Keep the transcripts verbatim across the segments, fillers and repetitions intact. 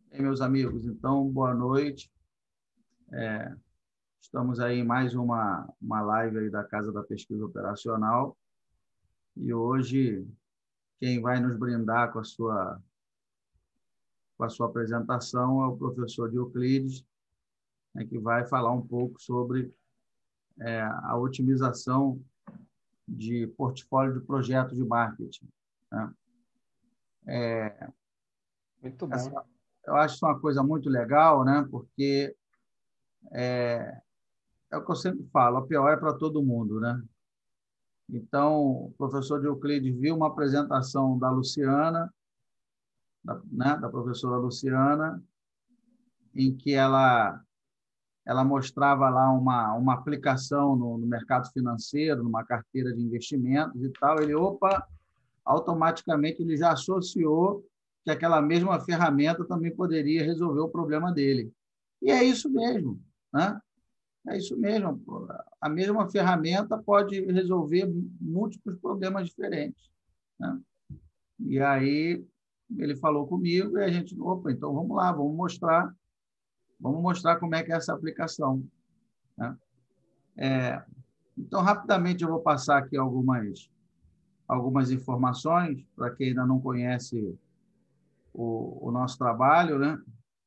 Bem, meus amigos, então, boa noite. É, estamos aí em mais uma, uma live aí da Casa da Pesquisa Operacional e hoje quem vai nos brindar com a sua, com a sua apresentação é o professor Dioclides, né, que vai falar um pouco sobre é, a otimização de portfólio de projetos de marketing, né? É, Muito essa, bom. eu acho isso uma coisa muito legal, né? Porque é, é o que eu sempre falo, a P O é para todo mundo, né? Então, o professor Euclides viu uma apresentação da Luciana, da, né, da professora Luciana, em que ela, ela mostrava lá uma, uma aplicação no, no mercado financeiro, numa carteira de investimentos e tal. Ele, opa, automaticamente ele já associou que aquela mesma ferramenta também poderia resolver o problema dele. E é isso mesmo, né? É isso mesmo. A mesma ferramenta pode resolver múltiplos problemas diferentes, né? E aí ele falou comigo e a gente, opa, então vamos lá, vamos mostrar, vamos mostrar como é que é essa aplicação, né? É, então, rapidamente, eu vou passar aqui algumas, algumas informações para quem ainda não conhece o, o nosso trabalho, né?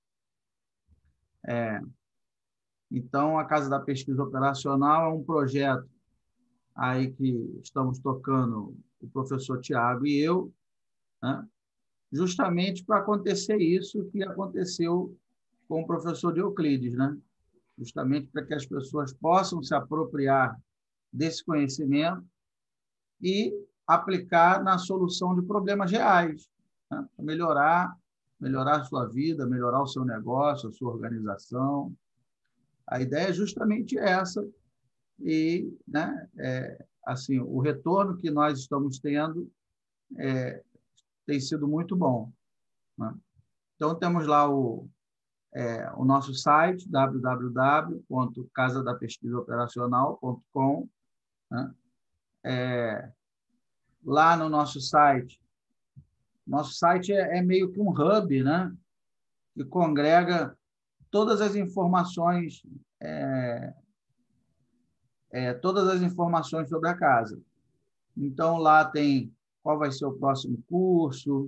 É, então, a Casa da Pesquisa Operacional é um projeto aí que estamos tocando o professor Tiago e eu, né? Justamente para acontecer isso que aconteceu com o professor Euclides, né? Justamente para que as pessoas possam se apropriar desse conhecimento e aplicar na solução de problemas reais, né? Para melhorar, melhorar a sua vida, melhorar o seu negócio, a sua organização. A ideia é justamente essa e, né, é, assim, o retorno que nós estamos tendo é, tem sido muito bom, né? Então, temos lá o, é, o nosso site, w w w ponto casa da pesquisa operacional ponto com, né? É, lá no nosso site, nosso site é, é meio que um hub, né? Que congrega todas as informações, é, é, todas as informações sobre a casa. Então, lá tem qual vai ser o próximo curso,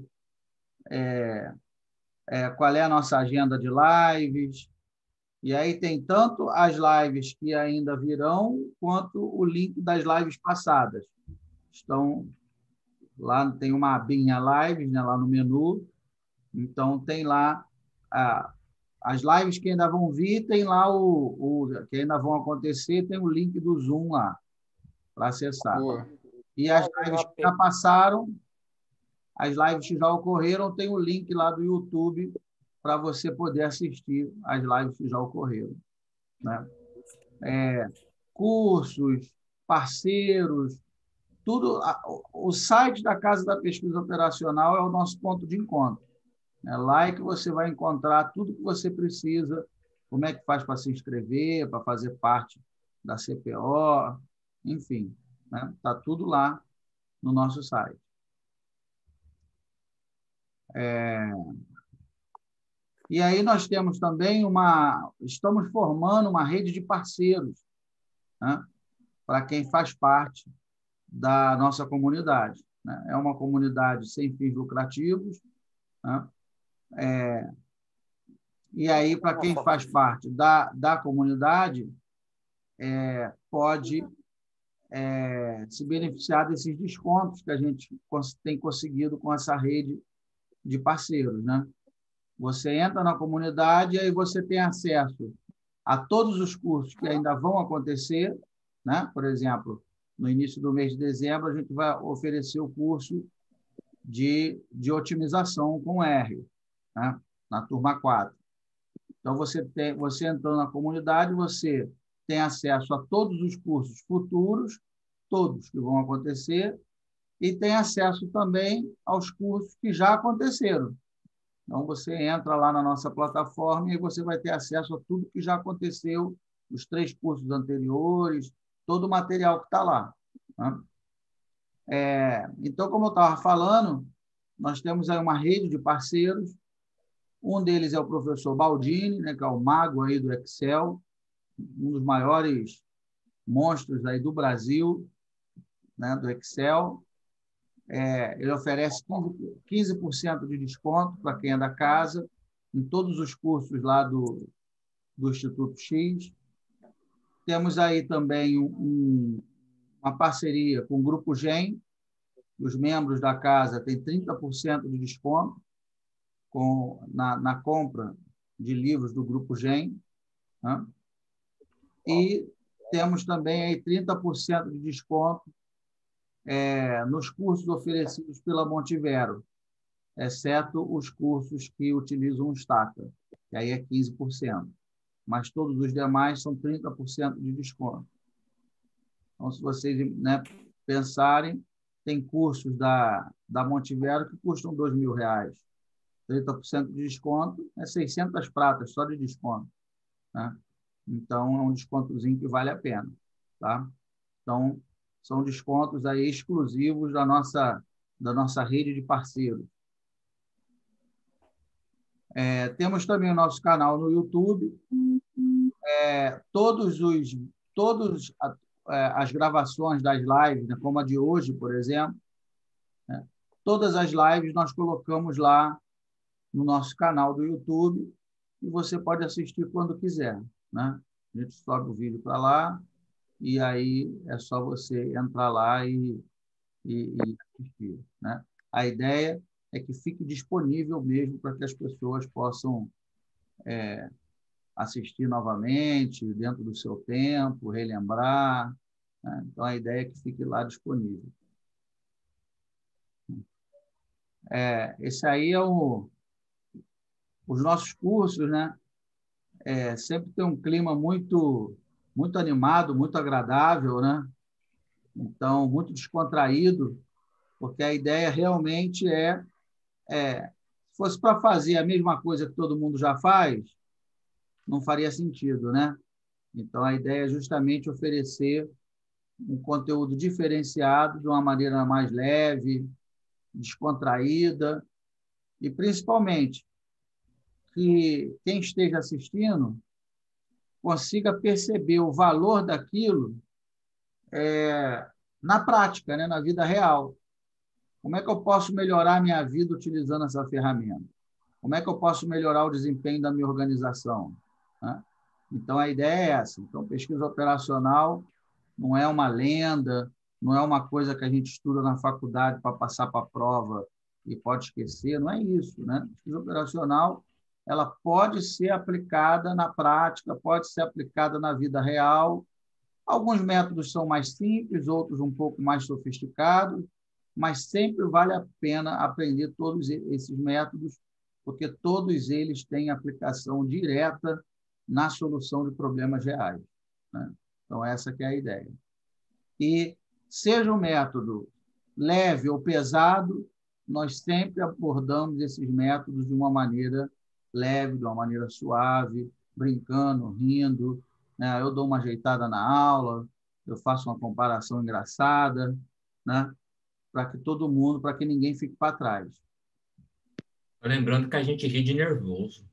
é, é, qual é a nossa agenda de lives. E aí tem tanto as lives que ainda virão, quanto o link das lives passadas. Estão lá, tem uma abinha lives, né, lá no menu. Então, tem lá a, as lives que ainda vão vir, tem lá o, o que ainda vão acontecer, tem o link do Zoom lá para acessar. Boa. E as lives que já passaram, as lives que já ocorreram, tem o link lá do YouTube para você poder assistir as lives que já ocorreram, né? É, cursos, parceiros, tudo. O site da Casa da Pesquisa Operacional é o nosso ponto de encontro. É lá que você vai encontrar tudo que você precisa, como é que faz para se inscrever, para fazer parte da C P O, enfim, né? Está tudo lá no nosso site. É... E aí nós temos também uma... Estamos formando uma rede de parceiros, né? Para quem faz parte da nossa comunidade, né? É uma comunidade sem fins lucrativos, né? É, e aí, para quem faz parte da, da comunidade, é, pode é, se beneficiar desses descontos que a gente tem conseguido com essa rede de parceiros, né? Você entra na comunidade e aí você tem acesso a todos os cursos que ainda vão acontecer, né? Por exemplo, no início do mês de dezembro, a gente vai oferecer o curso de, de otimização com R, né? Na turma quatro. Então, você, tem, você entrando na comunidade, você tem acesso a todos os cursos futuros, todos que vão acontecer, e tem acesso também aos cursos que já aconteceram. Então, você entra lá na nossa plataforma e você vai ter acesso a tudo que já aconteceu, os três cursos anteriores, todo o material que está lá, né? É, então, como eu estava falando, nós temos aí uma rede de parceiros, Um deles é o professor Baldini, né, que é o mago aí do Excel, um dos maiores monstros aí do Brasil, né, do Excel. É, ele oferece quinze por cento de desconto para quem é da casa, em todos os cursos lá do, do Instituto X. Temos aí também um, uma parceria com o Grupo Gen. Os membros da casa têm trinta por cento de desconto com, na, na compra de livros do Grupo Gen. Né? E temos também aí trinta por cento de desconto é, nos cursos oferecidos pela Montivero, exceto os cursos que utilizam o Stata, que aí é quinze por cento. Mas todos os demais são trinta por cento de desconto. Então, se vocês, né, pensarem, tem cursos da, da Montivero que custam dois mil reais. trinta por cento de desconto é seiscentas pratas só de desconto. Né? Então, é um descontozinho que vale a pena. Tá? Então, são descontos aí exclusivos da nossa, da nossa rede de parceiros. É, temos também o nosso canal no YouTube. É, todos os, todos é, as gravações das lives, né, como a de hoje, por exemplo, né, todas as lives nós colocamos lá no nosso canal do YouTube e você pode assistir quando quiser. Né? A gente sobe o vídeo para lá e aí é só você entrar lá e, e, e assistir. Né? A ideia é que fique disponível mesmo para que as pessoas possam é, assistir novamente, dentro do seu tempo, relembrar. Né? Então, a ideia é que fique lá disponível. É, esse aí é o, os nossos cursos, né? É, sempre tem um clima muito, muito animado, muito agradável, né? Então, muito descontraído, porque a ideia realmente é, é se fosse para fazer a mesma coisa que todo mundo já faz, não faria sentido, né? Então, a ideia é justamente oferecer um conteúdo diferenciado, de uma maneira mais leve, descontraída, e, principalmente, que quem esteja assistindo consiga perceber o valor daquilo é, na prática, né? Na vida real. Como é que eu posso melhorar a minha vida utilizando essa ferramenta? Como é que eu posso melhorar o desempenho da minha organização? Né? Então, a ideia é essa. Então, pesquisa operacional não é uma lenda, não é uma coisa que a gente estuda na faculdade para passar para a prova e pode esquecer, não é isso. Né? A pesquisa operacional ela pode ser aplicada na prática, pode ser aplicada na vida real. Alguns métodos são mais simples, outros um pouco mais sofisticados, mas sempre vale a pena aprender todos esses métodos, porque todos eles têm aplicação direta na solução de problemas reais. Né? Então, essa que é a ideia. E, seja um método leve ou pesado, nós sempre abordamos esses métodos de uma maneira leve, de uma maneira suave, brincando, rindo. Né? Eu dou uma ajeitada na aula, eu faço uma comparação engraçada, né? Para que todo mundo, para que ninguém fique para trás. Lembrando que a gente ri de nervoso.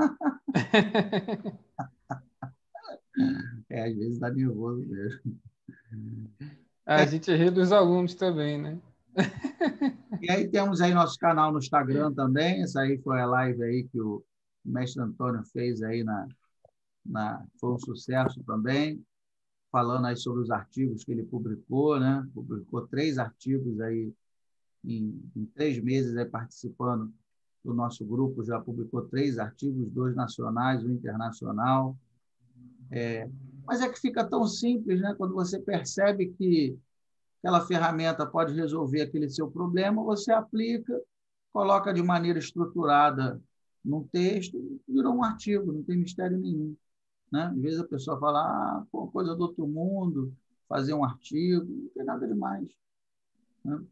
É, às vezes dá nervoso mesmo. A gente ri dos alunos também, né? E aí temos aí nosso canal no Instagram também. Essa aí foi a live aí que o mestre Antônio fez aí na, na foi um sucesso também, falando aí sobre os artigos que ele publicou, né? Publicou três artigos aí em, em três meses aí participando do nosso grupo, já publicou três artigos, dois nacionais, um internacional. É, mas é que fica tão simples, né? Quando você percebe que aquela ferramenta pode resolver aquele seu problema, você aplica, coloca de maneira estruturada num texto e virou um artigo, não tem mistério nenhum. Né? Às vezes a pessoa fala, ah, pô, coisa do outro mundo, fazer um artigo, não tem nada demais. Né?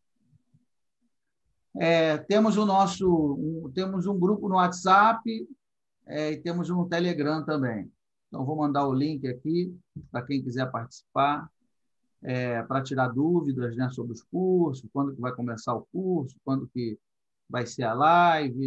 É, temos o nosso, um, temos um grupo no WhatsApp é, e temos um Telegram também. Então, vou mandar o link aqui para quem quiser participar, é, para tirar dúvidas, né, sobre os cursos, quando que vai começar o curso, quando que vai ser a live.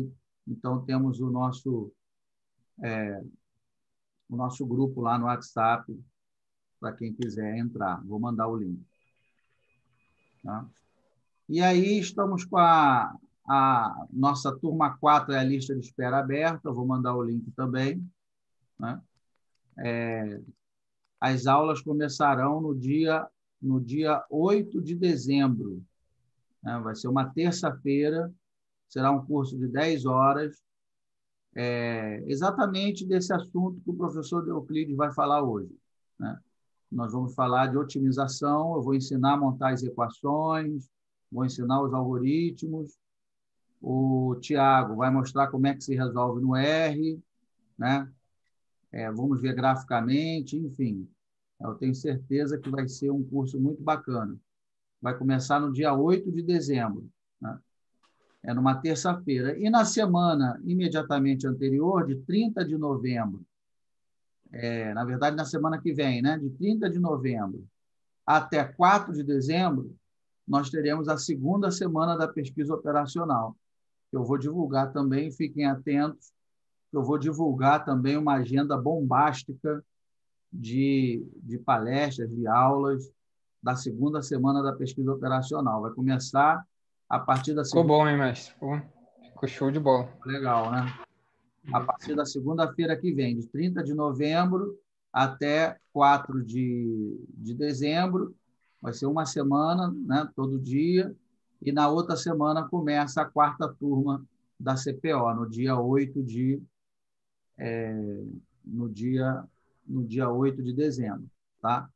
Então, temos o nosso, é, o nosso grupo lá no WhatsApp, para quem quiser entrar. Vou mandar o link. Tá? E aí, estamos com a, a nossa turma quatro, é a lista de espera aberta. Eu vou mandar o link também. Né? É, as aulas começarão no dia, no dia oito de dezembro. Né? Vai ser uma terça-feira, será um curso de dez horas, é, exatamente desse assunto que o professor Euclides vai falar hoje. Né? Nós vamos falar de otimização, eu vou ensinar a montar as equações, vou ensinar os algoritmos, o Tiago vai mostrar como é que se resolve no R, né? É, vamos ver graficamente, enfim. Eu tenho certeza que vai ser um curso muito bacana. Vai começar no dia oito de dezembro, né? É numa terça-feira. E na semana imediatamente anterior, de trinta de novembro, é, na verdade, na semana que vem, né? De trinta de novembro até quatro de dezembro, nós teremos a segunda semana da pesquisa operacional, que eu vou divulgar também, fiquem atentos, eu vou divulgar também uma agenda bombástica de, de palestras, de aulas da segunda semana da pesquisa operacional. Vai começar a partir da segunda... Ficou bom, hein, mestre? Pô, ficou show de bola. Legal, né? A partir da segunda-feira que vem, de trinta de novembro até quatro de, de dezembro, vai ser uma semana, né, todo dia, e na outra semana começa a quarta turma da C P O, no dia oito de, é, no dia, no dia oito de dezembro. Tá?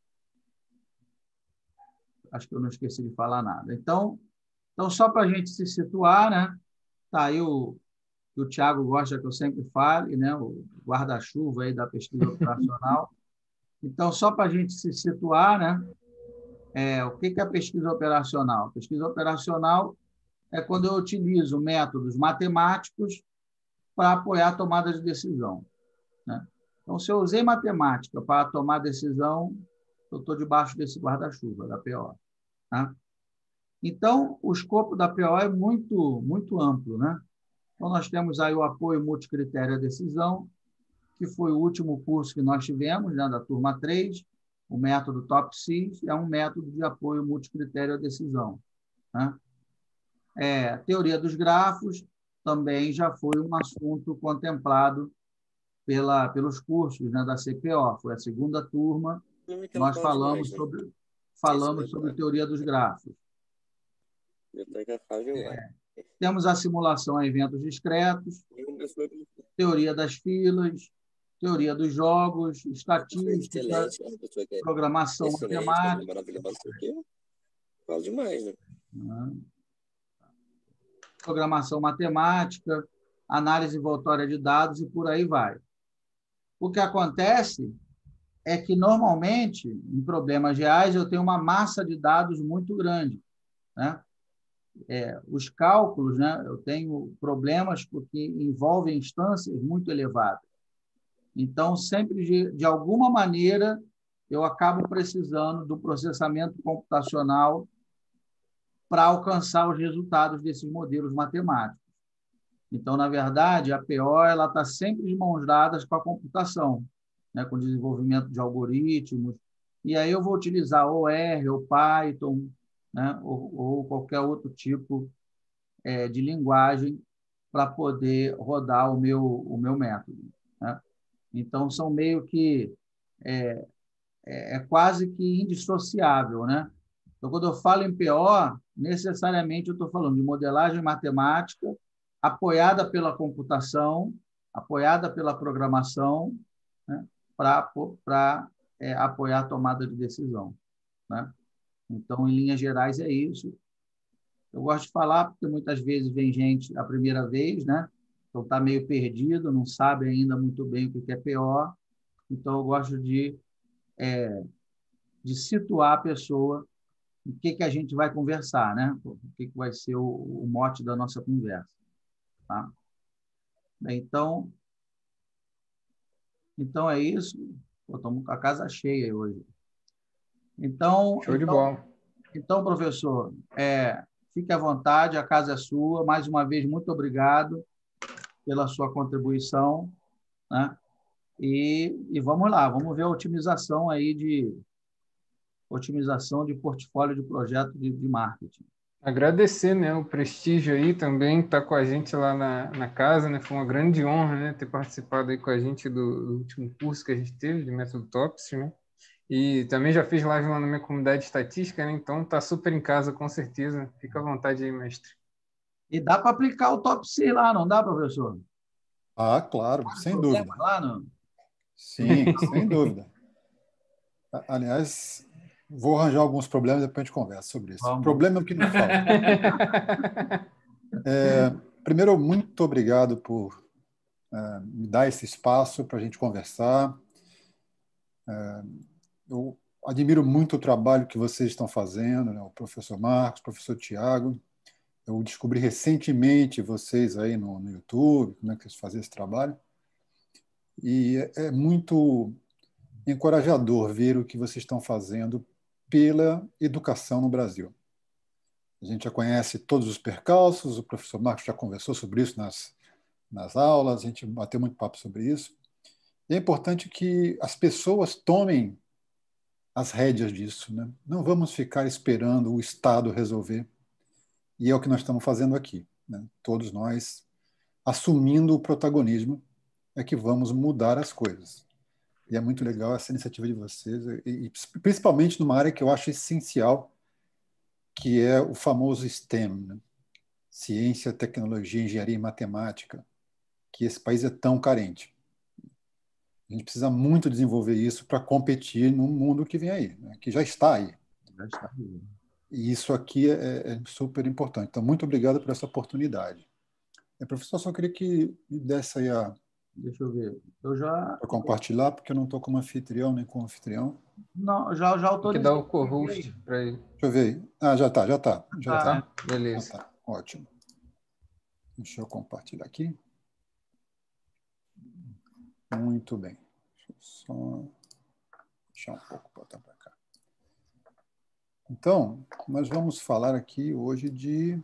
Acho que eu não esqueci de falar nada. Então, então só para a gente se situar, né? Tá aí o que o Tiago gosta que eu sempre fale, né? O guarda-chuva aí da pesquisa operacional. Então, só para a gente se situar, né? É, o que é a pesquisa operacional? A pesquisa operacional é quando eu utilizo métodos matemáticos para apoiar a tomada de decisão. Né? Então, se eu usei matemática para tomar decisão, eu estou debaixo desse guarda-chuva da P O. Tá? Então, o escopo da P O é muito, muito amplo. Né? Então, nós temos aí o apoio multicritério à decisão, que foi o último curso que nós tivemos, né, da turma três, o método Top seis, é um método de apoio multicritério à decisão. Né? É, teoria dos grafos também já foi um assunto contemplado pela, pelos cursos, né, da C P O. Foi a segunda turma, nós falamos sobre, falamos sobre teoria dos grafos. É, temos a simulação a eventos discretos, teoria das filas, teoria dos jogos, estatística, programação matemática. Fala demais, né? Programação matemática, análise envoltória de dados e por aí vai. O que acontece é que, normalmente, em problemas reais, eu tenho uma massa de dados muito grande. Né? É, os cálculos, né, eu tenho problemas porque envolvem instâncias muito elevadas. Então, sempre, de, de alguma maneira, eu acabo precisando do processamento computacional para alcançar os resultados desses modelos matemáticos. Então, na verdade, a P O ela está sempre de mãos dadas com a computação, né, com o desenvolvimento de algoritmos, e aí eu vou utilizar ou R, ou Python, né, ou, ou qualquer outro tipo é, de linguagem para poder rodar o meu, o meu método. Né? Então, são meio que... É, é, é quase que indissociável. Né? Então, quando eu falo em P O, necessariamente eu estou falando de modelagem matemática apoiada pela computação, apoiada pela programação, né, para é, apoiar a tomada de decisão. Né? Então, em linhas gerais, é isso. Eu gosto de falar porque muitas vezes vem gente a primeira vez, né? Então está meio perdido, não sabe ainda muito bem o que é P O. Então, eu gosto de, é, de situar a pessoa o que, que a gente vai conversar, né? O que, que vai ser o, o mote da nossa conversa. Tá? Então, então, é isso. Estamos com a casa cheia hoje. Então, Show de então, bola. então professor, é, fique à vontade, a casa é sua. Mais uma vez, muito obrigado. pela sua contribuição, né? E, e vamos lá, vamos ver a otimização aí de otimização de portfólio de projeto de, de marketing. Agradecer, né, o prestígio aí também, estar com a gente lá na, na casa, né? Foi uma grande honra, né, ter participado aí com a gente do, do último curso que a gente teve de método TOPS, né? E também já fiz live lá na minha comunidade de estatística, né? Então tá super em casa, com certeza. Fica à vontade aí, mestre. E dá para aplicar o top C lá, não dá, professor? Ah, claro, Tem sem problema dúvida. lá, não? Sim, sem dúvida. A- Aliás, vou arranjar alguns problemas, depois a gente conversa sobre isso. Vamos. Problema é o que não falta. Primeiro, muito obrigado por eh, me dar esse espaço para a gente conversar. Eh, eu admiro muito o trabalho que vocês estão fazendo, né? O professor Marcos, o professor Tiago. Eu descobri recentemente vocês aí no, no YouTube, como é que vocês fazem esse trabalho. E é é muito encorajador ver o que vocês estão fazendo pela educação no Brasil. A gente já conhece todos os percalços, o professor Marcos já conversou sobre isso nas, nas aulas, a gente bateu muito papo sobre isso. E é importante que as pessoas tomem as rédeas disso, né? Não vamos ficar esperando o Estado resolver. E é o que nós estamos fazendo aqui, né? Todos nós assumindo o protagonismo é que vamos mudar as coisas. E é muito legal essa iniciativa de vocês, e, e principalmente numa área que eu acho essencial, que é o famoso STEM, né? Ciência, tecnologia, engenharia e matemática, que esse país é tão carente. A gente precisa muito desenvolver isso para competir no mundo que vem aí, né? Que já está aí. Já está aí. E isso aqui é, é super importante. Então, muito obrigado por essa oportunidade. É, professor, só queria que me desse aí a Deixa eu ver. Eu já, para compartilhar, porque eu não estou como anfitrião nem como anfitrião. não, já, já Tem que dar autorizei. o co-host para ele. Deixa eu ver aí. Ah, já está, já está. Já Tá, está. Tá? Beleza. Já tá. Ótimo. Deixa eu compartilhar aqui. Muito bem. Deixa eu só deixar um pouco para para cá. Então, nós vamos falar aqui hoje de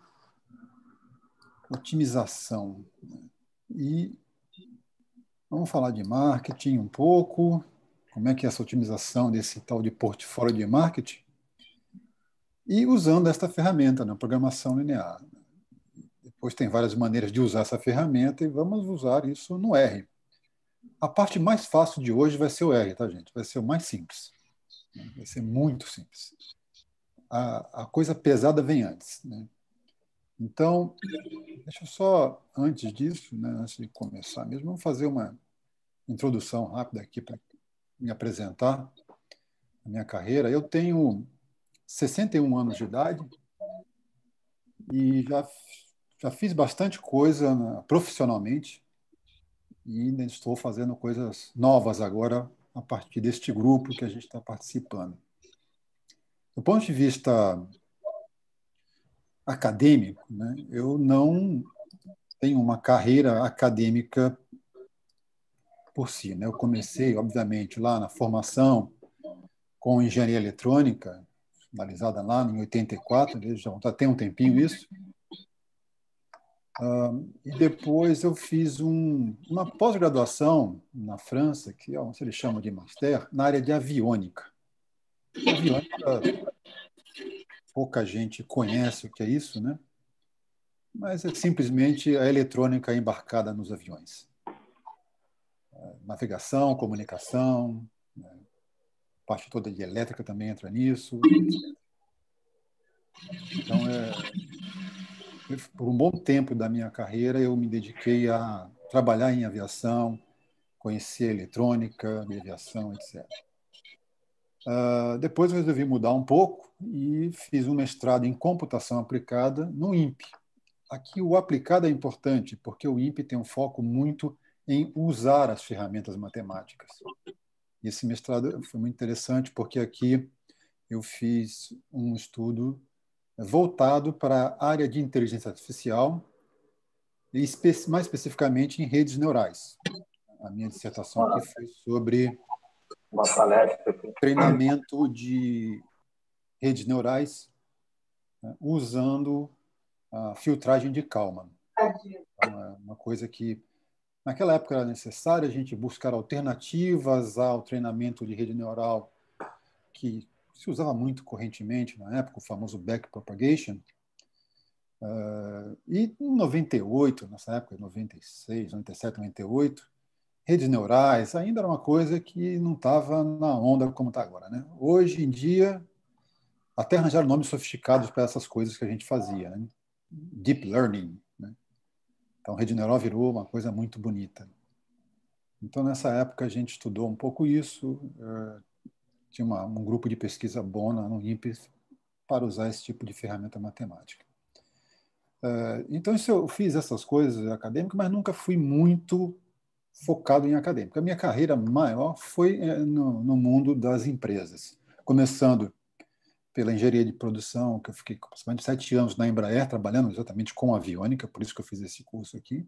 otimização, né? E vamos falar de marketing um pouco, como é que é essa otimização desse tal de portfólio de marketing, e usando esta ferramenta, na programação linear. Depois tem várias maneiras de usar essa ferramenta e vamos usar isso no R. A parte mais fácil de hoje vai ser o R, tá, gente? Vai ser o mais simples. Vai ser muito simples. A, a coisa pesada vem antes, né? Então, deixa eu só, antes disso, né, antes de começar mesmo, vamos fazer uma introdução rápida aqui para me apresentar a minha carreira. Eu tenho sessenta e um anos de idade e já, já fiz bastante coisa, né, profissionalmente, e ainda estou fazendo coisas novas agora a partir deste grupo que a gente está participando. Do ponto de vista acadêmico, né, eu não tenho uma carreira acadêmica por si, né? Eu comecei, obviamente, lá na formação com engenharia eletrônica, finalizada lá em oitenta e quatro, já tem um tempinho isso. Uh, e depois eu fiz um, uma pós-graduação na França, que é, eles chamam de master, na área de aviônica. Aviônica, pouca gente conhece o que é isso, né? Mas é simplesmente a eletrônica embarcada nos aviões. Navegação, comunicação, né? Parte toda de elétrica também entra nisso. Então, é, por um bom tempo da minha carreira, eu me dediquei a trabalhar em aviação, conhecer eletrônica de aviação, etcétera. Uh, depois eu resolvi mudar um pouco e fiz um mestrado em computação aplicada no INPE. Aqui o aplicado é importante, porque o INPE tem um foco muito em usar as ferramentas matemáticas. E esse mestrado foi muito interessante, porque aqui eu fiz um estudo voltado para a área de inteligência artificial e mais especificamente em redes neurais. A minha dissertação aqui foi sobre treinamento de redes neurais, né, usando a filtragem de Kalman. Então, é uma coisa que naquela época era necessário a gente buscar alternativas ao treinamento de rede neural que se usava muito correntemente na época, o famoso backpropagation. Uh, e em noventa e oito, nessa época, noventa e seis, noventa e sete, noventa e oito, redes neurais ainda era uma coisa que não estava na onda como está agora, né? Hoje em dia, até arranjaram nomes sofisticados para essas coisas que a gente fazia, né? Deep Learning, né? Então, rede neural virou uma coisa muito bonita. Então, nessa época, a gente estudou um pouco isso, uh, tinha uma, um grupo de pesquisa bom no INPE para usar esse tipo de ferramenta matemática. Uh, então, isso eu fiz essas coisas acadêmicas, mas nunca fui muito focado em acadêmica. A minha carreira maior foi uh, no, no mundo das empresas, começando pela engenharia de produção, que eu fiquei aproximadamente sete anos na Embraer, trabalhando exatamente com aviônica, por isso que eu fiz esse curso aqui.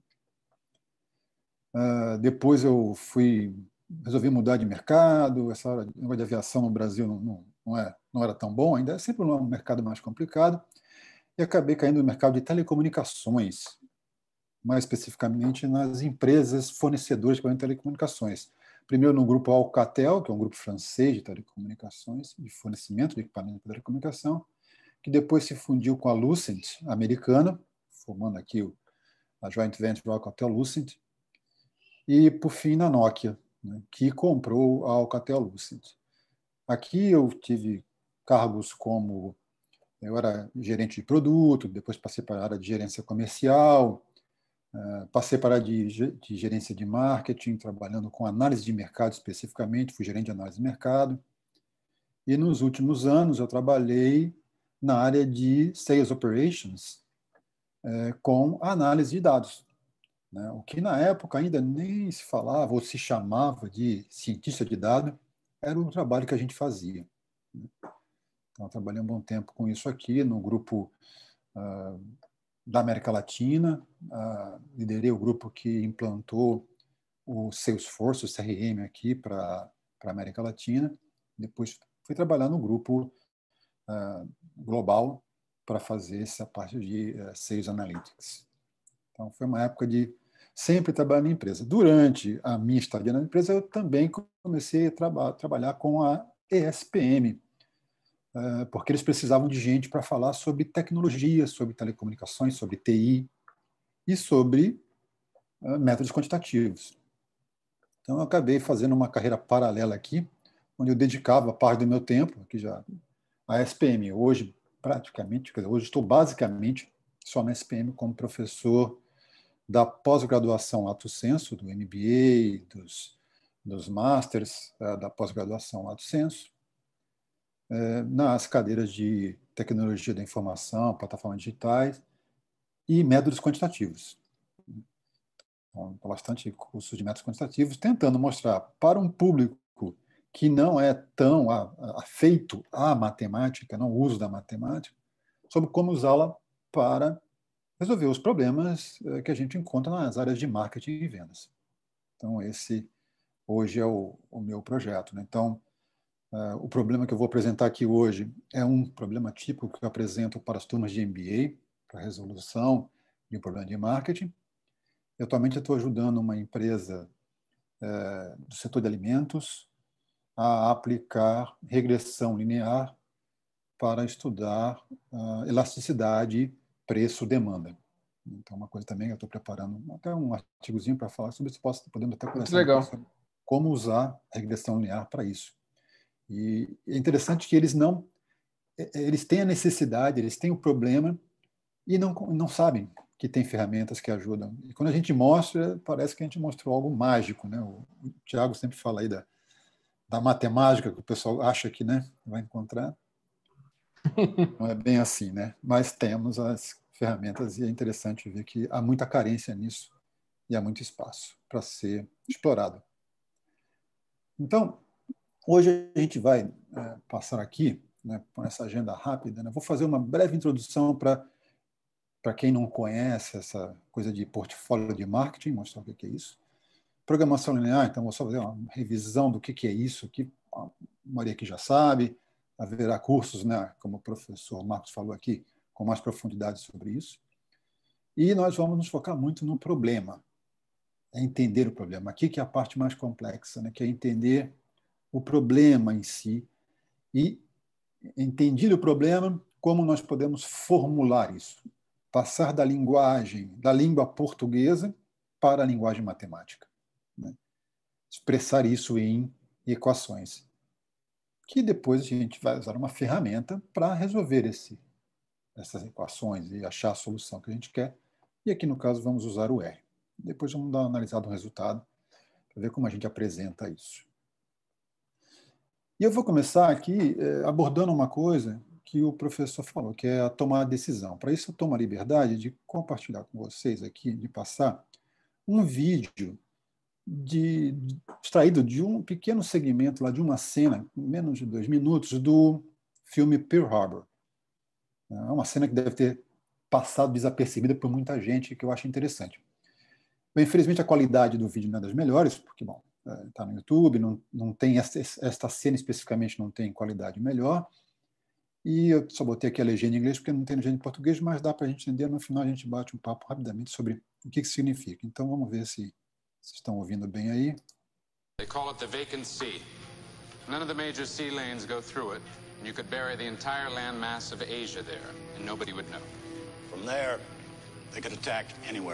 Uh, depois eu fui, resolvi mudar de mercado, essa hora de aviação no Brasil não, não, não, é, não era tão bom, ainda é sempre um mercado mais complicado, e acabei caindo no mercado de telecomunicações, mais especificamente nas empresas fornecedoras de telecomunicações. Primeiro no grupo Alcatel, que é um grupo francês de telecomunicações, de fornecimento de equipamento de telecomunicação, que depois se fundiu com a Lucent, americana, formando aqui a joint venture Alcatel-Lucent, e, por fim, na Nokia, né, que comprou a Alcatel-Lucent. Aqui eu tive cargos como eu era gerente de produto, depois passei para a área de gerência comercial, passei para a área de, de gerência de marketing, trabalhando com análise de mercado especificamente, fui gerente de análise de mercado. E nos últimos anos eu trabalhei na área de Sales Operations, é, com análise de dados, né? O que na época ainda nem se falava ou se chamava de cientista de dados, era um trabalho que a gente fazia. Então, eu trabalhei um bom tempo com isso aqui, no grupo uh, da América Latina, uh, liderei o grupo que implantou o Salesforce, o C R M aqui para a América Latina, depois fui trabalhar no grupo uh, global para fazer essa parte de uh, Sales Analytics. Então, foi uma época de sempre trabalhar na empresa. Durante a minha estadia na empresa, eu também comecei a traba trabalhar com a E S P M, porque eles precisavam de gente para falar sobre tecnologia, sobre telecomunicações, sobre T I e sobre uh, métodos quantitativos. Então, eu acabei fazendo uma carreira paralela aqui, onde eu dedicava parte do meu tempo, aqui já, a S P M. Hoje, praticamente, quer dizer, hoje estou basicamente só na S P M como professor da pós-graduação Lato Sensu, do M B A, dos, dos Masters, uh, da pós-graduação Lato Sensu, nas cadeiras de tecnologia da informação, plataformas digitais e métodos quantitativos. Então, bastante cursos de métodos quantitativos, tentando mostrar para um público que não é tão afeito à matemática, não uso da matemática, sobre como usá-la para resolver os problemas que a gente encontra nas áreas de marketing e vendas. Então, esse hoje é o, o meu projeto, né? Então, Uh, o problema que eu vou apresentar aqui hoje é um problema típico que eu apresento para as turmas de M B A, para a resolução de um problema de marketing. E, atualmente, eu estou ajudando uma empresa uh, do setor de alimentos a aplicar regressão linear para estudar uh, elasticidade, preço, demanda. Então, uma coisa também que eu estou preparando, até um artigozinho para falar sobre isso, podemos até conversar depois sobre como usar a regressão linear para isso. E é interessante que eles não, eles têm a necessidade, eles têm o problema e não, não sabem que tem ferramentas que ajudam. E quando a gente mostra, parece que a gente mostrou algo mágico, né? O, o Tiago sempre fala aí da, da matemática que o pessoal acha que, né, vai encontrar. Não é bem assim, né? Mas temos as ferramentas e é interessante ver que há muita carência nisso e há muito espaço para ser explorado. Então, hoje a gente vai é, passar aqui, né, por essa agenda rápida, né, vou fazer uma breve introdução para para quem não conhece essa coisa de portfólio de marketing, mostrar o que é isso. Programação linear, então vou só fazer uma revisão do que é isso, que a maioria aqui já sabe, haverá cursos, né, como o professor Marcos falou aqui, com mais profundidade sobre isso. E nós vamos nos focar muito no problema. é entender o problema. Aqui que é a parte mais complexa, né? Que é entender o problema em si e, entendido o problema, como nós podemos formular isso. Passar da linguagem, da língua portuguesa para a linguagem matemática. Né? Expressar isso em equações. Que depois a gente vai usar uma ferramenta para resolver esse, essas equações e achar a solução que a gente quer. E aqui, no caso, vamos usar o R. Depois vamos dar uma analisada no resultado para ver como a gente apresenta isso. E eu vou começar aqui eh, abordando uma coisa que o professor falou, que é a tomar a decisão. Para isso, eu tomo a liberdade de compartilhar com vocês aqui, de passar um vídeo de, de, extraído de um pequeno segmento, lá de uma cena, menos de dois minutos, do filme Pearl Harbor. É uma cena que deve ter passado desapercebida por muita gente, que eu acho interessante. Bem, infelizmente, a qualidade do vídeo não é das melhores, porque, bom, está no YouTube, não, não tem esta, esta cena especificamente não tem qualidade melhor, e eu só botei aqui a legenda em inglês porque não tem legenda em português, mas dá para a gente entender. No final a gente bate um papo rapidamente sobre o que, que significa. Então vamos ver se vocês estão ouvindo bem aí. They call it the vacant sea. None of the major sea lanes go through it, and you could bury the entire land mass of Asia there, and nobody would know. From there, they could attack anywhere.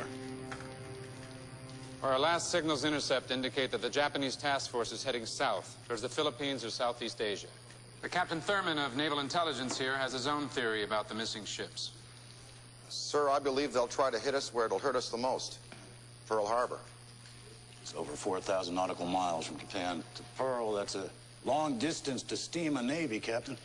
Our last signals intercept indicate that the Japanese task force is heading south, towards the Philippines or Southeast Asia. The Captain Thurman of Naval Intelligence here has his own theory about the missing ships. Sir, I believe they'll try to hit us where it'll hurt us the most. Pearl Harbor. It's over four thousand nautical miles from Japan to Pearl. That's a long distance to steam a navy, Captain.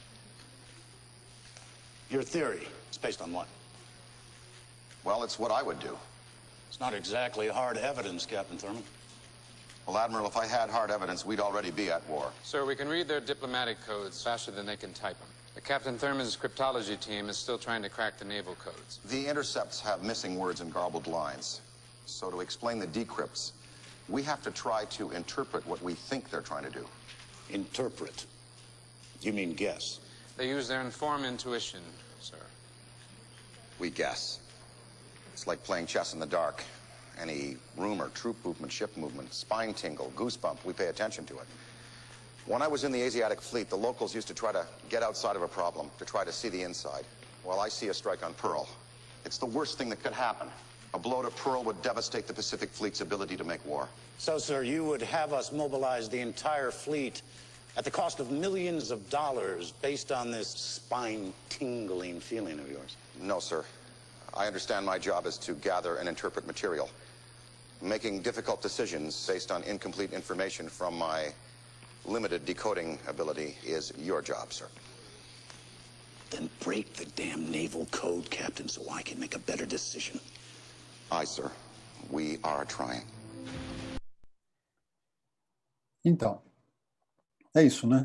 Your theory is based on what? Well, it's what I would do. It's not exactly hard evidence, Captain Thurman. Well, Admiral, if I had hard evidence, we'd already be at war. Sir, we can read their diplomatic codes faster than they can type them. The Captain Thurman's cryptology team is still trying to crack the naval codes. The intercepts have missing words and garbled lines. So to explain the decrypts, we have to try to interpret what we think they're trying to do. Interpret? You mean guess? They use their informed intuition, sir. We guess. It's like playing chess in the dark. Any rumor, troop movement, ship movement, spine tingle, goosebump, we pay attention to it. When I was in the Asiatic fleet, the locals used to try to get outside of a problem, to try to see the inside. Well, I see a strike on Pearl. It's the worst thing that could happen. A blow to Pearl would devastate the Pacific Fleet's ability to make war. So, sir, you would have us mobilize the entire fleet at the cost of millions of dollars based on this spine-tingling feeling of yours? No, sir. I understand my job is to gather and interpret material. Making difficult decisions based on incomplete information from my limited decoding ability is your job, sir. Then break the damn naval code, Captain, so I can make a better decision. Aye, sir. We are trying. Então, é isso, né?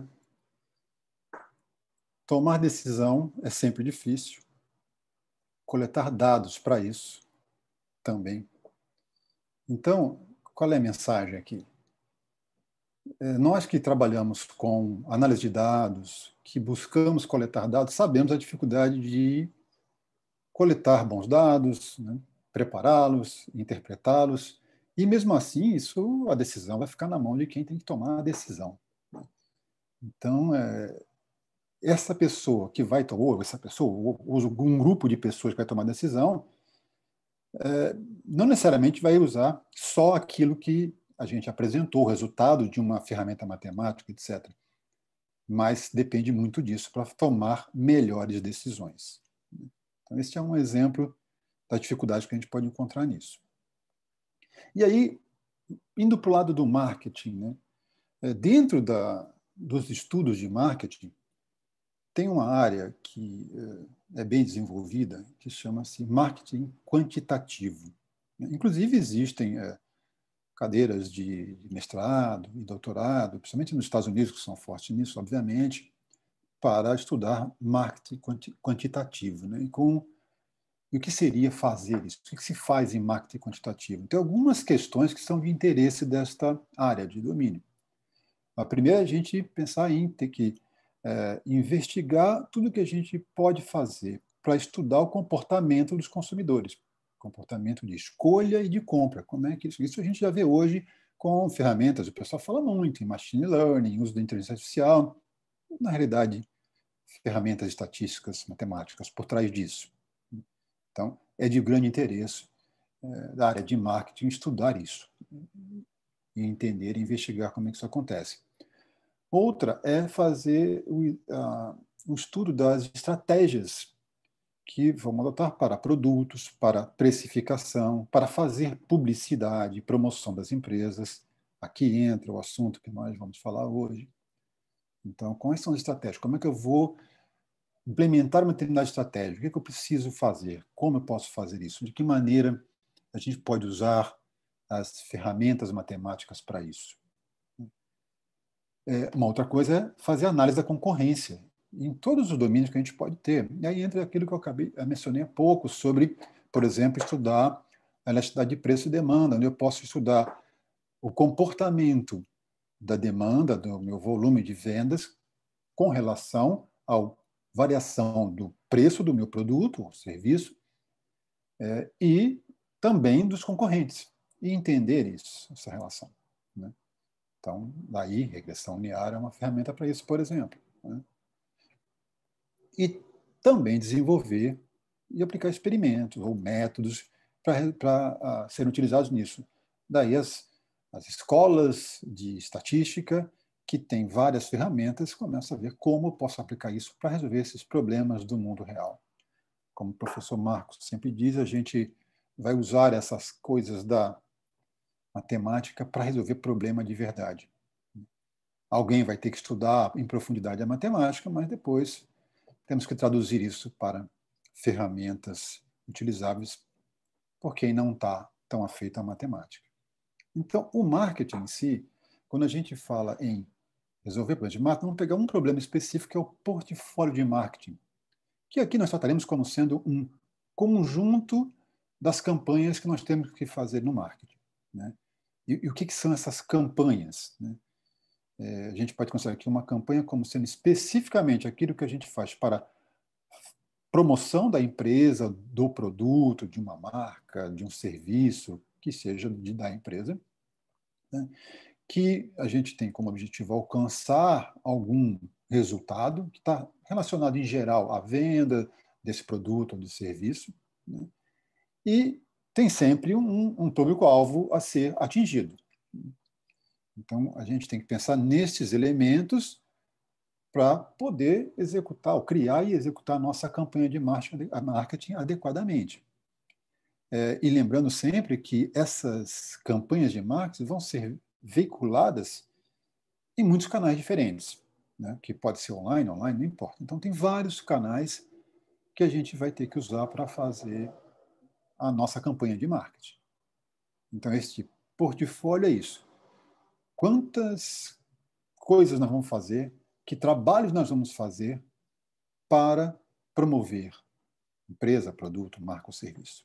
Tomar decisão é sempre difícil. Coletar dados para isso também. Então, qual é a mensagem aqui? É, nós que trabalhamos com análise de dados, que buscamos coletar dados, sabemos a dificuldade de coletar bons dados, né? Prepará-los, interpretá-los, e mesmo assim, isso, a decisão vai ficar na mão de quem tem que tomar a decisão. Então, é, essa pessoa que vai tomar, ou essa pessoa, ou, ou um grupo de pessoas que vai tomar a decisão, é, não necessariamente vai usar só aquilo que a gente apresentou, o resultado de uma ferramenta matemática, etcétera. Mas depende muito disso para tomar melhores decisões. Então, esse é um exemplo da dificuldade que a gente pode encontrar nisso. E aí, indo para o lado do marketing, né? Dentro da, dos estudos de marketing, tem uma área que é bem desenvolvida, que chama-se marketing quantitativo. Inclusive, existem é, cadeiras de mestrado e doutorado, principalmente nos Estados Unidos, que são fortes nisso, obviamente, para estudar marketing quantitativo, né? E, com, e o que seria fazer isso? O que se faz em marketing quantitativo? Tem algumas questões que são de interesse desta área de domínio. A primeira é a gente pensar em ter que é, investigar tudo que a gente pode fazer para estudar o comportamento dos consumidores. comportamento de escolha e de compra. Como é que isso? Isso a gente já vê hoje com ferramentas, o pessoal fala muito em machine learning, uso da inteligência artificial, na realidade, ferramentas estatísticas, matemáticas por trás disso. Então, é de grande interesse é, da área de marketing estudar isso, e entender e investigar como é que isso acontece. Outra é fazer o, uh, o estudo das estratégias que vamos adotar para produtos, para precificação, para fazer publicidade, promoção das empresas. Aqui entra o assunto que nós vamos falar hoje. Então, quais são as estratégias? Como é que eu vou implementar uma determinada estratégia? O que é que eu preciso fazer? Como eu posso fazer isso? De que maneira a gente pode usar as ferramentas matemáticas para isso? É, uma outra coisa é fazer análise da concorrência em todos os domínios que a gente pode ter. E aí entra aquilo que eu acabei, eu mencionei há pouco sobre, por exemplo, estudar a elasticidade de preço e demanda, onde eu posso estudar o comportamento da demanda, do meu volume de vendas, com relação à variação do preço do meu produto ou serviço é, e também dos concorrentes, e entender isso, essa relação. Né? Então, daí, regressão linear é uma ferramenta para isso, por exemplo. Né? E também desenvolver e aplicar experimentos ou métodos para uh, serem utilizados nisso. Daí as, as escolas de estatística, que têm várias ferramentas, começam a ver como eu posso aplicar isso para resolver esses problemas do mundo real. Como o professor Marcos sempre diz, a gente vai usar essas coisas da matemática para resolver problema de verdade. Alguém vai ter que estudar em profundidade a matemática, mas depois temos que traduzir isso para ferramentas utilizáveis por quem não está tão afeito à matemática. Então, o marketing em si, quando a gente fala em resolver problemas de marketing, vamos pegar um problema específico, que é o portfólio de marketing, que aqui nós trataremos como sendo um conjunto das campanhas que nós temos que fazer no marketing. Né? E, e o que, que são essas campanhas? Né? É, a gente pode considerar aqui uma campanha como sendo especificamente aquilo que a gente faz para promoção da empresa, do produto, de uma marca, de um serviço, que seja de, da empresa, né? Que a gente tem como objetivo alcançar algum resultado que está relacionado, em geral, à venda desse produto ou de serviço, né? E tem sempre um, um público-alvo a ser atingido. Então, a gente tem que pensar nesses elementos para poder executar, ou criar e executar a nossa campanha de marketing adequadamente. É, e lembrando sempre que essas campanhas de marketing vão ser veiculadas em muitos canais diferentes, né? Que pode ser online, online, não importa. Então, tem vários canais que a gente vai ter que usar para fazer a nossa campanha de marketing. Então, esse portfólio é isso. Quantas coisas nós vamos fazer, que trabalhos nós vamos fazer para promover empresa, produto, marca ou serviço.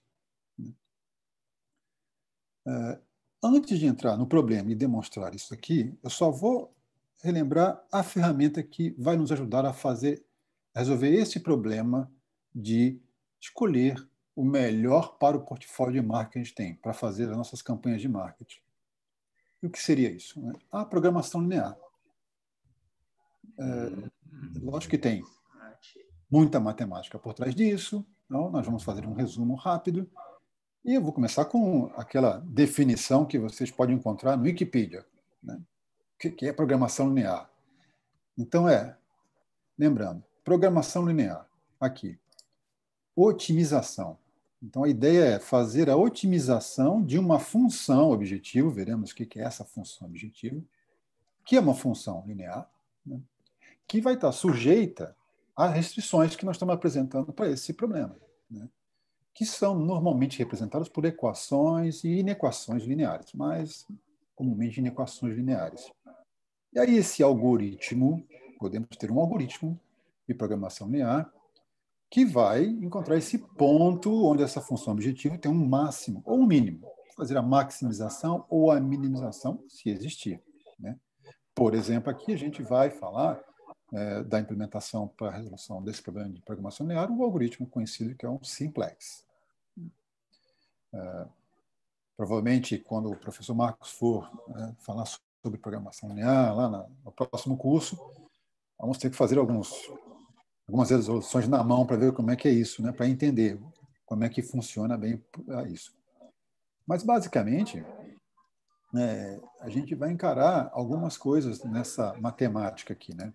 Uh, antes de entrar no problema e demonstrar isso aqui, eu só vou relembrar a ferramenta que vai nos ajudar a fazer, a resolver esse problema de escolher o melhor para o portfólio de marketing que a gente tem, para fazer as nossas campanhas de marketing. E o que seria isso? Né? A programação linear. É, lógico que tem muita matemática por trás disso, então nós vamos fazer um resumo rápido, e eu vou começar com aquela definição que vocês podem encontrar no Wikipedia, né? Que é programação linear. Então é, lembrando, programação linear, aqui, otimização. Então a ideia é fazer a otimização de uma função objetivo, veremos o que é essa função objetivo, que é uma função linear, né? Que vai estar sujeita às restrições que nós estamos apresentando para esse problema, né? Que são normalmente representadas por equações e inequações lineares, mas comumente inequações lineares. E aí esse algoritmo, podemos ter um algoritmo de programação linear que vai encontrar esse ponto onde essa função objetivo tem um máximo ou um mínimo, fazer a maximização ou a minimização, se existir, né? Por exemplo, aqui a gente vai falar é, da implementação para a resolução desse problema de programação linear, um algoritmo conhecido que é um simplex. É, provavelmente, quando o professor Marcos for é, falar sobre programação linear, lá na, no próximo curso, vamos ter que fazer alguns, algumas resoluções na mão para ver como é que é isso, né? Para entender como é que funciona bem isso. Mas, basicamente, é, a gente vai encarar algumas coisas nessa matemática aqui, né?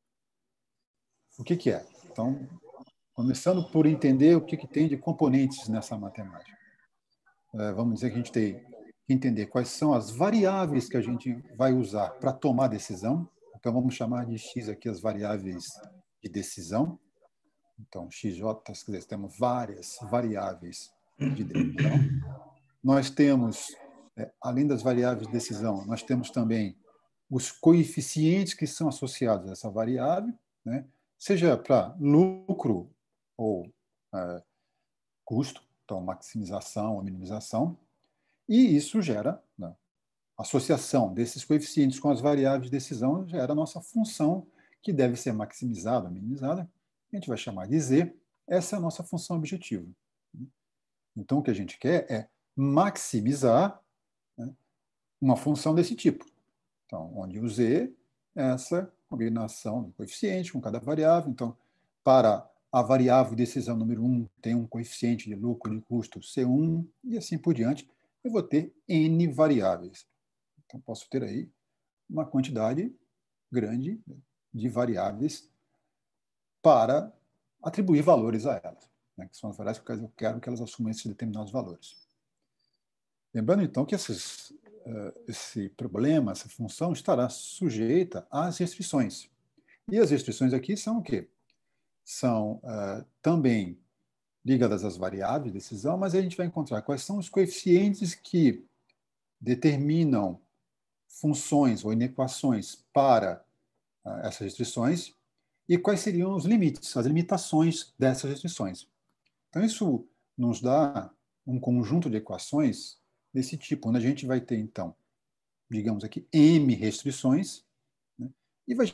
O que, que é? Então, começando por entender o que, que tem de componentes nessa matemática. É, vamos dizer que a gente tem que entender quais são as variáveis que a gente vai usar para tomar decisão. Então, vamos chamar de X aqui as variáveis de decisão. Então, X J, quer dizer, temos várias variáveis de decisão. Nós temos, é, além das variáveis de decisão, nós temos também os coeficientes que são associados a essa variável, né? Seja para lucro ou é, custo, então maximização ou minimização, e isso gera, né, associação desses coeficientes com as variáveis de decisão gera a nossa função, que deve ser maximizada ou minimizada, a gente vai chamar de Z, essa é a nossa função objetiva. Então, o que a gente quer é maximizar, né, uma função desse tipo. Então, onde o Z é essa combinação do coeficiente com cada variável. Então, para a variável de decisão número um, tem um coeficiente de lucro de custo C um, e assim por diante, eu vou ter N variáveis. Então, posso ter aí uma quantidade grande de variáveis para atribuir valores a elas, né, que são as variáveis que eu quero que elas assumam esses determinados valores. Lembrando, então, que esses, uh, esse problema, essa função, estará sujeita às restrições. E as restrições aqui são o quê? São uh, também ligadas às variáveis de decisão, mas a gente vai encontrar quais são os coeficientes que determinam funções ou inequações para uh, essas restrições e quais seriam os limites, as limitações dessas restrições. Então, isso nos dá um conjunto de equações desse tipo, onde a gente vai ter, então, digamos aqui, M restrições, né, e vai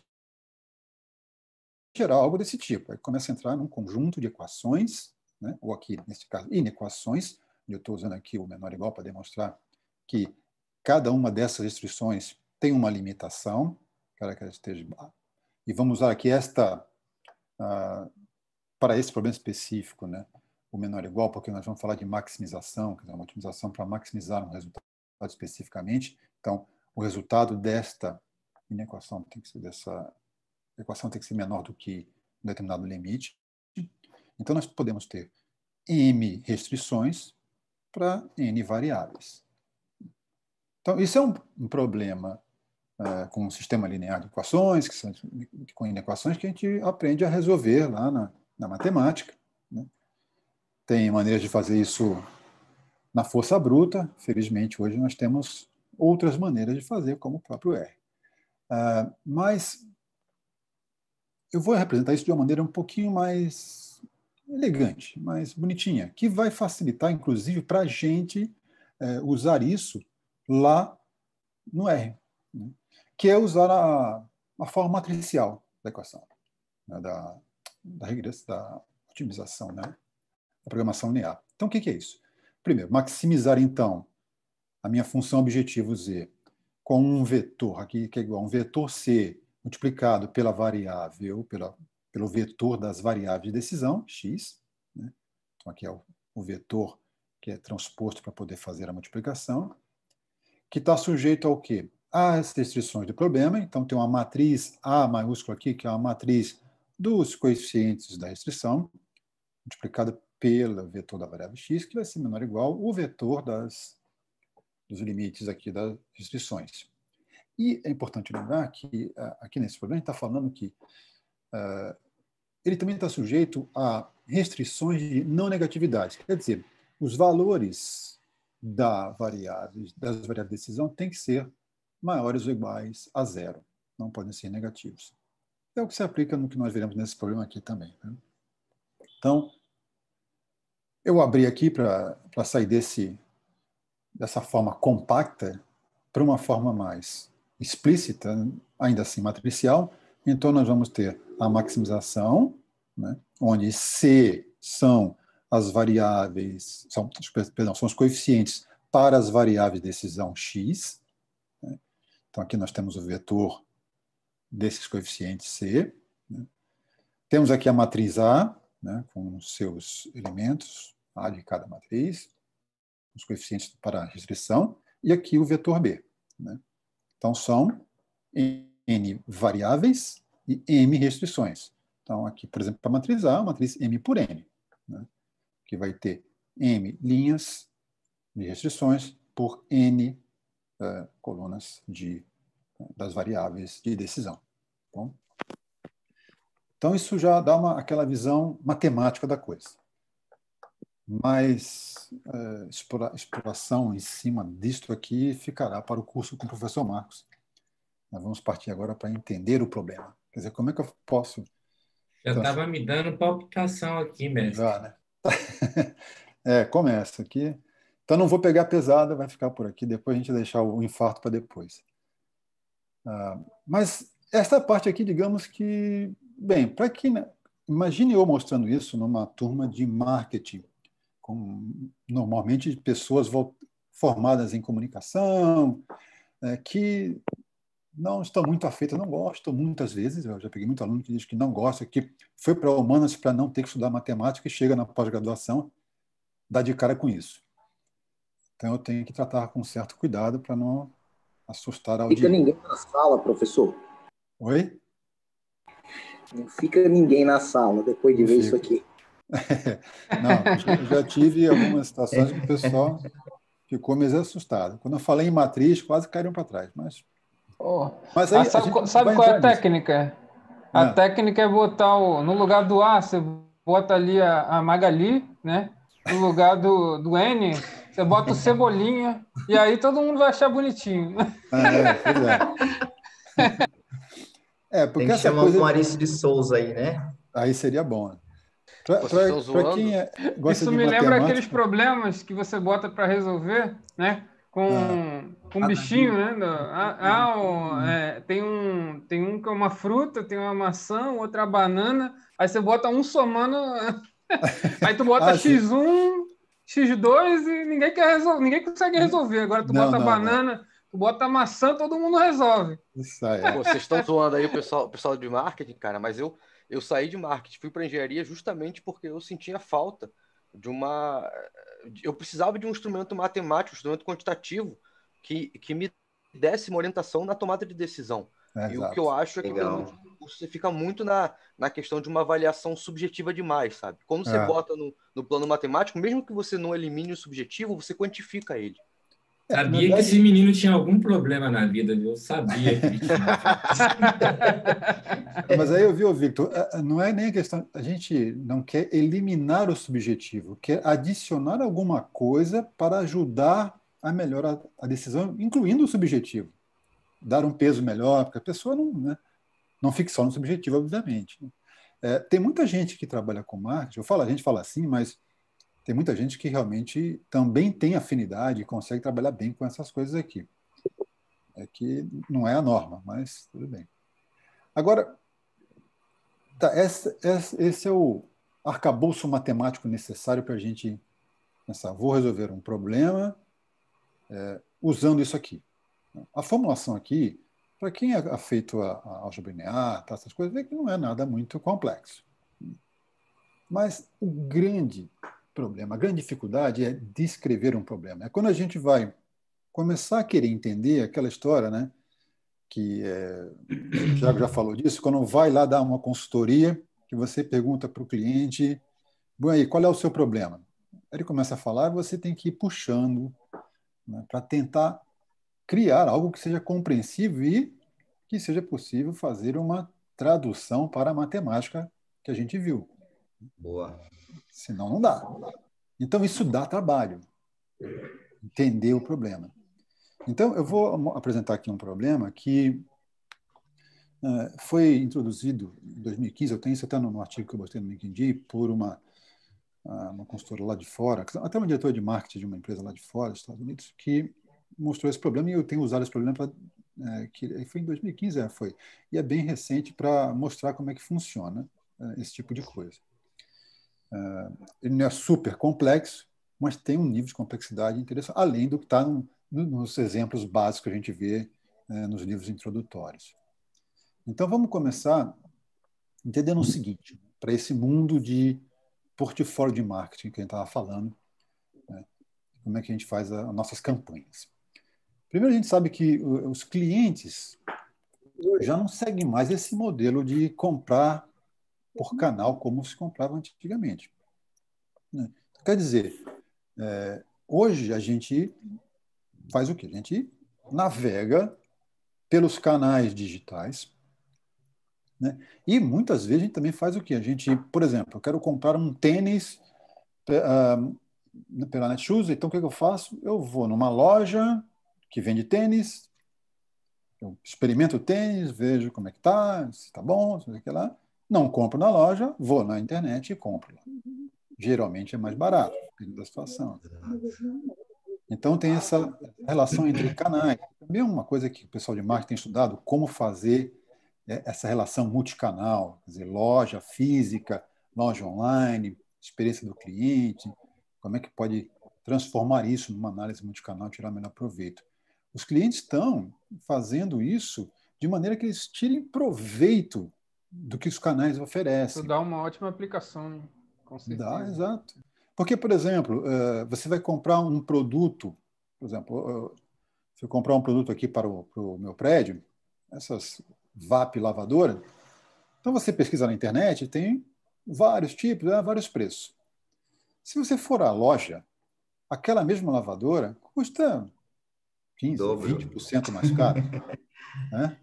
gerar algo desse tipo. Aí começa a entrar num conjunto de equações, né, ou aqui, nesse caso, inequações, e eu estou usando aqui o menor igual para demonstrar que cada uma dessas restrições tem uma limitação, para que ela esteja... E vamos usar aqui esta, uh, para esse problema específico, né, o menor igual, porque nós vamos falar de maximização, quer dizer, uma otimização para maximizar um resultado especificamente. Então, o resultado desta inequação tem que ser dessa equação tem que ser menor do que um determinado limite. Então, nós podemos ter M restrições para N variáveis. Então, isso é um, um problema é, com um sistema linear de equações, que são com inequações que a gente aprende a resolver lá na, na matemática, né? Tem maneiras de fazer isso na força bruta. Felizmente, hoje nós temos outras maneiras de fazer, como o próprio R. Uh, mas eu vou representar isso de uma maneira um pouquinho mais elegante, mais bonitinha, que vai facilitar, inclusive, para a gente uh, usar isso lá no R, né? Que é usar a, a forma matricial da equação, né? da, da regressão, da otimização, né? Da programação linear. Então, o que é isso? Primeiro, maximizar, então, a minha função objetivo Z com um vetor, aqui que é igual a um vetor C multiplicado pela variável, pela, pelo vetor das variáveis de decisão, X, né? Então, aqui é o, o vetor que é transposto para poder fazer a multiplicação, que está sujeito ao quê? Às restrições do problema. Então, tem uma matriz A maiúscula aqui, que é uma matriz dos coeficientes da restrição, multiplicada pelo vetor da variável x, que vai ser menor ou igual ao vetor das, dos limites aqui das restrições. E é importante lembrar que, aqui nesse problema, a gente está falando que uh, ele também está sujeito a restrições de não negatividade. Quer dizer, os valores da variável, das variáveis de decisão têm que ser maiores ou iguais a zero. Não podem ser negativos. É o que se aplica no que nós veremos nesse problema aqui também, né? Então, eu abri aqui para sair desse, dessa forma compacta para uma forma mais explícita, ainda assim matricial. Então, nós vamos ter a maximização, né, onde C são as variáveis, são, perdão, são os coeficientes para as variáveis de decisão x. Né? Então, aqui nós temos o vetor desses coeficientes C. Né? Temos aqui a matriz A, né, com os seus elementos, A de cada matriz, os coeficientes para a restrição, e aqui o vetor B. Né? Então, são N variáveis e M restrições. Então, aqui, por exemplo, para a matriz A, a matriz M por N, né? Que vai ter M linhas de restrições por N uh, colunas de, das variáveis de decisão. Bom? Então, isso já dá uma, aquela visão matemática da coisa. Mas uh, explora, exploração em cima disto aqui ficará para o curso com o professor Marcos. Nós vamos partir agora para entender o problema. Quer dizer, como é que eu posso... Já estava me dando palpitação aqui, mestre. Já, né? É, começa aqui. Então, não vou pegar pesada, vai ficar por aqui. Depois a gente deixar o infarto para depois. Ah, mas essa parte aqui, digamos que... Bem, para que... Né? Imagine eu mostrando isso numa turma de marketing, com normalmente pessoas formadas em comunicação, é, que não estão muito afeitas, não gostam muitas vezes. Eu já peguei muito aluno que diz que não gosta, que foi para humanas para não ter que estudar matemática e chega na pós-graduação, dá de cara com isso. Então eu tenho que tratar com certo cuidado para não assustar a audiência. Fica ninguém na sala, professor. Oi? Não fica ninguém na sala depois de Não ver fica. isso aqui. Não, eu já tive algumas situações que o pessoal ficou meio assustado. Quando eu falei em matriz, quase caíram para trás, mas... Oh. Mas aí, ah, sabe sabe qual é a técnica? Nisso. A Não. técnica é botar o, no lugar do A, você bota ali a, a Magali, né? No lugar do, do N, você bota o Cebolinha, e aí todo mundo vai achar bonitinho. É, pois é. É, porque tem que essa chamar coisa... o Maurício de Souza aí, né? Aí seria bom. Né? Para quem é, gosta Isso de me matemática... lembra aqueles problemas que você bota para resolver, né? Com ah. um bichinho, né? Ah, ah, é, tem, um, tem um que é uma fruta, tem uma maçã, outra banana, aí você bota um somando, aí tu bota ah, xis um, xis dois e ninguém, quer resol... ninguém consegue resolver. Agora tu não, bota não, banana, não. tu bota maçã, todo mundo resolve. Isso aí. Pô, vocês estão zoando aí o pessoal, o pessoal de marketing, cara, mas eu, eu saí de marketing, fui para engenharia justamente porque eu sentia falta de uma... Eu precisava de um instrumento matemático, um instrumento quantitativo, que, que me desse uma orientação na tomada de decisão. É, e exato. O que eu acho é que muito, você fica muito na, na questão de uma avaliação subjetiva demais, sabe? Quando você é. bota no, no plano matemático, mesmo que você não elimine o subjetivo, você quantifica ele. Sabia verdade... que esse menino tinha algum problema na vida, viu? Eu sabia que ele tinha. Mas aí eu vi, Victor, não é nem a questão... A gente não quer eliminar o subjetivo, quer adicionar alguma coisa para ajudar a melhorar a decisão, incluindo o subjetivo. Dar um peso melhor, porque a pessoa não, né, não fica só no subjetivo, obviamente. É, tem muita gente que trabalha com marketing, eu falo, a gente fala assim, mas tem muita gente que realmente também tem afinidade e consegue trabalhar bem com essas coisas aqui. É que não é a norma, mas tudo bem. Agora, tá, esse, esse é o arcabouço matemático necessário para a gente pensar. Vou resolver um problema é, usando isso aqui. A formulação aqui, para quem é feito a, a álgebra linear, tá, essas coisas, vê que não é nada muito complexo. Mas o grande problema, a grande dificuldade é descrever um problema. É quando a gente vai começar a querer entender aquela história, né, que é, o Thiago já falou disso, quando vai lá dar uma consultoria, que você pergunta para o cliente, bom, aí, qual é o seu problema? Ele começa a falar, você tem que ir puxando, né, para tentar criar algo que seja compreensível e que seja possível fazer uma tradução para a matemática que a gente viu. Boa. Senão não dá. Então isso dá trabalho, entender o problema. Então eu vou apresentar aqui um problema que uh, foi introduzido em dois mil e quinze, eu tenho isso até no, no artigo que eu botei no LinkedIn, por uma, uh, uma consultora lá de fora, até um diretor de marketing de uma empresa lá de fora, dos Estados Unidos, que mostrou esse problema, e eu tenho usado esse problema para... É, que foi em dois mil e quinze, é, foi, e é bem recente para mostrar como é que funciona é, esse tipo de coisa. ele não é super complexo, mas tem um nível de complexidade interessante, além do que está no, no, nos exemplos básicos que a gente vê é, nos livros introdutórios. Então, vamos começar entendendo o seguinte, para esse mundo de portfólio de marketing que a gente estava falando, né, como é que a gente faz as nossas campanhas. Primeiro, a gente sabe que os clientes já não seguem mais esse modelo de comprar por canal como se comprava antigamente. Quer dizer, é, hoje a gente faz o quê? A gente navega pelos canais digitais, né? E muitas vezes a gente também faz o quê? A gente, por exemplo, eu quero comprar um tênis uh, pela Netshoes, então o que eu faço? Eu vou numa loja que vende tênis, eu experimento o tênis, vejo como é que tá, se está bom, se não sei o que lá. Não compro na loja, vou na internet e compro. Geralmente é mais barato, dependendo da situação. Então tem essa relação entre canais. Também é uma coisa que o pessoal de marketing tem estudado, como fazer essa relação multicanal, quer dizer, loja física, loja online, experiência do cliente, como é que pode transformar isso numa análise multicanal e tirar melhor proveito. Os clientes estão fazendo isso de maneira que eles tirem proveito do que os canais oferecem. Isso dá uma ótima aplicação, né? Com certeza. Dá, exato. Porque, por exemplo, você vai comprar um produto, por exemplo, se eu comprar um produto aqui para o, para o meu prédio, essas V A P lavadora, então você pesquisa na internet, tem vários tipos, vários preços. Se você for à loja, aquela mesma lavadora custa quinze por cento, vinte por cento mais caro. Né?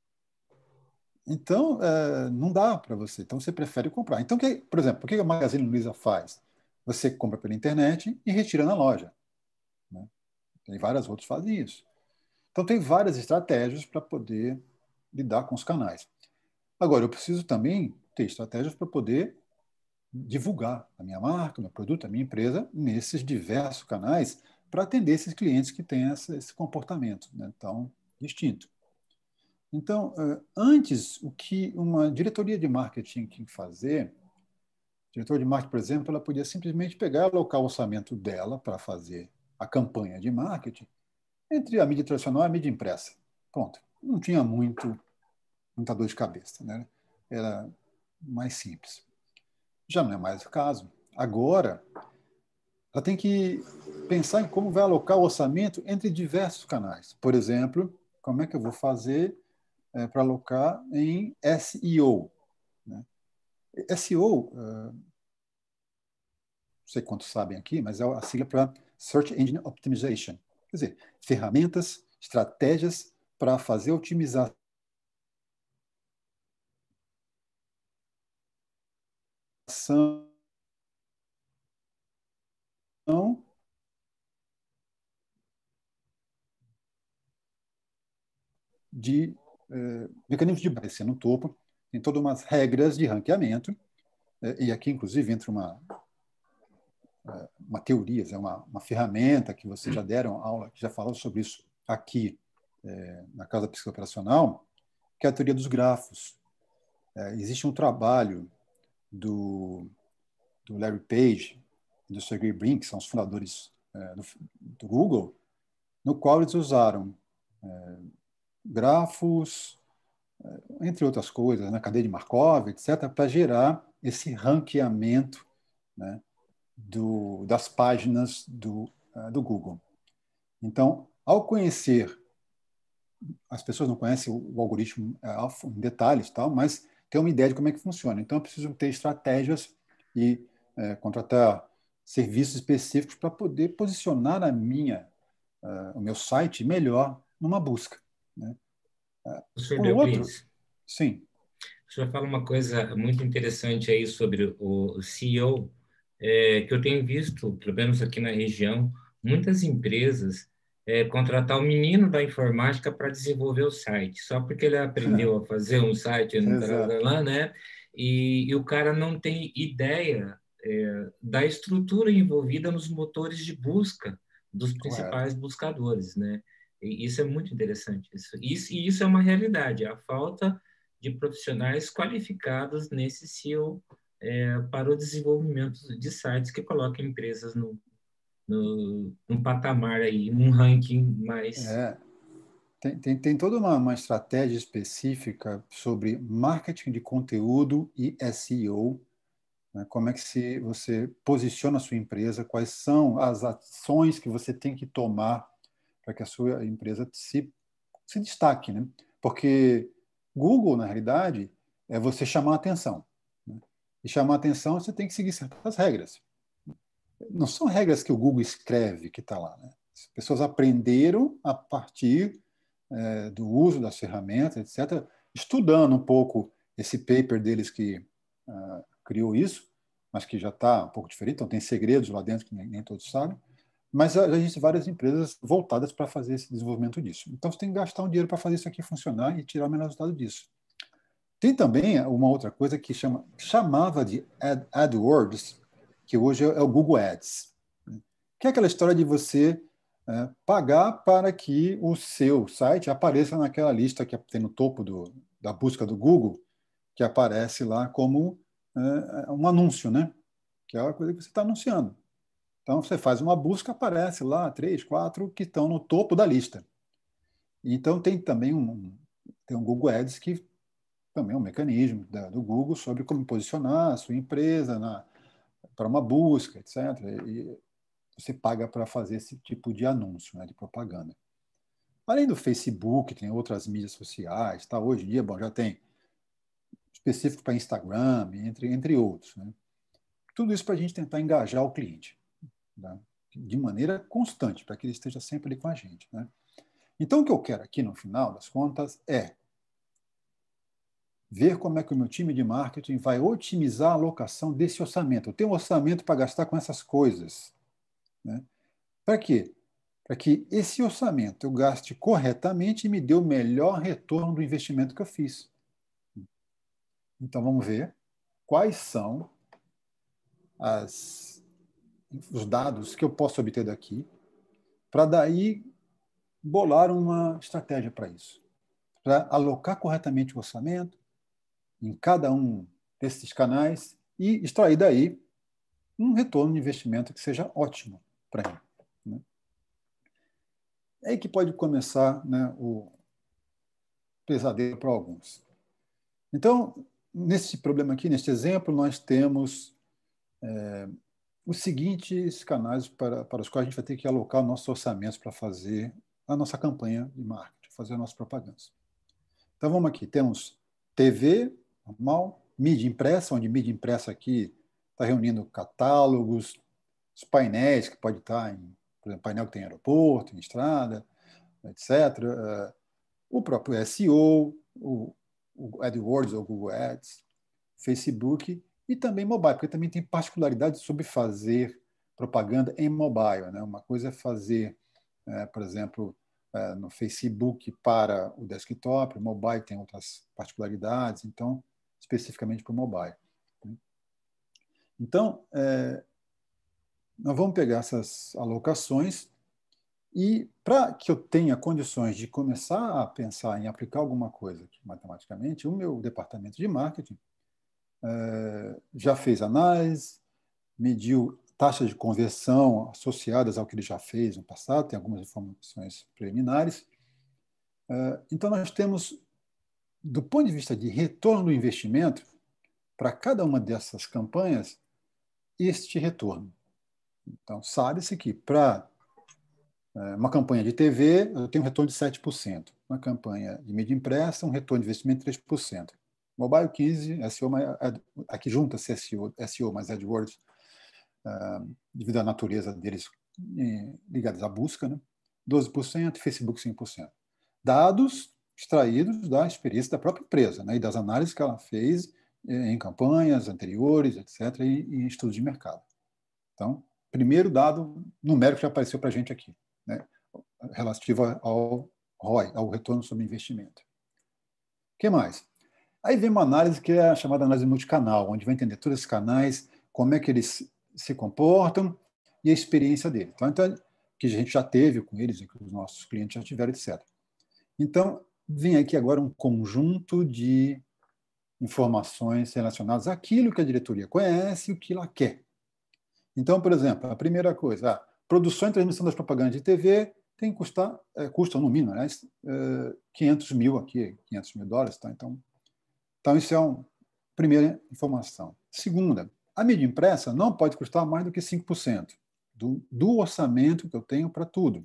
Então, é, não dá para você. Então, você prefere comprar. Então, que, por exemplo, o que a Magazine Luiza faz? Você compra pela internet e retira na loja. Né? Tem várias outras que fazem isso. Então, tem várias estratégias para poder lidar com os canais. Agora, eu preciso também ter estratégias para poder divulgar a minha marca, o meu produto, a minha empresa, nesses diversos canais, para atender esses clientes que têm essa, esse comportamento, né, tão distinto. Então, antes, o que uma diretoria de marketing tinha que fazer, a diretora de marketing, por exemplo, ela podia simplesmente pegar e alocar o orçamento dela para fazer a campanha de marketing entre a mídia tradicional e a mídia impressa. Pronto. Não tinha muito, muita dor de cabeça, né? Era mais simples. Já não é mais o caso. Agora, ela tem que pensar em como vai alocar o orçamento entre diversos canais. Por exemplo, como é que eu vou fazer é, para alocar em S E O? Né? S E O, uh, não sei quantos sabem aqui, mas é a sigla para Search Engine Optimization. Quer dizer, ferramentas, estratégias para fazer otimização de eh, mecanismos de aparecer no topo, tem todas umas regras de ranqueamento, eh, e aqui, inclusive, entra uma, uma teoria, é uma, uma ferramenta que vocês já deram aula, que já falaram sobre isso aqui eh, na Casa da Pesquisa Operacional, que é a teoria dos grafos. Eh, existe um trabalho do, do Larry Page e do Sergey Brin, que são os fundadores eh, do, do Google, no qual eles usaram eh, grafos, entre outras coisas, na cadeia de Markov, etcétera, para gerar esse ranqueamento, né, do, das páginas do, uh, do Google. Então, ao conhecer, as pessoas não conhecem o, o algoritmo uh, em detalhes, tal, mas tem uma ideia de como é que funciona. Então, eu preciso ter estratégias e uh, contratar serviços específicos para poder posicionar a minha, uh, o meu site melhor numa busca. Né? Professor Um outro, sim. O senhor fala uma coisa muito interessante aí sobre o S E O, é, que eu tenho visto, pelo menos aqui na região, muitas empresas é, contratar o menino da informática para desenvolver o site, só porque ele aprendeu a fazer um site, lá, né? E, e o cara não tem ideia é, da estrutura envolvida nos motores de busca dos principais Correto. buscadores, né? E isso é muito interessante. Isso, isso, e isso é uma realidade, a falta de profissionais qualificados nesse S E O é, para o desenvolvimento de sites que colocam empresas no, no, num patamar aí, num ranking mais... É, tem, tem, tem toda uma, uma estratégia específica sobre marketing de conteúdo e S E O, né? Como é que se, você posiciona a sua empresa, quais são as ações que você tem que tomar para que a sua empresa se, se destaque, né? Porque Google, na realidade, é você chamar a atenção, né? E chamar a atenção, você tem que seguir certas regras. Não são regras que o Google escreve que está lá, né? As pessoas aprenderam a partir é, do uso das ferramentas, etcétera, estudando um pouco esse paper deles que uh, criou isso, mas que já está um pouco diferente, então tem segredos lá dentro que nem, nem todos sabem, mas já existem várias empresas voltadas para fazer esse desenvolvimento disso. Então você tem que gastar um dinheiro para fazer isso aqui funcionar e tirar o melhor resultado disso. Tem também uma outra coisa que chama, chamava de Ad, AdWords, que hoje é o Google Ads, que é aquela história de você é, pagar para que o seu site apareça naquela lista que tem no topo do, da busca do Google, que aparece lá como é, um anúncio, né? Que é a coisa que você está anunciando. Então, você faz uma busca, aparece lá três, quatro que estão no topo da lista. Então, tem também um, tem um Google Ads que também é um mecanismo da, do Google sobre como posicionar a sua empresa na, para uma busca, etcétera. E você paga para fazer esse tipo de anúncio, né, de propaganda. Além do Facebook, tem outras mídias sociais. Tá? Hoje em dia, bom, já tem específico para Instagram, entre, entre outros. Né? Tudo isso para a gente tentar engajar o cliente, né? De maneira constante, para que ele esteja sempre ali com a gente. Né? Então, o que eu quero aqui, no final das contas, é ver como é que o meu time de marketing vai otimizar a alocação desse orçamento. Eu tenho um orçamento para gastar com essas coisas. Né? Para quê? Para que esse orçamento eu gaste corretamente e me dê o melhor retorno do investimento que eu fiz. Então, vamos ver quais são as, os dados que eu posso obter daqui, para daí bolar uma estratégia para isso. Para alocar corretamente o orçamento em cada um desses canais e extrair daí um retorno de investimento que seja ótimo para mim. Né? É aí que pode começar, né, o pesadelo para alguns. Então, nesse problema aqui, neste exemplo, nós temos é, os seguintes canais para, para os quais a gente vai ter que alocar nossos orçamentos para fazer a nossa campanha de marketing, fazer a nossa propaganda. Então, vamos aqui. Temos T V, normal, mídia impressa, onde mídia impressa aqui está reunindo catálogos, os painéis, que pode estar em, por exemplo, painel que tem em aeroporto, em estrada, etcétera. O próprio S E O, o, o AdWords ou Google Ads, Facebook e também mobile, porque também tem particularidades sobre fazer propaganda em mobile. Né? Uma coisa é fazer, é, por exemplo, é, no Facebook para o desktop, o mobile tem outras particularidades, então, especificamente para o mobile. Então, é, nós vamos pegar essas alocações e, para que eu tenha condições de começar a pensar em aplicar alguma coisa aqui, matematicamente, o meu departamento de marketing é, já fez análise, mediu taxas de conversão associadas ao que ele já fez no passado, tem algumas informações preliminares. É, então, nós temos, do ponto de vista de retorno do investimento, para cada uma dessas campanhas, este retorno. Então, sabe-se que para uma campanha de T V, eu tenho um retorno de sete por cento. Uma campanha de mídia impressa, um retorno de investimento de três por cento. Mobile quinze por cento, S E O, aqui junta-se S E O, S E O mais AdWords, uh, devido à natureza deles ligados à busca, né? doze por cento, Facebook cinco por cento. Dados extraídos da experiência da própria empresa, né? E das análises que ela fez em campanhas anteriores, etcétera, e em estudos de mercado. Então, primeiro dado numérico que apareceu para a gente aqui, né, relativo ao R O I, ao retorno sobre investimento. O que mais? Aí vem uma análise que é a chamada análise multicanal, onde vai entender todos esses canais, como é que eles se comportam e a experiência deles. Então, então, que a gente já teve com eles, que os nossos clientes já tiveram, etcétera. Então, vem aqui agora um conjunto de informações relacionadas àquilo que a diretoria conhece e o que ela quer. Então, por exemplo, a primeira coisa, a produção e transmissão das propagandas de T V tem que custar, é, custa no mínimo, né, é, quinhentos mil aqui, quinhentos mil dólares. Tá? Então, então, isso é uma primeira informação. Segunda, a mídia impressa não pode custar mais do que cinco por cento do, do orçamento que eu tenho para tudo.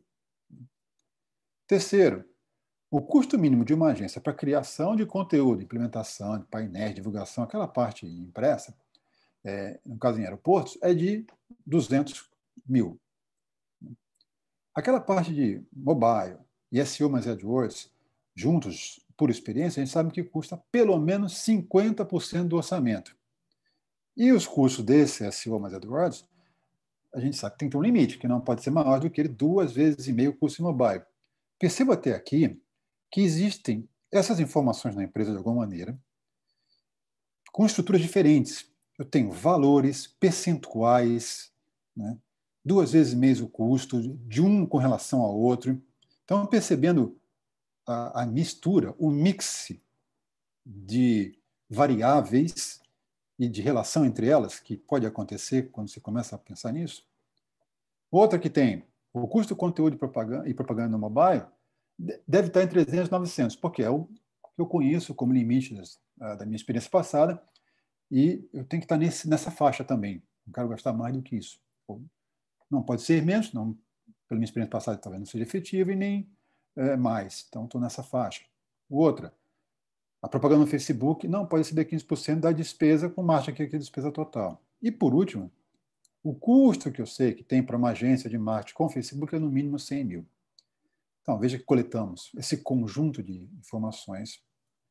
Terceiro, o custo mínimo de uma agência para criação de conteúdo, implementação de painéis, divulgação, aquela parte impressa, é, no caso em aeroportos, é de duzentos mil. Aquela parte de mobile e S E O mais AdWords, juntos, por experiência, a gente sabe que custa pelo menos cinquenta por cento do orçamento. E os custos desse S E O mais AdWords, a gente sabe que tem que ter um limite, que não pode ser maior do que duas vezes e meio o custo de mobile. Perceba até aqui que existem essas informações na empresa de alguma maneira, com estruturas diferentes. Eu tenho valores, percentuais, né? Duas vezes e meio o custo, de um com relação ao outro. Então, percebendo a, a mistura, o mix de variáveis e de relação entre elas, que pode acontecer quando você começa a pensar nisso. Outra que tem o custo do conteúdo e propaganda, e propaganda no mobile deve estar entre trezentos e novecentos, porque é o que eu conheço como limite das, da minha experiência passada, e eu tenho que estar nesse, nessa faixa também. Não quero gastar mais do que isso. Não pode ser menos, não, pela minha experiência passada talvez não seja efetivo, e nem é, mais. Então, estou nessa faixa. Outra, a propaganda no Facebook não pode exceder quinze por cento da despesa com margem aqui, que é a despesa total. E, por último, o custo que eu sei que tem para uma agência de marketing com Facebook é no mínimo cem mil. Então, veja que coletamos esse conjunto de informações.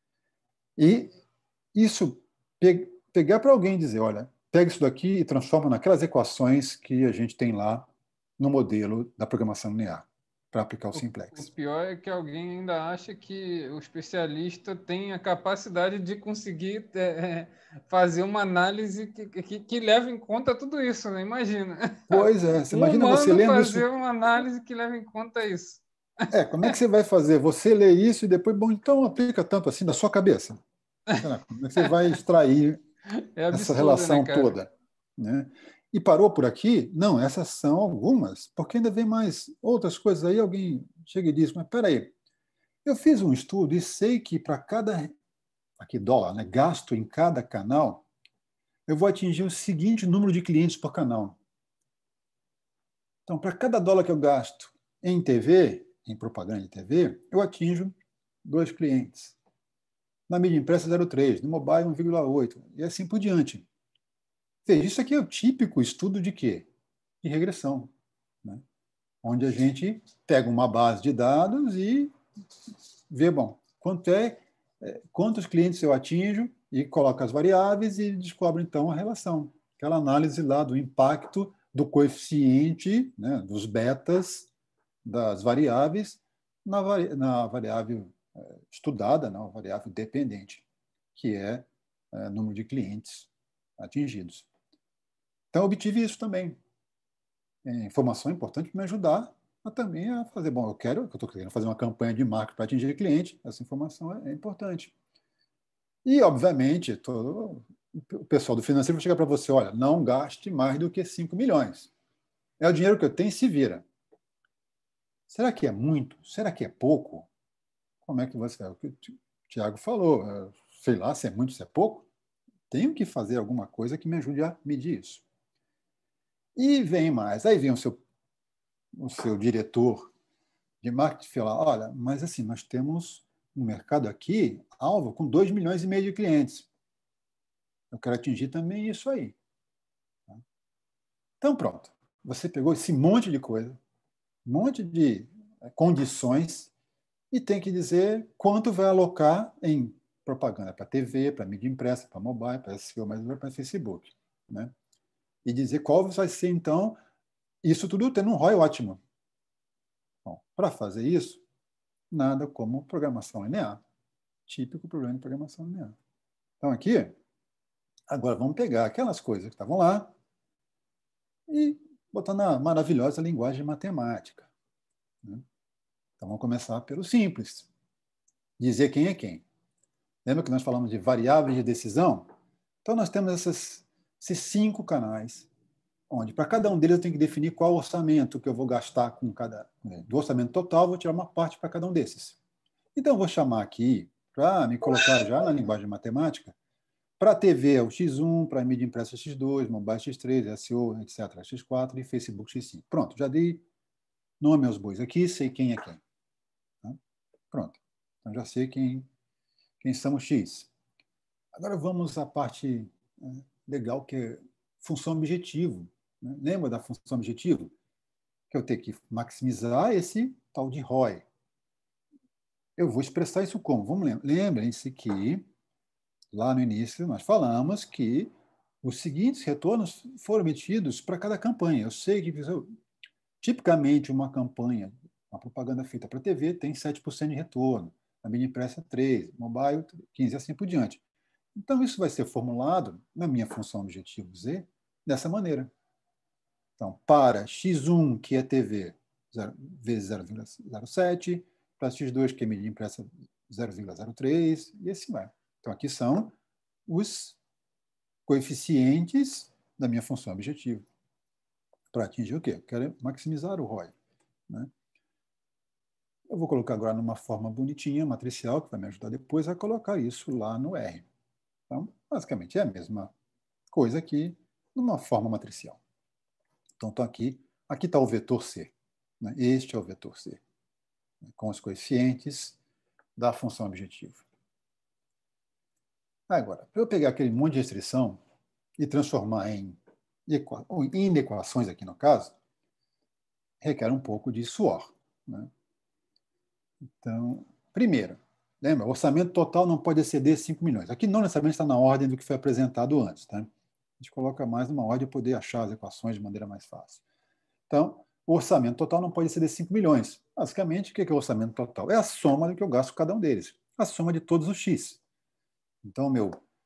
E isso, pegar para alguém e dizer, olha, pega isso daqui e transforma naquelas equações que a gente tem lá no modelo da programação linear, para aplicar o Simplex. O pior é que alguém ainda acha que o especialista tem a capacidade de conseguir é, fazer uma análise que, que, que leve em conta tudo isso, né? Imagina. Pois é, você um imagina você lendo fazer isso. uma análise que leve em conta isso. É, como é que você vai fazer? Você lê isso e depois, bom, então aplica tanto assim na sua cabeça. Como é que você vai extrair é absurdo, essa relação, né, cara? toda? Né? E parou por aqui? Não, essas são algumas, porque ainda vem mais outras coisas. Aí alguém chega e diz, mas peraí, eu fiz um estudo e sei que para cada aqui dólar, né, gasto em cada canal, eu vou atingir o seguinte número de clientes por canal. Então, para cada dólar que eu gasto em T V, em propaganda de T V, eu atinjo dois clientes. Na mídia impressa, zero vírgula três, no mobile, um vírgula oito, e assim por diante. Veja, isso aqui é o típico estudo de quê? De regressão, né? Onde a gente pega uma base de dados e vê, bom, quanto é, quantos clientes eu atinjo, e coloca as variáveis e descobre, então, a relação. Aquela análise lá do impacto do coeficiente, né, dos betas das variáveis na, vari, na variável é, estudada, na variável dependente, que é, é número de clientes atingidos. Então, eu obtive isso também. É, informação importante para me ajudar a também a fazer. Bom, eu quero, eu estou querendo fazer uma campanha de marketing para atingir cliente, essa informação é, é importante. E, obviamente, todo, o pessoal do financeiro vai chegar para você, olha, não gaste mais do que cinco milhões. É o dinheiro que eu tenho e se vira. Será que é muito? Será que é pouco? Como é que você... É o que o Tiago falou, sei lá se é muito, se é pouco. Tenho que fazer alguma coisa que me ajude a medir isso. E vem mais. Aí vem o seu, o seu diretor de marketing e fala, olha, mas assim, nós temos um mercado aqui, alvo, com dois milhões e meio de clientes. Eu quero atingir também isso aí. Então, pronto. Você pegou esse monte de coisa, um monte de condições, e tem que dizer quanto vai alocar em propaganda para T V, para mídia impressa, para mobile, para S E O, mas para Facebook. Né? E dizer qual vai ser, então, isso tudo tendo um R O I ótimo. Bom, para fazer isso, nada como programação linear. Típico problema de programação linear. Então, aqui, agora vamos pegar aquelas coisas que estavam lá e botar na maravilhosa linguagem matemática. Né? Então, vamos começar pelo simples. Dizer quem é quem. Lembra que nós falamos de variáveis de decisão? Então, nós temos essas, esses cinco canais, onde para cada um deles eu tenho que definir qual orçamento que eu vou gastar com cada... Do orçamento total, eu vou tirar uma parte para cada um desses. Então, eu vou chamar aqui, para me colocar já na linguagem matemática, para a T V é o xis um, para a mídia impressa xis dois, mobile xis três, S E O, etcétera, xis quatro e Facebook xis cinco. Pronto, já dei nome aos bois aqui, sei quem é quem. Tá? Pronto, então já sei quem, quem são os X. Agora vamos à parte né, legal, que é função objetivo. Né? Lembra da função objetivo? Que eu tenho que maximizar esse tal de R O I. Eu vou expressar isso como? Vamos lembrar. Lembrem-se que lá no início nós falamos que os seguintes retornos foram emitidos para cada campanha. Eu sei que, tipicamente, uma campanha, uma propaganda feita para T V tem sete por cento de retorno, a mídia impressa três por cento, mobile quinze por cento, assim por diante. Então, isso vai ser formulado na minha função objetivo Z dessa maneira. Então, para xis um, que é T V, vezes zero vírgula zero sete, para xis dois, que é mídia impressa zero vírgula zero três, e assim vai. Então, aqui são os coeficientes da minha função objetivo. Para atingir o quê? Eu quero maximizar o R O I. Né? Eu vou colocar agora numa forma bonitinha, matricial, que vai me ajudar depois a colocar isso lá no R. Então, basicamente, é a mesma coisa aqui, numa forma matricial. Então, estou aqui. Aqui está o vetor C. Né? Este é o vetor C, né? Com os coeficientes da função objetivo. Agora, para eu pegar aquele monte de restrição e transformar em, equa... em equações, aqui no caso, requer um pouco de suor. Né? Então, primeiro, lembra, o orçamento total não pode exceder cinco milhões. Aqui não necessariamente está na ordem do que foi apresentado antes. Tá? A gente coloca mais numa ordem para poder achar as equações de maneira mais fácil. Então, o orçamento total não pode exceder cinco milhões. Basicamente, o que é o orçamento total? É a soma do que eu gasto com cada um deles. A soma de todos os X. Então, o meu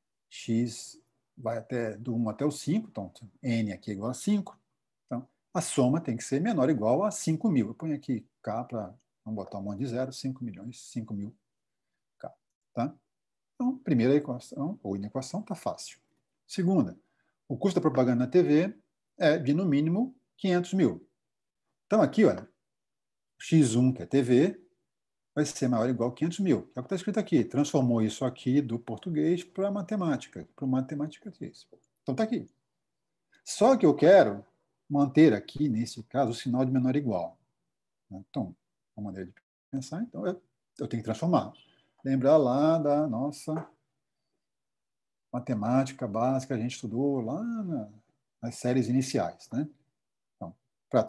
X vai até do um até o cinco, então N aqui é igual a cinco. Então, a soma tem que ser menor ou igual a cinco mil. Eu ponho aqui K para não botar um monte de zero, cinco milhões, cinco mil K. Tá? Então, primeira equação, ou inequação, está fácil. Segunda, o custo da propaganda na T V é de, no mínimo, quinhentos mil. Então, aqui, olha, xis um, que é T V, vai ser maior ou igual a quinhentos mil. É o que está escrito aqui. Transformou isso aqui do português para a matemática. Para matemática, é isso. Então, está aqui. Só que eu quero manter aqui, nesse caso, o sinal de menor ou igual. Então, uma maneira de pensar, então, eu, eu tenho que transformar. Lembrar lá da nossa matemática básica, a gente estudou lá na, nas séries iniciais. Né? Então, para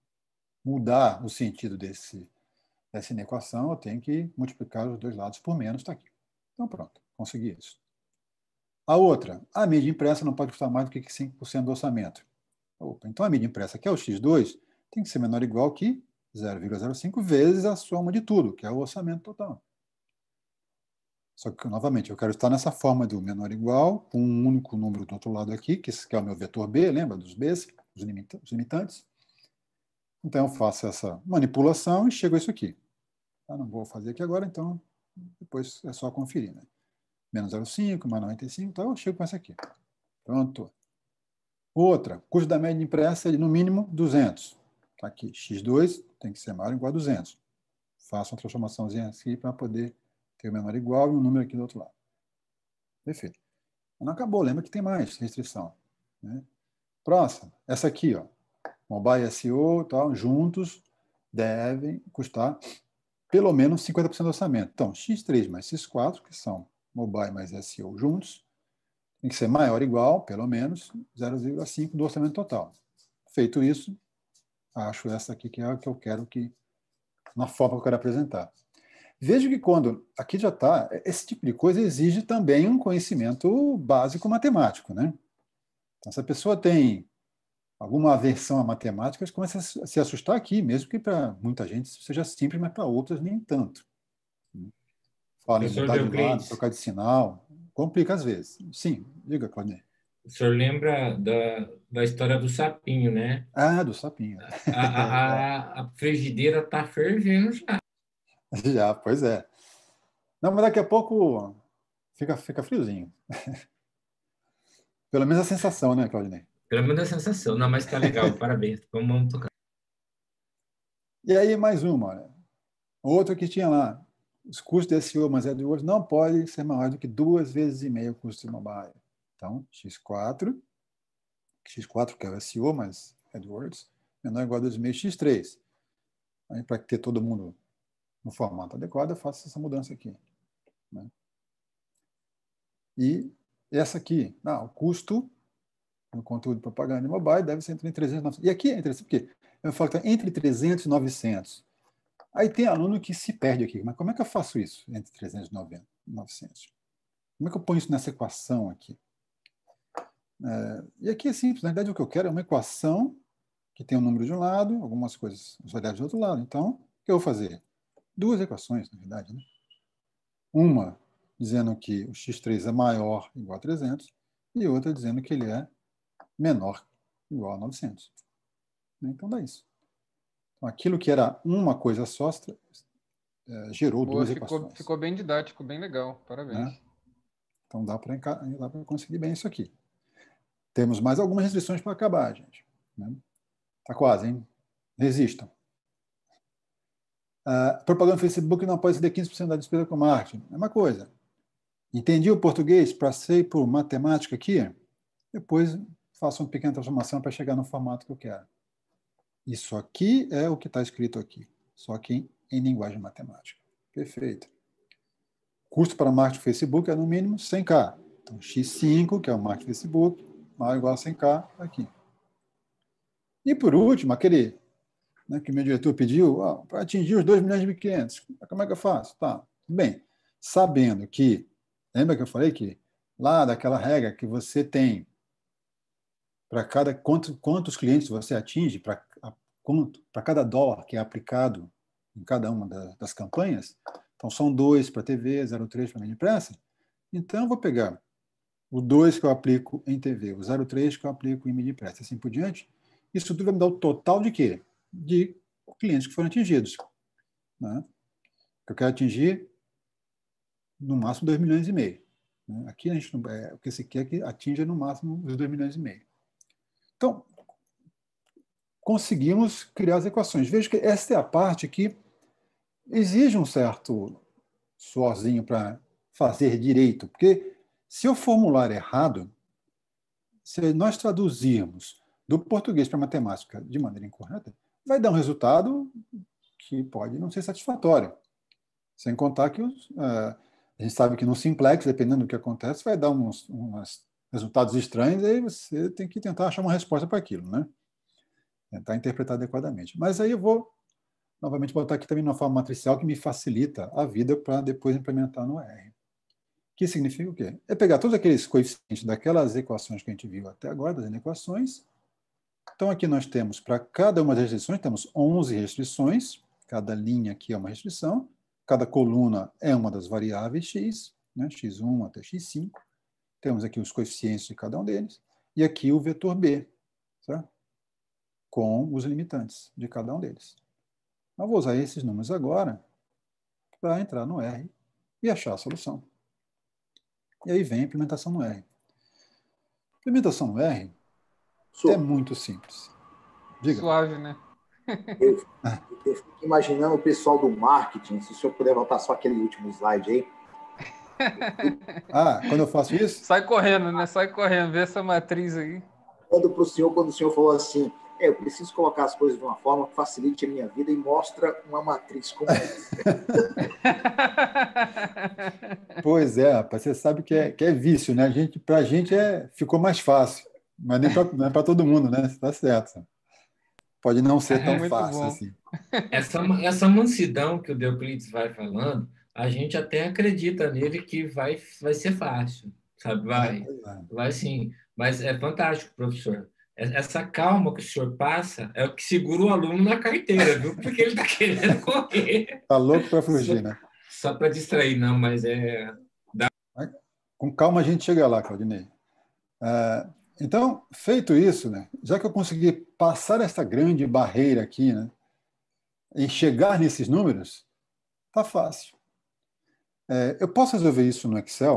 mudar o sentido desse essa inequação, eu tenho que multiplicar os dois lados por menos, está aqui. Então, pronto, consegui isso. A outra, a mídia impressa não pode custar mais do que cinco por cento do orçamento. Opa, então, a mídia impressa, que é o xis dois, tem que ser menor ou igual que zero vírgula zero cinco vezes a soma de tudo, que é o orçamento total. Só que, novamente, eu quero estar nessa forma do menor ou igual, com um único número do outro lado aqui, que é o meu vetor B, lembra dos Bs, os limitantes? Então, eu faço essa manipulação e chego a isso aqui. Eu não vou fazer aqui agora, então depois é só conferir. Né? Menos zero vírgula cinco, mais noventa e cinco, então eu chego com essa aqui. Pronto. Outra, custo da média impressa é de, no mínimo, duzentos. Tá aqui, xis dois tem que ser maior ou igual a duzentos. Faço uma transformaçãozinha aqui para poder ter o menor ou igual e um número aqui do outro lado. Perfeito. Mas não acabou, lembra que tem mais restrição. Né? Próxima, essa aqui, ó. Mobile S E O, tal, juntos, devem custar pelo menos cinquenta por cento do orçamento. Então, xis três mais xis quatro, que são mobile mais S E O juntos, tem que ser maior ou igual, pelo menos, zero vírgula cinco do orçamento total. Feito isso, acho essa aqui que é a que eu quero que, na forma que eu quero apresentar. Veja que quando, aqui já está, esse tipo de coisa exige também um conhecimento básico matemático. Né? Então, se a pessoa tem alguma aversão à matemática, eles começam a se assustar aqui, mesmo que para muita gente seja simples, mas para outras nem tanto. Fala em mudar de lado, trocar de sinal, complica às vezes. Sim, diga, Claudinei. O senhor lembra da, da história do sapinho, né? Ah, do sapinho. A, a, a, a frigideira está fervendo já. Já, pois é. Não, mas daqui a pouco fica, fica friozinho. Pelo menos a sensação, né, Claudinei? Pelo menos a sensação. Não, mas tá legal, parabéns. Vamos, vamos tocar. E aí, mais uma, olha. Outro que tinha lá. Os custos de S E O mais AdWords não podem ser maiores do que duas vezes e meio o custo de mobile. Então, X quatro, X quatro que é o S E O mais AdWords, menor ou igual a dois vírgula cinco X três. Aí, para ter todo mundo no formato adequado, eu faço essa mudança aqui. Né? E essa aqui, não, o custo no conteúdo de propaganda de mobile deve ser entre trezentos e novecentos. E aqui é interessante porque eu falo que está entre trezentos e novecentos. Aí tem aluno que se perde aqui. Mas como é que eu faço isso entre trezentos e novecentos? Como é que eu ponho isso nessa equação aqui? É, e aqui é simples. Na verdade, o que eu quero é uma equação que tem um número de um lado, algumas coisas, os variáveis do outro lado. Então, o que eu vou fazer? Duas equações, na verdade. Né? Uma dizendo que o X três é maior ou igual a trezentos e outra dizendo que ele é menor ou igual a novecentos. Então, dá isso. Então, aquilo que era uma coisa só é, gerou Boa, duas ficou, equações. ficou bem didático, bem legal. Parabéns. Né? Então, dá para conseguir bem isso aqui. Temos mais algumas restrições para acabar, gente. Né? Tá quase, hein? Resistam. Uh, propaganda no Facebook não pode exceder quinze por cento da despesa com marketing. É uma coisa. Entendi o português, passei por matemática aqui, depois faço uma pequena transformação para chegar no formato que eu quero. Isso aqui é o que está escrito aqui, só que em, em linguagem matemática. Perfeito. Custo para marketing Facebook é no mínimo cem K. Então, X cinco, que é o marketing Facebook, maior ou igual a cem K aqui. E por último, aquele, né, que meu diretor pediu, ah, para atingir os dois milhões de clientes. Como é que eu faço? Tá, tudo bem. Sabendo que, lembra que eu falei que lá daquela regra que você tem para cada quanto, quantos clientes você atinge, para para cada dólar que é aplicado em cada uma das, das campanhas, então são dois para T V, zero vírgula três para mídia impressa, então eu vou pegar o dois que eu aplico em T V, o zero vírgula três que eu aplico em mídia impressa, assim por diante. Isso tudo vai me dar o total de quê? De clientes que foram atingidos. Né? Eu quero atingir no máximo dois milhões e meio. Né? Aqui a gente não, é, o que se quer é que atinja no máximo os dois milhões e meio. Então, conseguimos criar as equações. Veja que esta é a parte que exige um certo suorzinho para fazer direito, porque se eu formular errado, se nós traduzirmos do português para a matemática de maneira incorreta, vai dar um resultado que pode não ser satisfatório. Sem contar que os, uh, a gente sabe que no simplex, dependendo do que acontece, vai dar uns, uns resultados estranhos, e aí você tem que tentar achar uma resposta para aquilo, né? Tentar interpretar adequadamente. Mas aí eu vou, novamente, botar aqui também uma forma matricial que me facilita a vida para depois implementar no R. Que significa o quê? É pegar todos aqueles coeficientes daquelas equações que a gente viu até agora, das equações. Então, aqui nós temos, para cada uma das restrições, temos onze restrições. Cada linha aqui é uma restrição. Cada coluna é uma das variáveis x, né, x um até x cinco. Temos aqui os coeficientes de cada um deles. E aqui o vetor B, certo? Com os limitantes de cada um deles. Eu vou usar esses números agora para entrar no R e achar a solução. E aí vem a implementação no R. A implementação no R Sou. é muito simples. Diga. Suave, né? Eu, eu fico imaginando o pessoal do marketing, se o senhor puder voltar só aquele último slide aí. Ah, quando eu faço isso? Sai correndo, né? Sai correndo, vê essa matriz aí. Quando para o senhor, quando o senhor falou assim, é, eu preciso colocar as coisas de uma forma que facilite a minha vida e mostra uma matriz como essa. Pois é, rapaz, você sabe que é, que é vício, né? A gente, pra gente é, ficou mais fácil, mas nem pra, não é para todo mundo, né? Tá certo. Pode não ser tão é fácil bom. assim. Essa, essa mansidão que o Deoclides vai falando, a gente até acredita nele que vai, vai ser fácil, sabe? Vai, é. vai sim. Mas é fantástico, professor. Essa calma que o senhor passa é o que segura o aluno na carteira, viu? Porque ele está querendo correr. Está louco para fugir, só, né? Só para distrair, não, mas é... Dá... Com calma a gente chega lá, Claudinei. Uh, então, feito isso, né, já que eu consegui passar essa grande barreira aqui, né, e chegar nesses números, tá fácil. É, eu posso resolver isso no Excel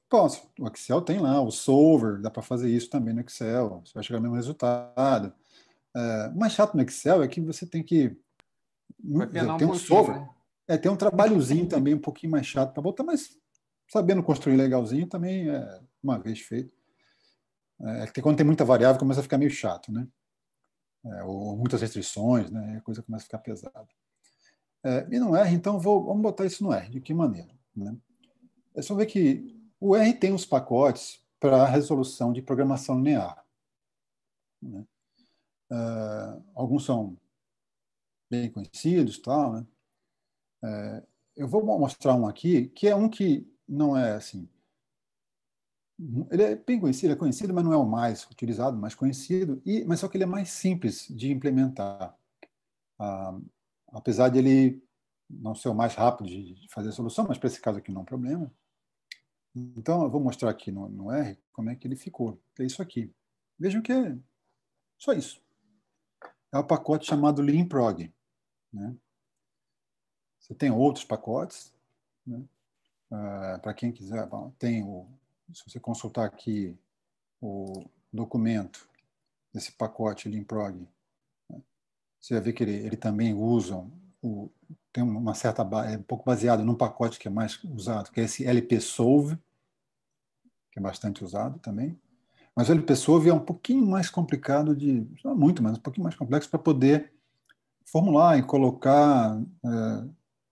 Posso. O Excel tem lá, o Solver, dá para fazer isso também no Excel, você vai chegar ao mesmo resultado. É, o mais chato no Excel é que você tem que... Vai penar um tem um pouquinho, Solver. né? É, tem um trabalhozinho também um pouquinho mais chato para botar, mas sabendo construir legalzinho também, é, uma vez feito. É, que quando tem muita variável começa a ficar meio chato, né? É, ou muitas restrições, né? A coisa começa a ficar pesada. É, e no R, então, vou, vamos botar isso no R. De que maneira? Né? É só ver que o R tem os pacotes para a resolução de programação linear. Né? Uh, alguns são bem conhecidos, tal, né? Uh, eu vou mostrar um aqui, que é um que não é assim... Ele é bem conhecido, é conhecido, mas não é o mais utilizado, mais conhecido, e, mas só que ele é mais simples de implementar. Uh, apesar de ele não ser o mais rápido de, de fazer a solução, mas para esse caso aqui não é um problema. Então, eu vou mostrar aqui no, no R como é que ele ficou. É isso aqui. Vejam que é só isso. É o pacote chamado leanprog. Né? Você tem outros pacotes. Né? Uh, para quem quiser, bom, tem o, se você consultar aqui o documento desse pacote leanprog, né? Você vai ver que ele, ele também usa, o, tem uma certa, é um pouco baseado num pacote que é mais usado, que é esse L P Solve, que é bastante usado também. Mas o L P Solve é um pouquinho mais complicado de... Não é muito, mas um pouquinho mais complexo para poder formular e colocar é,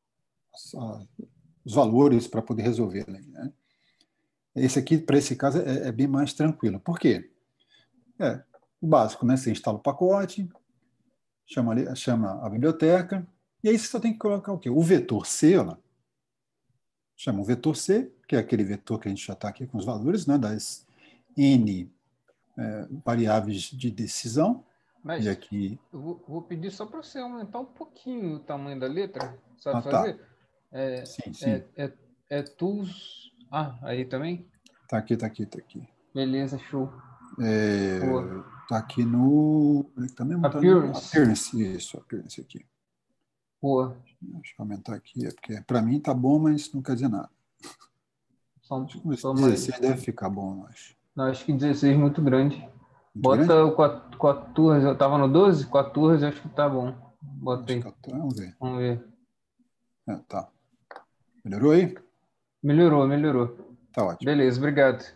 os valores para poder resolver. Né? Esse aqui, para esse caso, é, é bem mais tranquilo. Por quê? É o básico, né? Você instala o pacote, chama, chama a biblioteca, e aí você só tem que colocar o quê? O vetor C, lá, chama o vetor C, que é aquele vetor que a gente já está aqui com os valores, né? Das N é, variáveis de decisão. Mas e aqui... eu vou, vou pedir só para você aumentar um pouquinho o tamanho da letra. Sabe ah, fazer? Tá. É, sim, sim. É, é, é tools... Ah, aí também? Tá aqui, tá aqui, tá aqui. Beleza, show. É, tá aqui no... Também tá Appearance. No appearance, isso, Appearance aqui. Boa. Deixa eu aumentar aqui, é porque para mim tá bom, mas não quer dizer nada. Só, acho que só dezesseis mais. deve ficar bom, eu acho. Não, acho que dezesseis é muito grande. Muito Bota grande? o quatorze, eu tava no doze? quatorze, acho que tá bom. Bota aí. Vamos ver. Vamos ver. É, tá. Melhorou aí? Melhorou, melhorou. Tá ótimo. Beleza, obrigado.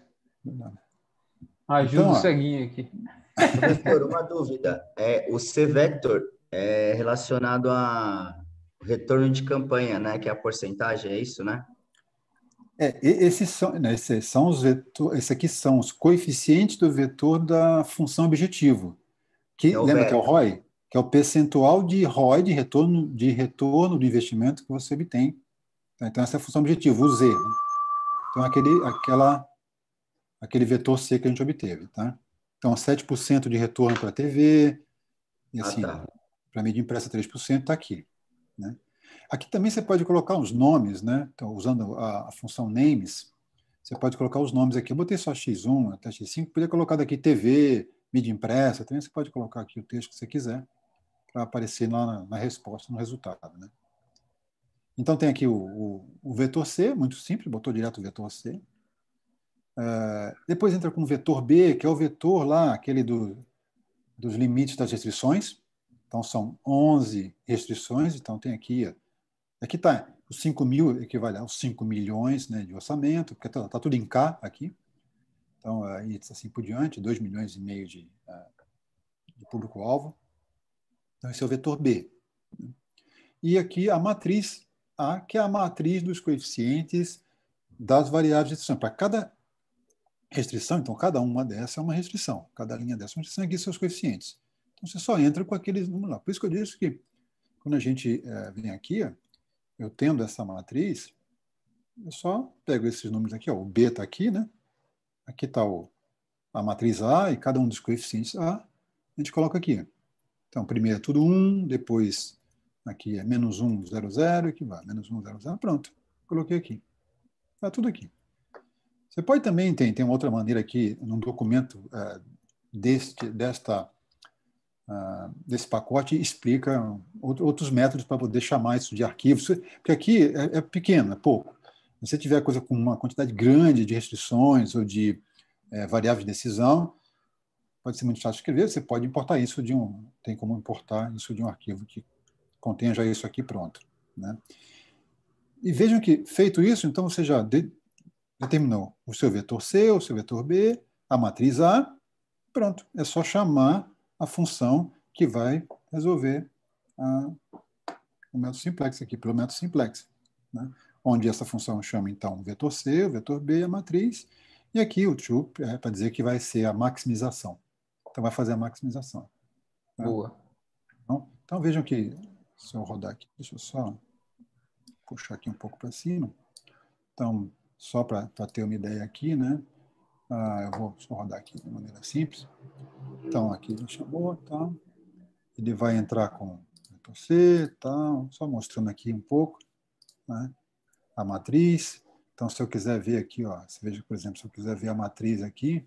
Ajuda Então, o ó, ceguinho aqui. Professor, uma dúvida. É, o C-Vector é relacionado a retorno de campanha, né? Que é a porcentagem, é isso, né? É, esses são, né, esses são os vetor, esses aqui são os coeficientes do vetor da função objetivo. Que, É o lembra que é o beta. R O I? Que é o percentual de R O I, de retorno, de retorno do investimento que você obtém. Então, essa é a função objetivo, o Z. Né? Então, aquele, aquela, aquele vetor C que a gente obteve. Tá? Então, sete por cento de retorno para a T V, e assim, Ah, tá. para mídia impressa três por cento está aqui. Né? Aqui também você pode colocar os nomes, né? Então, usando a, a função names, você pode colocar os nomes aqui. Eu botei só X um até X cinco, podia colocar daqui T V, mídia impressa, também você pode colocar aqui o texto que você quiser para aparecer lá na, na resposta, no resultado. Né? Então tem aqui o, o, o vetor C, muito simples, botou direto o vetor C. Uh, depois entra com o vetor B, que é o vetor lá, aquele do, dos limites das restrições. Então são onze restrições, então tem aqui... Aqui está, os cinco mil equivale aos cinco milhões, né, de orçamento, porque está tá tudo em K aqui. Então, aí assim por diante, dois milhões e meio de, de público-alvo. Então, esse é o vetor B. E aqui a matriz A, que é a matriz dos coeficientes das variáveis de restrição. Para cada restrição, então, cada uma dessa é uma restrição. Cada linha dessa é uma restrição, aqui são os coeficientes. Então, você só entra com aqueles números lá. Por isso que eu disse que, quando a gente é, vem aqui, ó, eu tendo essa matriz, eu só pego esses números aqui, ó, o B está aqui, né? Aqui está a matriz A e cada um dos coeficientes A, a gente coloca aqui. Então, primeiro é tudo um, depois aqui é menos um, zero, zero, aqui vai, menos um, zero, zero, pronto. Coloquei aqui. Está tudo aqui. Você pode também, tem, tem uma outra maneira aqui, num documento uh, deste, desta... Uh, desse pacote explica outro, outros métodos para poder chamar isso de arquivos, porque aqui é, é pequeno, é pouco. Se você tiver coisa com uma quantidade grande de restrições ou de é, variáveis de decisão, pode ser muito fácil de escrever, você pode importar isso de um, tem como importar isso de um arquivo que contenha já isso aqui pronto, né? E vejam que, feito isso, então você já de, determinou o seu vetor C, o seu vetor B, a matriz A, pronto, é só chamar a função que vai resolver a, o método simplex aqui, pelo método simplex, né? Onde essa função chama, então, o vetor C, o vetor B e a matriz, e aqui o true é para dizer que vai ser a maximização. Então, vai fazer a maximização. Tá? Boa. Então, então, vejam que, se eu rodar aqui, deixa eu só puxar aqui um pouco para cima. Então, só para ter uma ideia aqui, né? Ah, eu vou só rodar aqui de maneira simples. Então, aqui ele chamou, tá? Ele vai entrar com vetor C, tá? Só mostrando aqui um pouco, né? A matriz. Então, se eu quiser ver aqui, ó, você veja, por exemplo, se eu quiser ver a matriz aqui,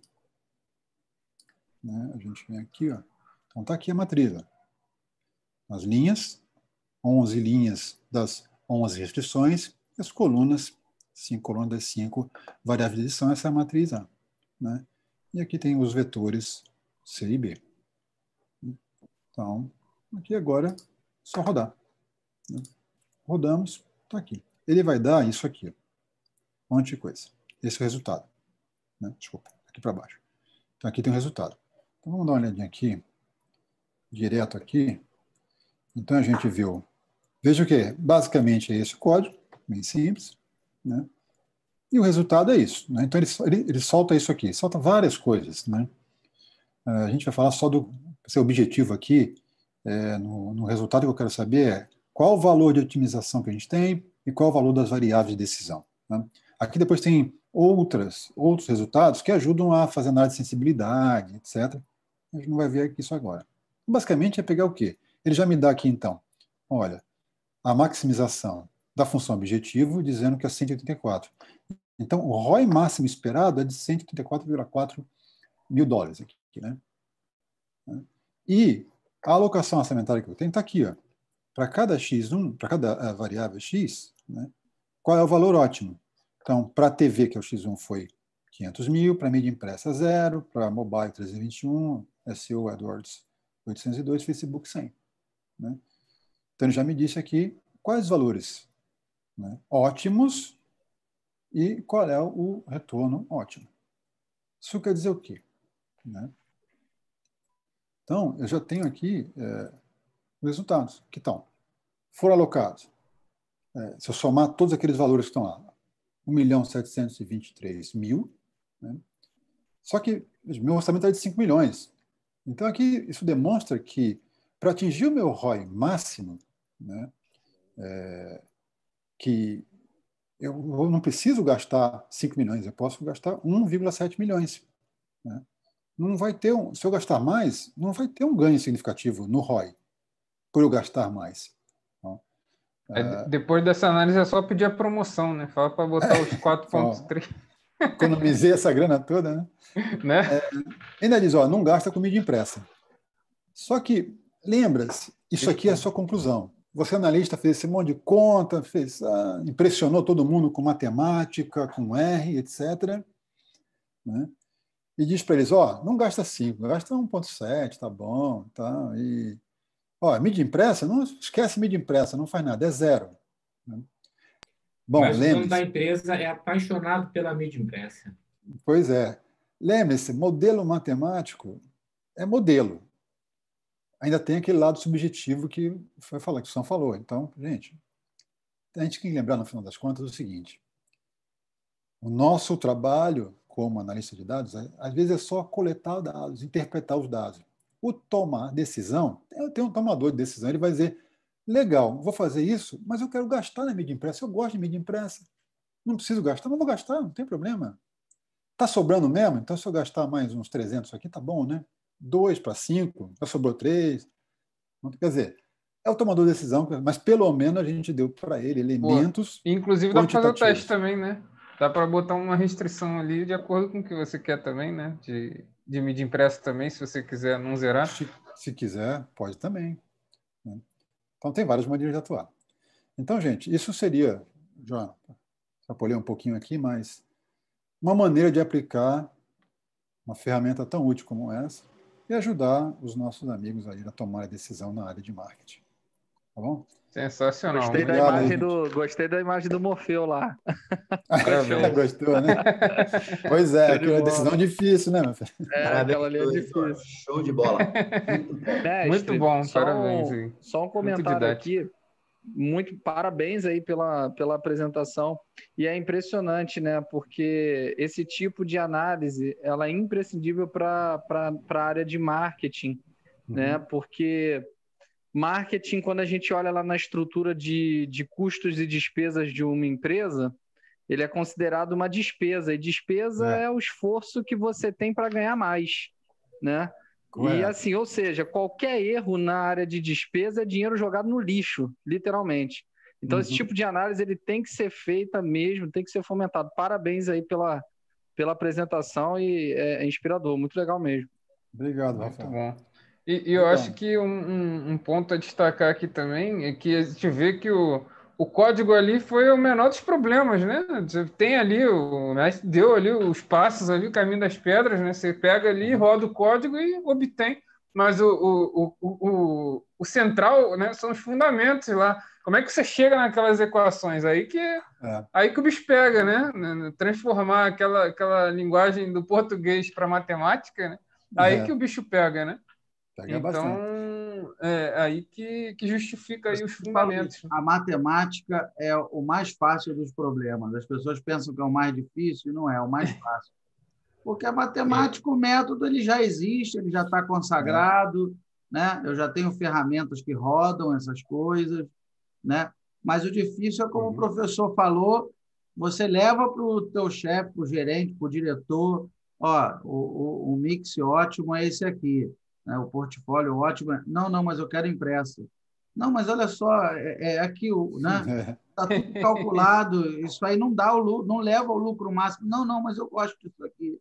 né? A gente vem aqui, ó. Então, tá aqui a matriz, ó. As linhas, onze linhas das onze restrições, e as colunas, cinco colunas das cinco variáveis de decisão, essa é a matriz A, né? E aqui tem os vetores C e B. Então, aqui agora, é só rodar, né? Rodamos, está aqui. Ele vai dar isso aqui, um monte de coisa. Esse é o resultado, né? Desculpa, aqui para baixo. Então, aqui tem o resultado. Então, vamos dar uma olhadinha aqui, direto aqui. Então, a gente viu, veja o que basicamente é esse código, bem simples, né? E o resultado é isso, né? Então, ele, ele, ele solta isso aqui, solta várias coisas, né? A gente vai falar só do seu objetivo aqui, é, no, no resultado que eu quero saber é qual o valor de otimização que a gente tem e qual o valor das variáveis de decisão, né? Aqui depois tem outras, outros resultados que ajudam a fazer análise de sensibilidade, etcétera. A gente não vai ver aqui isso agora. Basicamente é pegar o quê? Ele já me dá aqui, então, olha, a maximização da função objetivo, dizendo que é cento e oitenta e quatro. Então, o R O I máximo esperado é de cento e oitenta e quatro vírgula quatro mil dólares aqui, né? E a alocação orçamentária que eu tenho está aqui, ó. Para cada X um, para cada variável X, né, qual é o valor ótimo? Então, para a T V, que é o X um, foi quinhentos mil, para mídia impressa, zero, para mobile, trezentos e vinte e um, S E O AdWords, oitocentos e dois, Facebook, cem. Né? Então, ele já me disse aqui quais os valores, né, ótimos e qual é o retorno ótimo. Isso quer dizer o quê? Né? Então, eu já tenho aqui é, os resultados. Que tal? Foram alocados. É, se eu somar todos aqueles valores que estão lá, um milhão setecentos e vinte e três mil, né? Só que meu orçamento é de cinco milhões. Então, aqui, isso demonstra que, para atingir o meu R O I máximo, né, é, que eu não preciso gastar cinco milhões, eu posso gastar um vírgula sete milhões. Né? Não vai ter um, se eu gastar mais, não vai ter um ganho significativo no R O I, por eu gastar mais. Então, é, uh, depois dessa análise é só pedir a promoção, né? Fala para botar os quatro ponto três. Economizei essa grana toda, né? né? É, ainda diz, ó, não gasta com mídia impressa. Só que, lembra-se, isso aqui é a sua conclusão. Você, analista, fez esse monte de conta, fez, ah, impressionou todo mundo com matemática, com R, etcétera. Né? E diz para eles, ó, não gasta cinco, gasta um ponto sete, tá bom. Tá? E, ó, mídia impressa, não esquece mídia impressa, não faz nada, é zero. Né? Bom, mas o dono da empresa é apaixonado pela mídia impressa. Pois é. Lembre-se, modelo matemático é modelo. Ainda tem aquele lado subjetivo que foi falar, que o Sam falou. Então, gente, a gente tem que lembrar, no final das contas, o seguinte. O nosso trabalho como analista de dados, às vezes é só coletar dados, interpretar os dados. O tomar decisão, tem um tomador de decisão, ele vai dizer, legal, vou fazer isso, mas eu quero gastar na mídia impressa, eu gosto de mídia impressa. Não preciso gastar, mas vou gastar, não tem problema. Está sobrando mesmo? Então, se eu gastar mais uns trezentos aqui, tá bom, né? dois para cinco, já sobrou três. Quer dizer, é o tomador de decisão, mas pelo menos a gente deu para ele elementos. Pô, inclusive dá para fazer o teste também, né? Dá para botar uma restrição ali de acordo com o que você quer também, né? De, de mídia impressa também, se você quiser não zerar. Se, se quiser, pode também. Né? Então, tem várias maneiras de atuar. Então, gente, isso seria, João, extrapolei um pouquinho aqui, mas uma maneira de aplicar uma ferramenta tão útil como essa e ajudar os nossos amigos aí a tomar a decisão na área de marketing. Tá bom? Sensacional. Gostei da, Obrigado, imagem aí, do, gostei da imagem do Morfeu lá. Gostou, né? Pois é, Show de aquela bola. decisão difícil, né, meu filho? É, Parabéns, aquela ali é Luiz, difícil. show de bola. Muito bom. Mestre, Muito bom, só parabéns um- aí. Só um Muito comentário didático. aqui. Muito parabéns aí pela, pela apresentação. E é impressionante, né? Porque esse tipo de análise ela é imprescindível para a área de marketing, né? Porque marketing, quando a gente olha lá na estrutura de, de custos e despesas de uma empresa, ele é considerado uma despesa, e despesa é, É. o esforço que você tem para ganhar mais, né? E Correto. assim, ou seja, qualquer erro na área de despesa é dinheiro jogado no lixo, literalmente. Então, esse Uhum. tipo de análise ele tem que ser feita mesmo, tem que ser fomentado. Parabéns aí pela, pela apresentação e é, é inspirador, muito legal mesmo. Obrigado, Muito Rafael. bom. E, e eu Então. acho que um, um- um ponto a destacar aqui também é que a gente vê que o, o código ali foi o menor dos problemas, né? Você tem ali, o mestre deu ali os passos ali, o caminho das pedras, né? Você pega ali, roda o código e obtém. Mas o, o, o, o, o central, né, são os fundamentos lá. Como é que você chega naquelas equações? Aí que, É. aí que o bicho pega, né? Transformar aquela, aquela linguagem do português para matemática, né? Aí É. que o bicho pega, né? Pega Então, bastante. é aí que, que justifica aí os fundamentos. A matemática é o mais fácil dos problemas. As pessoas pensam que é o mais difícil e não é, é o mais fácil. Porque a matemática, o método, ele já existe, ele já está consagrado, né? Eu já tenho ferramentas que rodam essas coisas, né? Mas o difícil é, como o professor falou, você leva para o teu chefe, para o gerente, para o diretor, ó, o, o, o mix ótimo é esse aqui, né? O portfólio ótimo é... Não, não, mas eu quero impresso. Não, mas olha só, é, é aqui, o, né? Está tudo calculado, isso aí não dá o lucro, não leva o lucro máximo. Não, não, mas eu gosto disso aqui.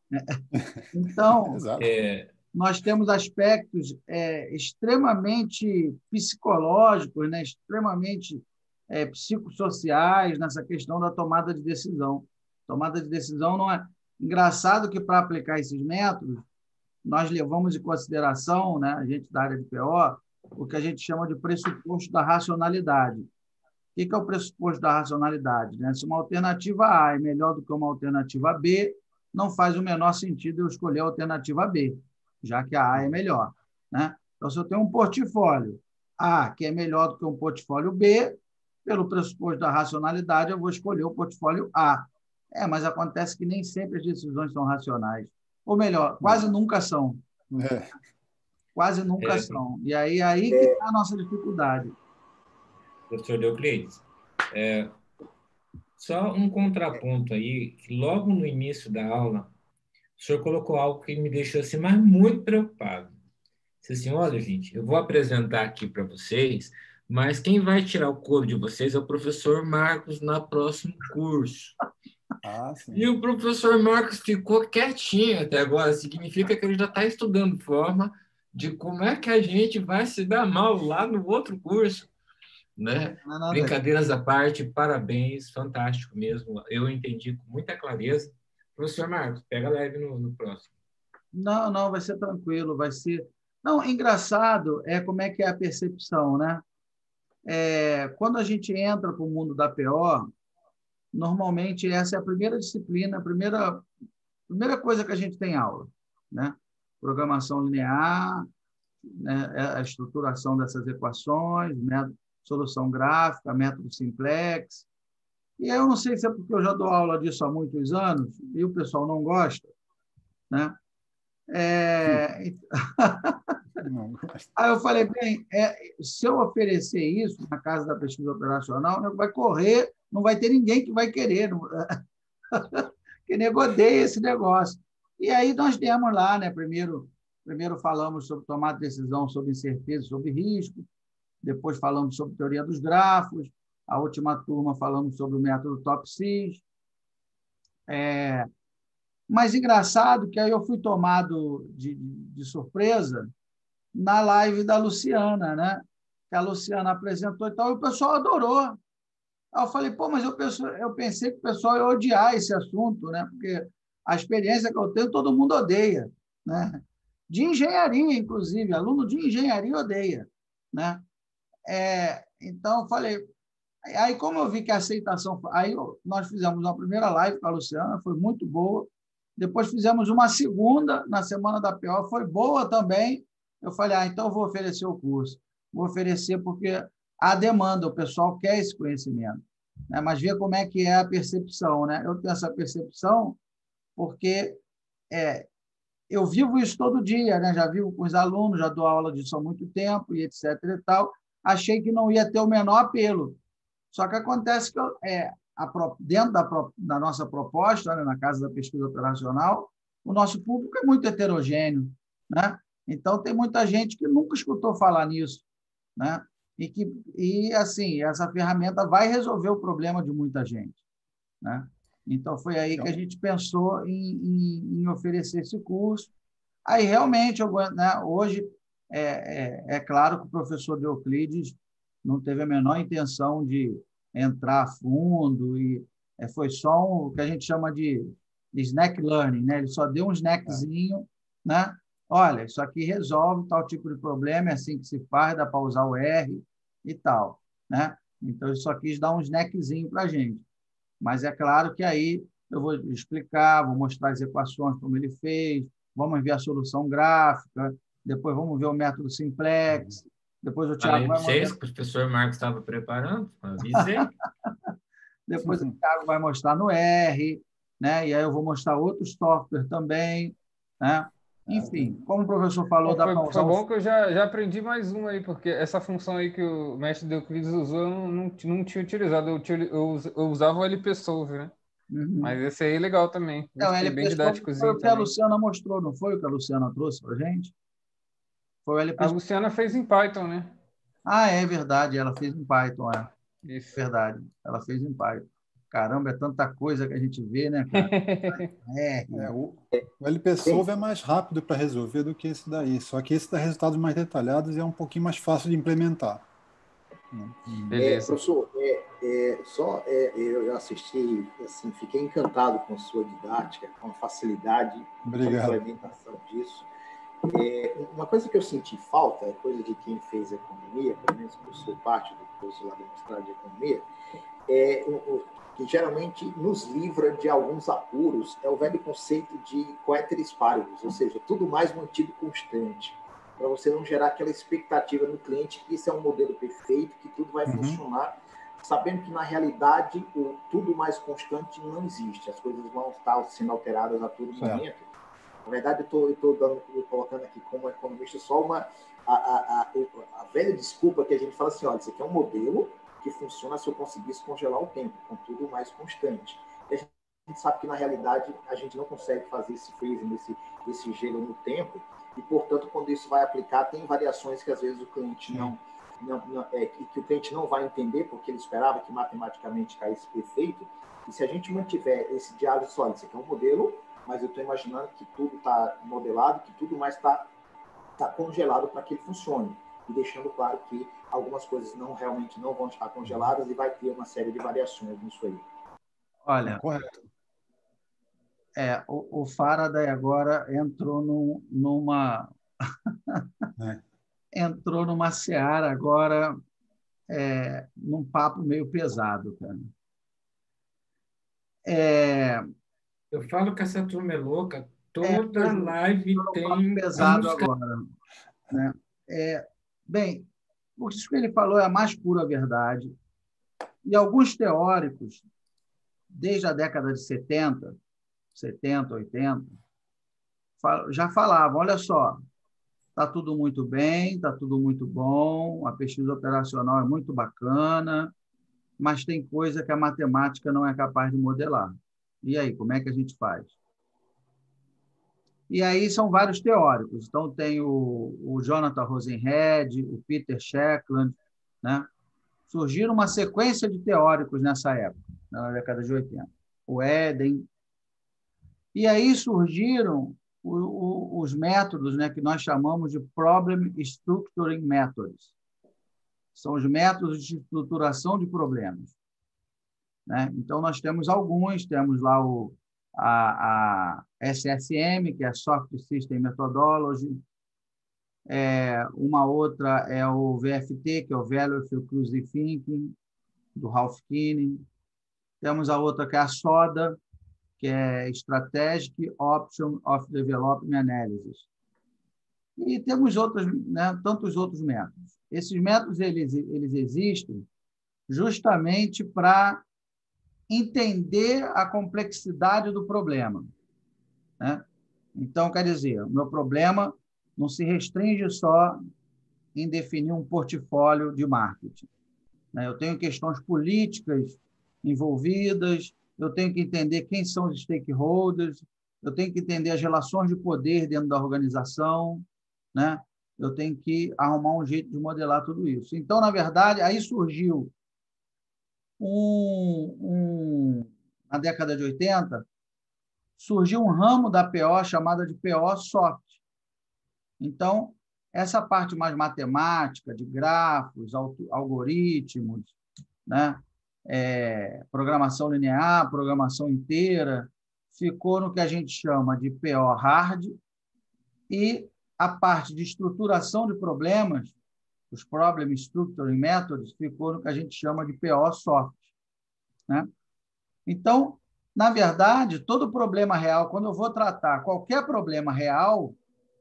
Então, É, nós temos aspectos é, extremamente psicológicos, né? Extremamente é, psicossociais nessa questão da tomada de decisão. Tomada de decisão não é... Engraçado que, para aplicar esses métodos, nós levamos em consideração, né, a gente da área de P O, o que a gente chama de pressuposto da racionalidade. O que é o pressuposto da racionalidade? Né? Se uma alternativa A é melhor do que uma alternativa B, não faz o menor sentido eu escolher a alternativa B, já que a A é melhor. Né? Então, se eu tenho um portfólio A que é melhor do que um portfólio B, pelo pressuposto da racionalidade, eu vou escolher o portfólio A. É, mas acontece que nem sempre as decisões são racionais. Ou melhor, quase nunca são. É. Quase nunca É, são. E aí, aí que está a nossa dificuldade. Professor Euclides, é, só um contraponto aí, que logo no início da aula, o senhor colocou algo que me deixou assim, mas muito preocupado. Disse assim, olha, gente, eu vou apresentar aqui para vocês, mas quem vai tirar o couro de vocês é o professor Marcos no próximo curso. Ah, sim. E o professor Marcos ficou quietinho até agora, significa que ele já está estudando forma de como é que a gente vai se dar mal lá no outro curso. Né? Não é nada. Brincadeiras à parte, parabéns, fantástico mesmo. Eu entendi com muita clareza. Professor Marcos, pega leve no, no próximo. Não, não, vai ser tranquilo, vai ser... Não, engraçado é como é que é a percepção, né? É, quando a gente entra para o mundo da P O, normalmente essa é a primeira disciplina, a primeira, primeira coisa que a gente tem aula, né? Programação linear, né? A estruturação dessas equações, método, solução gráfica, método simplex. E eu não sei se é porque eu já dou aula disso há muitos anos e o pessoal não gosta, né? É... Aí eu falei, bem, é, se eu oferecer isso na Casa da Pesquisa Operacional, não vai correr, não vai ter ninguém que vai querer, não... que negocie esse negócio. E aí nós demos lá, né? Primeiro, primeiro falamos sobre tomar decisão sobre incerteza, sobre risco, depois falamos sobre teoria dos grafos, a última turma falamos sobre o método TOPSIS. É... Mas engraçado que aí eu fui tomado de, de surpresa na live da Luciana, né? Que a Luciana apresentou e tal, e o pessoal adorou. Aí eu falei, pô, mas eu, penso, eu pensei que o pessoal ia odiar esse assunto, né? Porque a experiência que eu tenho, todo mundo odeia, né? De engenharia, inclusive, aluno de engenharia odeia, né? É, então, eu falei... Aí, como eu vi que a aceitação... Aí, nós fizemos uma primeira live com a Luciana, foi muito boa. Depois fizemos uma segunda, na semana da P O, foi boa também. Eu falei, ah, então eu vou oferecer o curso. Vou oferecer porque há demanda, o pessoal quer esse conhecimento, né? Mas ver como é que é a percepção, né? Eu tenho essa percepção porque é, eu vivo isso todo dia, né? Já vivo com os alunos, já dou aula disso há muito tempo, e etc e tal. Achei que não ia ter o menor apelo. Só que acontece que, é, a, dentro da, da nossa proposta, né, na Casa da Pesquisa Operacional, o nosso público é muito heterogêneo, né? Então, tem muita gente que nunca escutou falar nisso, né? E, que, e, assim, essa ferramenta vai resolver o problema de muita gente, né? Então, foi aí que a gente pensou em, em, em oferecer esse curso. Aí, realmente, eu, né, hoje, é, é, é claro que o professor Euclides não teve a menor intenção de entrar a fundo, e é, foi só um, o que a gente chama de, de snack learning, né? Ele só deu um snackzinho, né? Olha, isso aqui resolve tal tipo de problema, é assim que se faz, dá para usar o R e tal, né? Então, ele só quis dar um snackzinho para a gente. Mas é claro que aí eu vou explicar, vou mostrar as equações como ele fez, vamos ver a solução gráfica, depois vamos ver o método simplex, depois o Thiago vai mostrar... que o professor Marcos estava preparando, avisei. Depois o Thiago vai mostrar no R, né? E aí eu vou mostrar outro software também, né? Enfim, como o professor falou, Pô, dá foi, para usar... Foi bom que eu já, já aprendi mais um aí, porque essa função aí que o mestre Euclides usou, eu não, não, não tinha utilizado. Eu, eu, eu usava o L P Solve, né? Uhum. Mas esse aí é legal também. Não, é bem didáticozinho foi o que também. a Luciana mostrou, não foi o que a Luciana trouxe para a gente? Foi o L P... A Luciana fez em Python, né? Ah, é verdade, ela fez em Python, é. Isso. Verdade, ela fez em Python. Caramba, é tanta coisa que a gente vê, né, cara? É, é, o, o L P Solve é mais rápido para resolver do que esse daí, só que esse dá resultados mais detalhados e é um pouquinho mais fácil de implementar. É, professor, é, é, só é, eu assisti, assim, fiquei encantado com a sua didática, com a facilidade de implementação disso. É, uma coisa que eu senti falta, é coisa de quem fez economia, pelo menos eu sou parte do curso lá da Universidade de Economia, é, o, o, que geralmente nos livra de alguns apuros, é o velho conceito de coeteris paribus, ou seja, tudo mais mantido constante, para você não gerar aquela expectativa no cliente que isso é um modelo perfeito, que tudo vai uhum. funcionar, sabendo que, na realidade, o tudo mais constante não existe. As coisas vão estar sendo alteradas a todo momento. É. Na verdade, eu estou colocando aqui como economista só uma a, a, a, a velha desculpa que a gente fala assim, olha, isso aqui é um modelo que funciona se eu conseguisse congelar o tempo, com tudo mais constante. E a gente sabe que, na realidade, a gente não consegue fazer esse freezing, esse, esse gelo no tempo, e, portanto, quando isso vai aplicar, tem variações que, às vezes, o cliente não, não, não é, que o cliente não vai entender, porque ele esperava que matematicamente caísse perfeito. E se a gente mantiver esse diálogo só, isso aqui é um modelo, mas eu estou imaginando que tudo está modelado, que tudo mais está tá congelado para que ele funcione. E deixando claro que algumas coisas não realmente não vão estar congeladas e vai ter uma série de variações nisso aí. Olha, é correto. É, o, o Faraday agora entrou num, numa é. entrou numa seara agora é, num papo meio pesado, cara. É, eu falo que essa turma é louca, toda é, live tem pesado agora, né? É, bem, isso que ele falou é a mais pura verdade. E alguns teóricos, desde a década de setenta, setenta, oitenta, já falavam, olha só, está tudo muito bem, está tudo muito bom, a pesquisa operacional é muito bacana, mas tem coisa que a matemática não é capaz de modelar. E aí, como é que a gente faz? E aí são vários teóricos. Então, tem o, o Jonathan Rosenhead, o Peter Shackland, né? Surgiram uma sequência de teóricos nessa época, na década de oitenta. O Eden. E aí surgiram o, o, os métodos, né, que nós chamamos de Problem Structuring Methods. São os métodos de estruturação de problemas. né? Então, nós temos alguns, temos lá o, a, a S S M, que é Software System Methodology, é, uma outra é o V F T, que é o Value Inclusive Thinking, do Ralph Kinney. Temos a outra que é a SODA, que é Strategic Option of Development Analysis. E temos outros, né, tantos outros métodos. Esses métodos eles, eles existem justamente para entender a complexidade do problema, né? Então, quer dizer, o meu problema não se restringe só em definir um portfólio de marketing, né? Eu tenho questões políticas envolvidas, eu tenho que entender quem são os stakeholders, eu tenho que entender as relações de poder dentro da organização, né? Eu tenho que arrumar um jeito de modelar tudo isso. Então, na verdade, aí surgiu um, um, na década de oitenta, surgiu um ramo da P O chamada de P O Soft. Então, essa parte mais matemática, de grafos, algoritmos, né? É, programação linear, programação inteira, ficou no que a gente chama de P O Hard, e a parte de estruturação de problemas, os Problem Structuring Methods, ficou no que a gente chama de P O Soft, né? Então, na verdade, todo problema real, quando eu vou tratar qualquer problema real,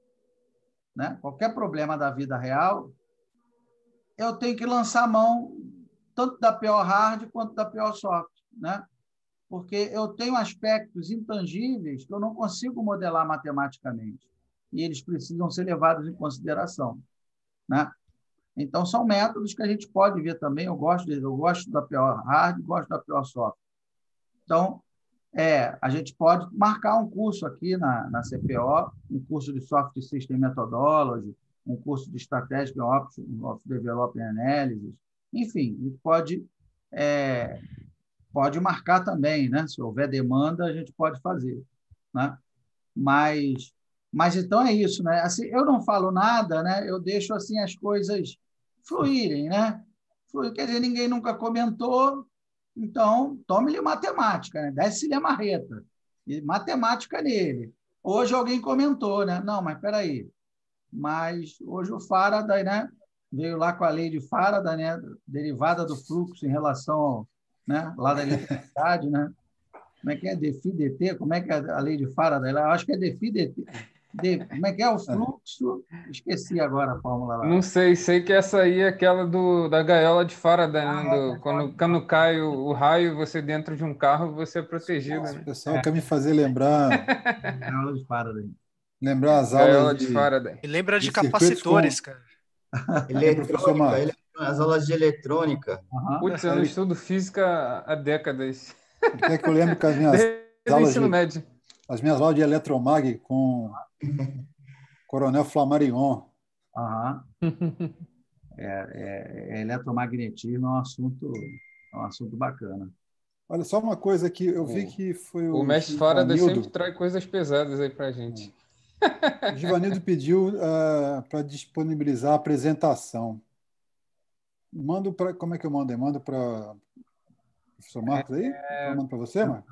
né, qualquer problema da vida real, eu tenho que lançar a mão tanto da P O Hard quanto da P O Soft, né? Porque eu tenho aspectos intangíveis que eu não consigo modelar matematicamente, e eles precisam ser levados em consideração, né? Então, são métodos que a gente pode ver também. Eu gosto, de, eu gosto da P O Hard, gosto da P O Soft. Então, é, a gente pode marcar um curso aqui na, na C P O, um curso de Software System Methodology, um curso de Strategic Option of Development Analysis. Enfim, a gente pode, é, pode marcar também, né? Se houver demanda, a gente pode fazer, né? Mas, mas então é isso, né? Assim, eu não falo nada, né? Eu deixo assim as coisas fluírem, né? Fluir, quer dizer, ninguém nunca comentou, então tome-lhe matemática, né? Desce-lhe a marreta, e matemática nele. Hoje alguém comentou, né? Não, mas espera aí. Mas hoje o Faraday, né, veio lá com a lei de Faraday, né, derivada do fluxo em relação ao, né, lá da eletricidade, né? Como é que é? Defi D T? Como é que é a lei de Faraday? Eu acho que é Defi D T. De, como é que é o fluxo? Esqueci agora a fórmula lá. Não sei, sei que essa aí é aquela do, da gaiola de Faraday, ah, né? Do, é, quando, quando cai o, o raio, você dentro de um carro, você é protegido. Nossa, né? O pessoal é. quer me fazer lembrar... Gaiola de Faraday. Lembrar as gaiola aulas de, de Faraday. E lembra de, de capacitores, com... cara. Eletrônica, ele, as aulas de eletrônica. Uhum. Putz, eu não estudo física há décadas. Até que eu lembro que as minhas aulas de, médio. as minhas aulas de eletromag com Coronel Flammarion. Uhum. é, é, é, eletromagnetismo é um assunto, é um assunto bacana. Olha, só uma coisa que eu vi que foi o. O mestre Faraday sempre traz coisas pesadas aí para a gente. O Givanildo pediu uh, para disponibilizar a apresentação. Mando para. Como é que eu mando? Eu mando para o professor Marcos aí? É... Mando para você, Marcos?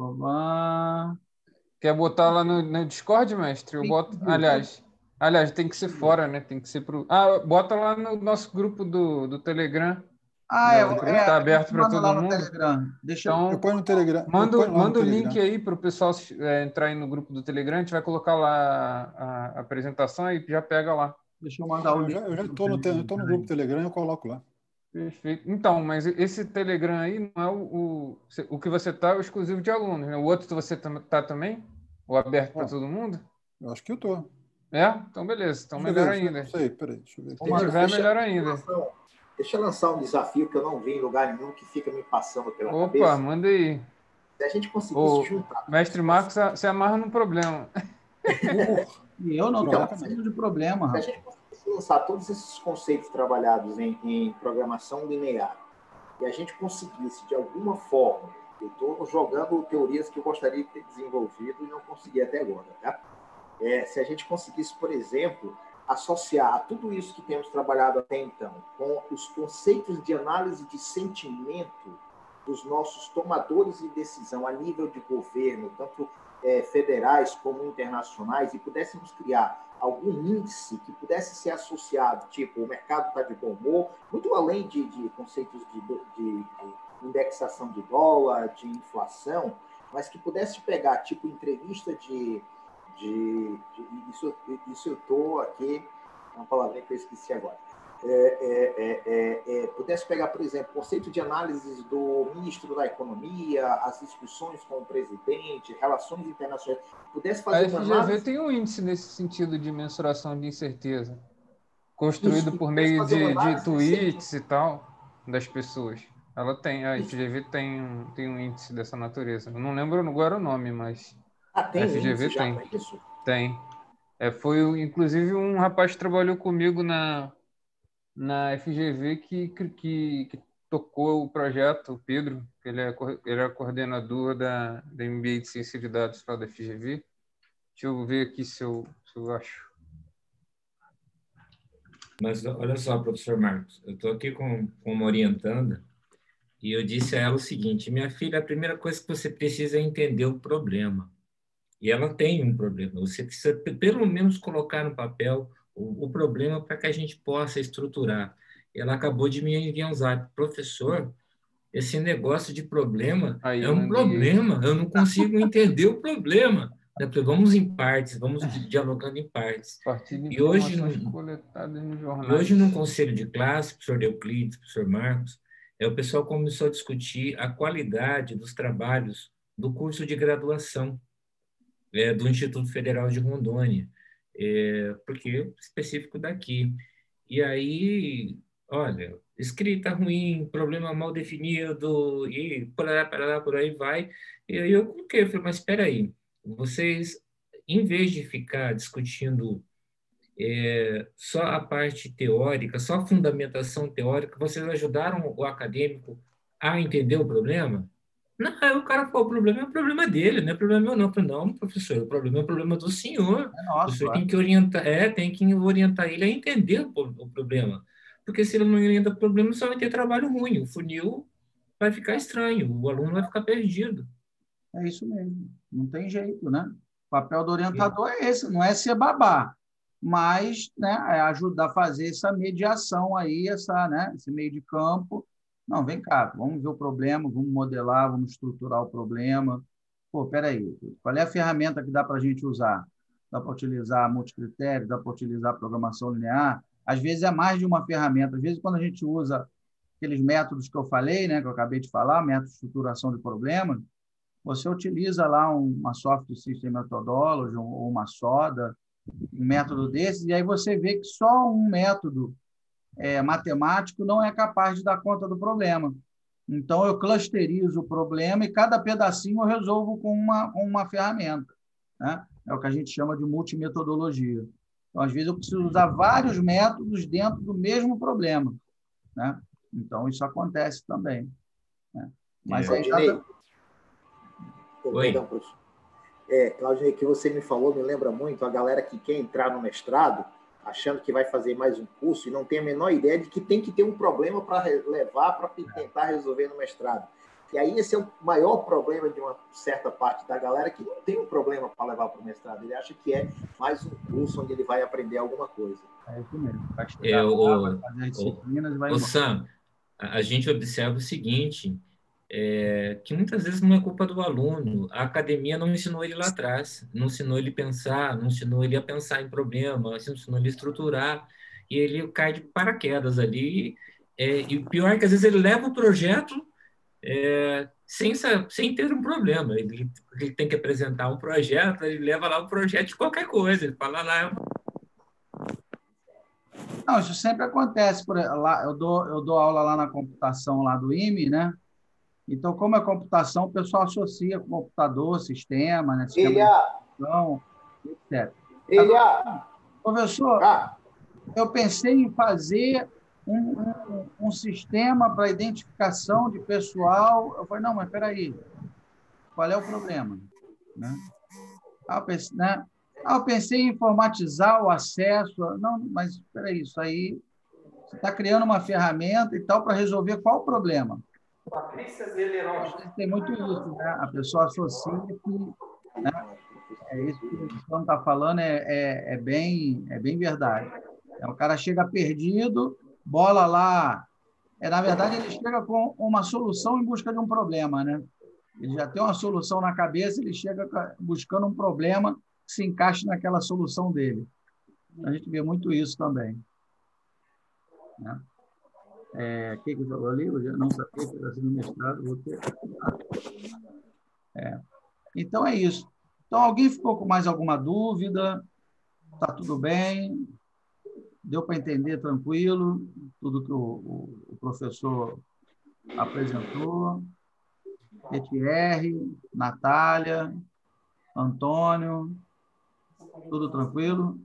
Quer botar lá no, no Discord, mestre? Eu boto. Aliás, aliás, tem que ser fora, né? Tem que ser pro. Ah, bota lá no nosso grupo do, do Telegram. Ah, é, está é, aberto para todo mundo. Telegram. Deixa então, eu ponho no Telegram. Manda, no manda o Telegram. link aí para o pessoal é, entrar aí no grupo do Telegram. A gente vai colocar lá a, a apresentação e já pega lá. Deixa eu mandar o link. Eu já estou no, no grupo do Telegram, eu coloco lá. Perfeito. Então, mas esse Telegram aí não é o, o, o que você está, é o exclusivo de alunos, né? O outro você está também? O aberto para todo mundo? Eu acho que eu estou. É? Então, beleza. Então, deixa melhor ver, ainda. Não sei, peraí, deixa eu ver. Se tiver, melhor ainda. Deixa eu lançar um desafio que eu não vi em lugar nenhum, que fica me passando pela Opa, cabeça. Opa, manda aí. Se a gente conseguisse Ô, juntar... Mestre Marcos se amarra num problema. E eu não estou precisando de problema. Se a gente conseguisse lançar todos esses conceitos trabalhados em, em programação linear, e a gente conseguisse, de alguma forma, eu estou jogando teorias que eu gostaria de ter desenvolvido e não consegui até agora, tá? É, se a gente conseguisse, por exemplo, associar tudo isso que temos trabalhado até então com os conceitos de análise de sentimento, dos nossos tomadores de decisão a nível de governo, tanto é, federais como internacionais, e pudéssemos criar algum índice que pudesse ser associado, tipo, o mercado está de bom humor, muito além de, de conceitos de, de, de indexação de dólar, de inflação, mas que pudesse pegar, tipo, entrevista de... de, de isso, isso eu estou aqui, é uma palavrinha que eu esqueci agora. É, é, é, é, pudesse pegar, por exemplo, conceito de análises do ministro da Economia, as discussões com o presidente, relações internacionais, pudesse fazer a F G V uma análise... tem um índice nesse sentido de mensuração de incerteza, construído Isso, por meio de, de tweets de... e tal, das pessoas. Ela tem, a F G V tem um, tem um índice dessa natureza. Eu não lembro agora o nome, mas ah, tem a F G V índice tem. Já pra isso? Tem. É, foi, inclusive, um rapaz que trabalhou comigo na... na F G V que, que, que tocou o projeto, o Pedro, que ele é, ele é coordenador da, da M B A de Ciência de Dados lá da F G V. Deixa eu ver aqui se eu, se eu acho. Mas olha só, professor Marcos, eu estou aqui com, com uma orientanda e eu disse a ela o seguinte: minha filha, a primeira coisa que você precisa é entender o problema. E ela tem um problema. Você precisa, pelo menos, colocar no papel o, o problema para que a gente possa estruturar. Ela acabou de me enviar um zap. Professor, esse negócio de problema Aí, é um problema. Eu não consigo entender o problema. Vamos em partes, vamos dialogando em partes. E hoje, no, coletadas no jornal. e hoje, no conselho de classe, professor Euclides, professor Marcos, é, o pessoal começou a discutir a qualidade dos trabalhos do curso de graduação é, do Instituto Federal de Rondônia, é, porque é específico daqui. E aí, olha, escrita ruim, problema mal definido, e por aí, por aí, por aí vai. E aí eu coloquei, eu falei, mas espera aí, vocês, em vez de ficar discutindo é, só a parte teórica, só a fundamentação teórica, vocês ajudaram o acadêmico a entender o problema? Não, aí o cara falou, o problema é o problema dele, não é problema meu não. Não, professor, o problema é o problema do senhor. É nosso, o senhor claro. tem que orientar, é, tem que orientar ele a entender o, o problema. Porque se ele não orienta o problema, só vai ter trabalho ruim. O funil vai ficar estranho, o aluno vai ficar perdido. É isso mesmo, não tem jeito, né? O papel do orientador é esse, não é ser babá, mas, né, é ajudar a fazer essa mediação aí, essa, né, esse meio de campo. Não, vem cá, vamos ver o problema, vamos modelar, vamos estruturar o problema. Pô, peraí, qual é a ferramenta que dá para a gente usar? Dá para utilizar multicritério, dá para utilizar programação linear? Às vezes é mais de uma ferramenta. Às vezes, quando a gente usa aqueles métodos que eu falei, né, que eu acabei de falar, método de estruturação de problemas, você utiliza lá uma Soft System Methodology ou uma SODA, um método desses, e aí você vê que só um método é, matemático não é capaz de dar conta do problema. Então, eu clusterizo o problema e cada pedacinho eu resolvo com uma, com uma ferramenta, né? É o que a gente chama de multimetodologia. Então, às vezes, eu preciso usar vários métodos dentro do mesmo problema, né? Então, isso acontece também, né? Mas é, aí cada... Oi. É, Claudinei, que você me falou me lembra muito a galera que quer entrar no mestrado achando que vai fazer mais um curso e não tem a menor ideia de que tem que ter um problema para levar para tentar resolver no mestrado. E aí esse é o maior problema de uma certa parte da galera que não tem um problema para levar para o mestrado. Ele acha que é mais um curso onde ele vai aprender alguma coisa. É isso mesmo. Vai estudar, é, o, vai fazer as disciplinas e vai o embora. Sam, a gente observa o seguinte... É, que muitas vezes não é culpa do aluno. A academia não ensinou ele lá atrás, não ensinou ele a pensar, não ensinou ele a pensar em problema, não ensinou ele a estruturar, e ele cai de paraquedas ali. É, e o pior é que às vezes ele leva o projeto é, sem, sem ter um problema. Ele, ele tem que apresentar um projeto, ele leva lá o projeto de qualquer coisa, ele fala lá... Não, isso sempre acontece. Por, lá, eu, dou, eu dou aula lá na computação lá do I M E, né? Então, como é computação, o pessoal associa com computador, sistema, né? Sistema de computação, etcétera. Agora, professor, ah. eu pensei em fazer um, um, um sistema para identificação de pessoal. Eu falei, não, mas espera aí, qual é o problema? Né? Ah, eu pensei, né? ah, eu pensei em informatizar o acesso. Não, mas espera aí, isso aí, você está criando uma ferramenta e tal para resolver qual o problema? Patrícia Zelerotti. Tem muito isso, né? A pessoa associa que, né? É isso que o Luciano está falando, é, é, é, bem, é bem verdade. É, o cara chega perdido, bola lá. É, na verdade, ele chega com uma solução em busca de um problema, né? Ele já tem uma solução na cabeça, ele chega buscando um problema que se encaixe naquela solução dele. A gente vê muito isso também. Né? É, que que eu ali? Eu já não sabia que era assim no mestrado. Vou ter... é. Então, é isso. Então, alguém ficou com mais alguma dúvida? Está tudo bem? Deu para entender tranquilo tudo que o, o, o professor apresentou? Etier, Natália, Antônio, tudo tranquilo?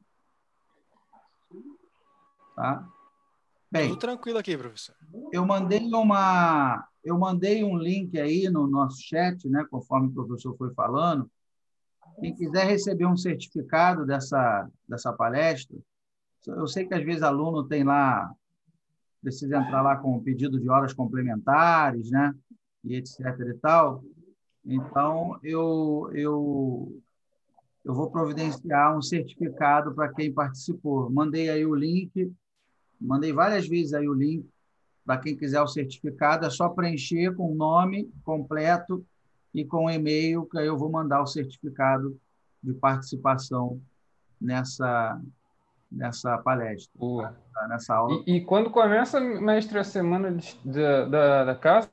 Tá? Bem, tudo tranquilo aqui, professor. Eu mandei uma, eu mandei um link aí no nosso chat, né, conforme o professor foi falando. Quem quiser receber um certificado dessa, dessa palestra, eu sei que às vezes aluno tem lá, precisa entrar lá com um pedido de horas complementares, né, e etc e tal. Então, eu, eu, eu vou providenciar um certificado para quem participou. Mandei aí o link, mandei várias vezes aí o link para quem quiser o certificado, é só preencher com o nome completo e com o e-mail, que aí eu vou mandar o certificado de participação nessa, nessa palestra, Boa. nessa aula. E, e quando começa, mestre, a semana de, da, da, da casa?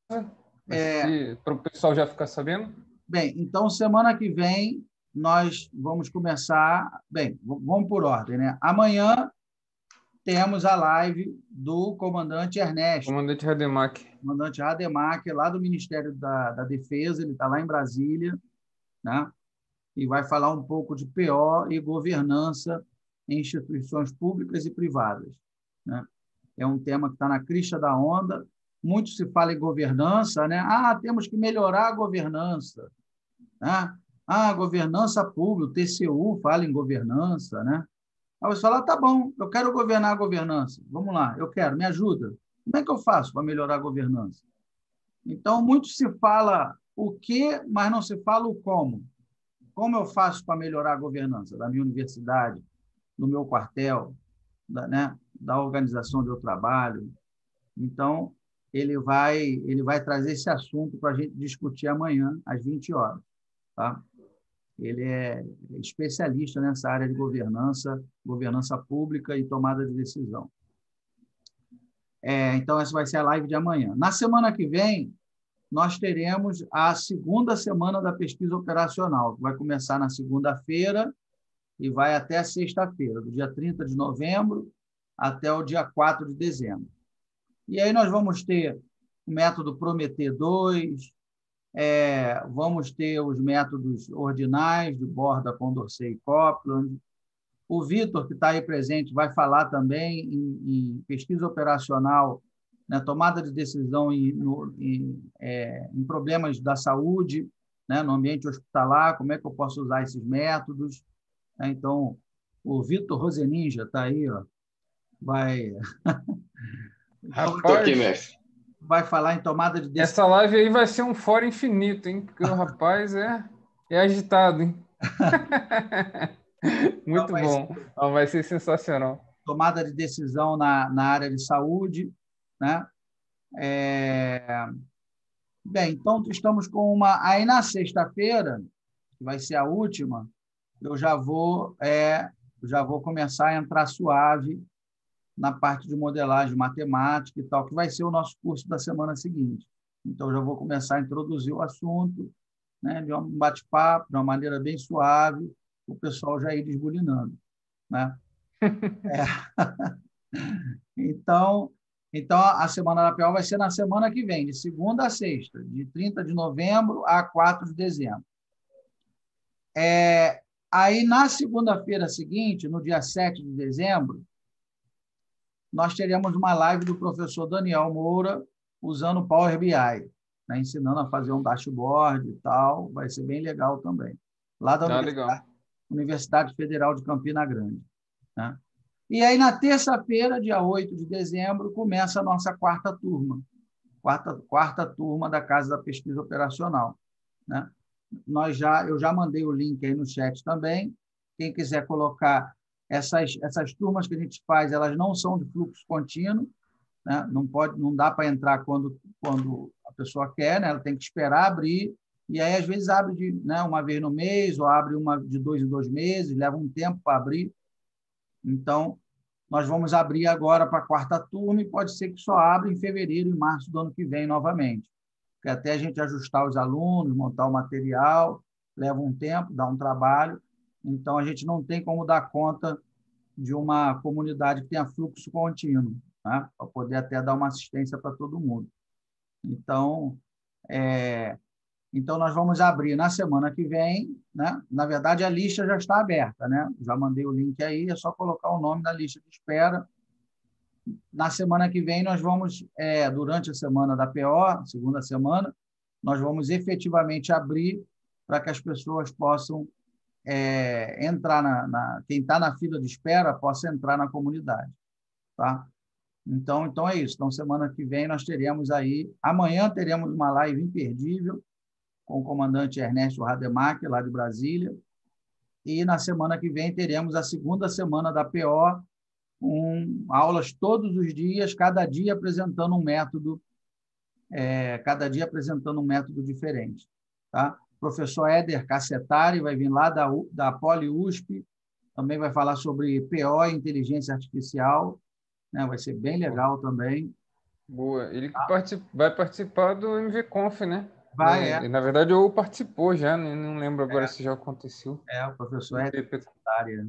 É... Para o pessoal já ficar sabendo? Bem, então, semana que vem, nós vamos começar... Bem, vamos por ordem, né? Amanhã temos a live do comandante Ernesto. Comandante Rademacher. Comandante Rademacher, lá do Ministério da, da Defesa, ele está lá em Brasília, né? E vai falar um pouco de P O e governança em instituições públicas e privadas, né? É um tema que está na crista da onda. Muito se fala em governança, né? Ah, temos que melhorar a governança, né? Ah, governança pública, o T C U fala em governança, né? Aí você fala, tá bom, eu quero governar a governança. Vamos lá, eu quero, me ajuda. Como é que eu faço para melhorar a governança? Então, muito se fala o que, mas não se fala o como. Como eu faço para melhorar a governança da minha universidade, do meu quartel, da, né, da organização onde eu trabalho? Então, ele vai, ele vai trazer esse assunto para a gente discutir amanhã, às vinte horas. Tá? Ele é especialista nessa área de governança, governança pública e tomada de decisão. É, então, essa vai ser a live de amanhã. Na semana que vem, nós teremos a segunda semana da pesquisa operacional, que vai começar na segunda-feira e vai até a sexta-feira, do dia trinta de novembro até o dia quatro de dezembro. E aí nós vamos ter o método Prometer dois, É, vamos ter os métodos ordinais de Borda, Condorcet e Copland. O Vitor, que está aí presente, vai falar também em, em pesquisa operacional, né, tomada de decisão em, no, em, é, em problemas da saúde, né, no ambiente hospitalar, como é que eu posso usar esses métodos. Né? Então, o Vitor Roseninja está aí, ó, vai... Rapaz, aqui, mestre. Vai falar em tomada de decisão. Essa live aí vai ser um fórum infinito, hein? Porque o rapaz é, é agitado, hein? Muito vai bom. Ser, vai ser sensacional. Tomada de decisão na, na área de saúde, né? É... Bem, então estamos com uma... Aí na sexta-feira, que vai ser a última, eu já vou, é, já vou começar a entrar suave na parte de modelagem matemática e tal, que vai ser o nosso curso da semana seguinte. Então, já vou começar a introduzir o assunto, né, de um bate-papo, de uma maneira bem suave, o pessoal já ir desbulinando. Né? É. Então, então, a Semana da P O vai ser na semana que vem, de segunda a sexta, de trinta de novembro a quatro de dezembro. É, aí, na segunda-feira seguinte, no dia sete de dezembro, nós teremos uma live do professor Daniel Moura usando o Power B I, né, ensinando a fazer um dashboard e tal. Vai ser bem legal também. Lá da ah, Universidade, Universidade Federal de Campina Grande. Né? E aí, na terça-feira, dia oito de dezembro, começa a nossa quarta turma, quarta, quarta turma da Casa da Pesquisa Operacional, né? Nós já, eu já mandei o link aí no chat também. Quem quiser colocar essas, essas turmas que a gente faz, elas não são de fluxo contínuo, né? Não pode, não dá para entrar quando, quando a pessoa quer, né? Ela tem que esperar abrir, e aí às vezes abre de, né, uma vez no mês, ou abre uma de dois em dois meses, leva um tempo para abrir. Então, nós vamos abrir agora para a quarta turma e pode ser que só abra em fevereiro e março do ano que vem novamente. Porque até a gente ajustar os alunos, montar o material, leva um tempo, dá um trabalho. Então, a gente não tem como dar conta de uma comunidade que tenha fluxo contínuo, né? Para poder até dar uma assistência para todo mundo. Então, é... então, nós vamos abrir na semana que vem, né? Na verdade, a lista já está aberta, né? Já mandei o link aí, é só colocar o nome na lista de espera. Na semana que vem, nós vamos, é, durante a semana da P O, segunda semana, nós vamos efetivamente abrir para que as pessoas possam é, entrar na, na... Quem está na fila de espera possa entrar na comunidade, tá? Então, então é isso. Então, semana que vem, nós teremos aí... Amanhã teremos uma live imperdível com o comandante Ernesto Rademacher, lá de Brasília. E na semana que vem teremos a segunda semana da P O, com aulas todos os dias, cada dia apresentando um método, é, cada dia apresentando um método diferente. Tá? O professor Éder Cassetari vai vir lá da, da Poli U S P, também vai falar sobre P O e inteligência artificial, né? Vai ser bem legal também. Boa. Ele que particip... vai participar do M V Conf, né? Vai, é. é. Na verdade, eu participou já, né? Não lembro agora é. se já aconteceu. É, o professor é secretária.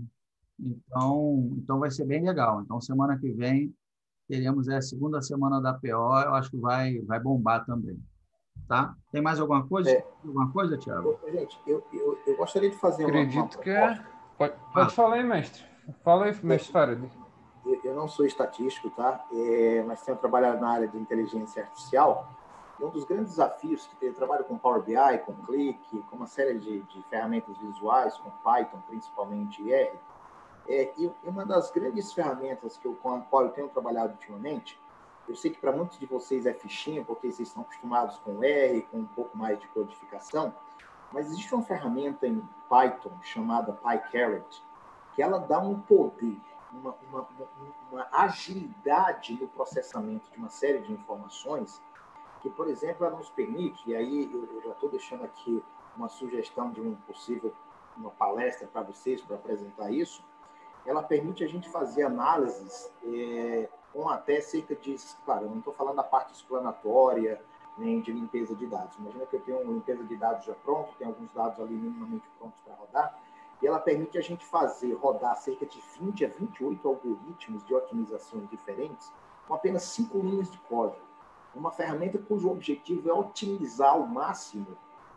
Então, então, vai ser bem legal. Então, semana que vem, teremos a segunda semana da P O, eu acho que vai, vai bombar também. Tá? Tem mais alguma coisa? É. Alguma coisa, Thiago? Eu, gente, eu, eu, eu gostaria de fazer Acredito uma, uma que é... Pode, pode ah. falar aí, mestre. Fala aí, mestre Faraday. Eu, eu não sou estatístico, tá? É, mas tenho trabalhado na área de inteligência artificial. E um dos grandes desafios que eu trabalho com Power B I, com Click, com uma série de, de ferramentas visuais, com Python, principalmente e R, é, e uma das grandes ferramentas que eu, com a qual eu tenho trabalhado ultimamente, eu sei que para muitos de vocês é fichinha, porque vocês estão acostumados com R, com um pouco mais de codificação, mas existe uma ferramenta em Python chamada PyCaret, que ela dá um poder, uma, uma, uma, uma agilidade no processamento de uma série de informações que, por exemplo, ela nos permite, e aí eu, eu já estou deixando aqui uma sugestão de um possível, uma palestra para vocês, para apresentar isso, ela permite a gente fazer análises é, com até cerca de, claro, eu não estou falando da parte explanatória, nem de limpeza de dados. Imagina que eu tenho uma limpeza de dados já pronto, tem alguns dados ali minimamente prontos para rodar, e ela permite a gente fazer, rodar cerca de vinte a vinte e oito algoritmos de otimizações diferentes com apenas cinco linhas de código. Uma ferramenta cujo objetivo é otimizar ao máximo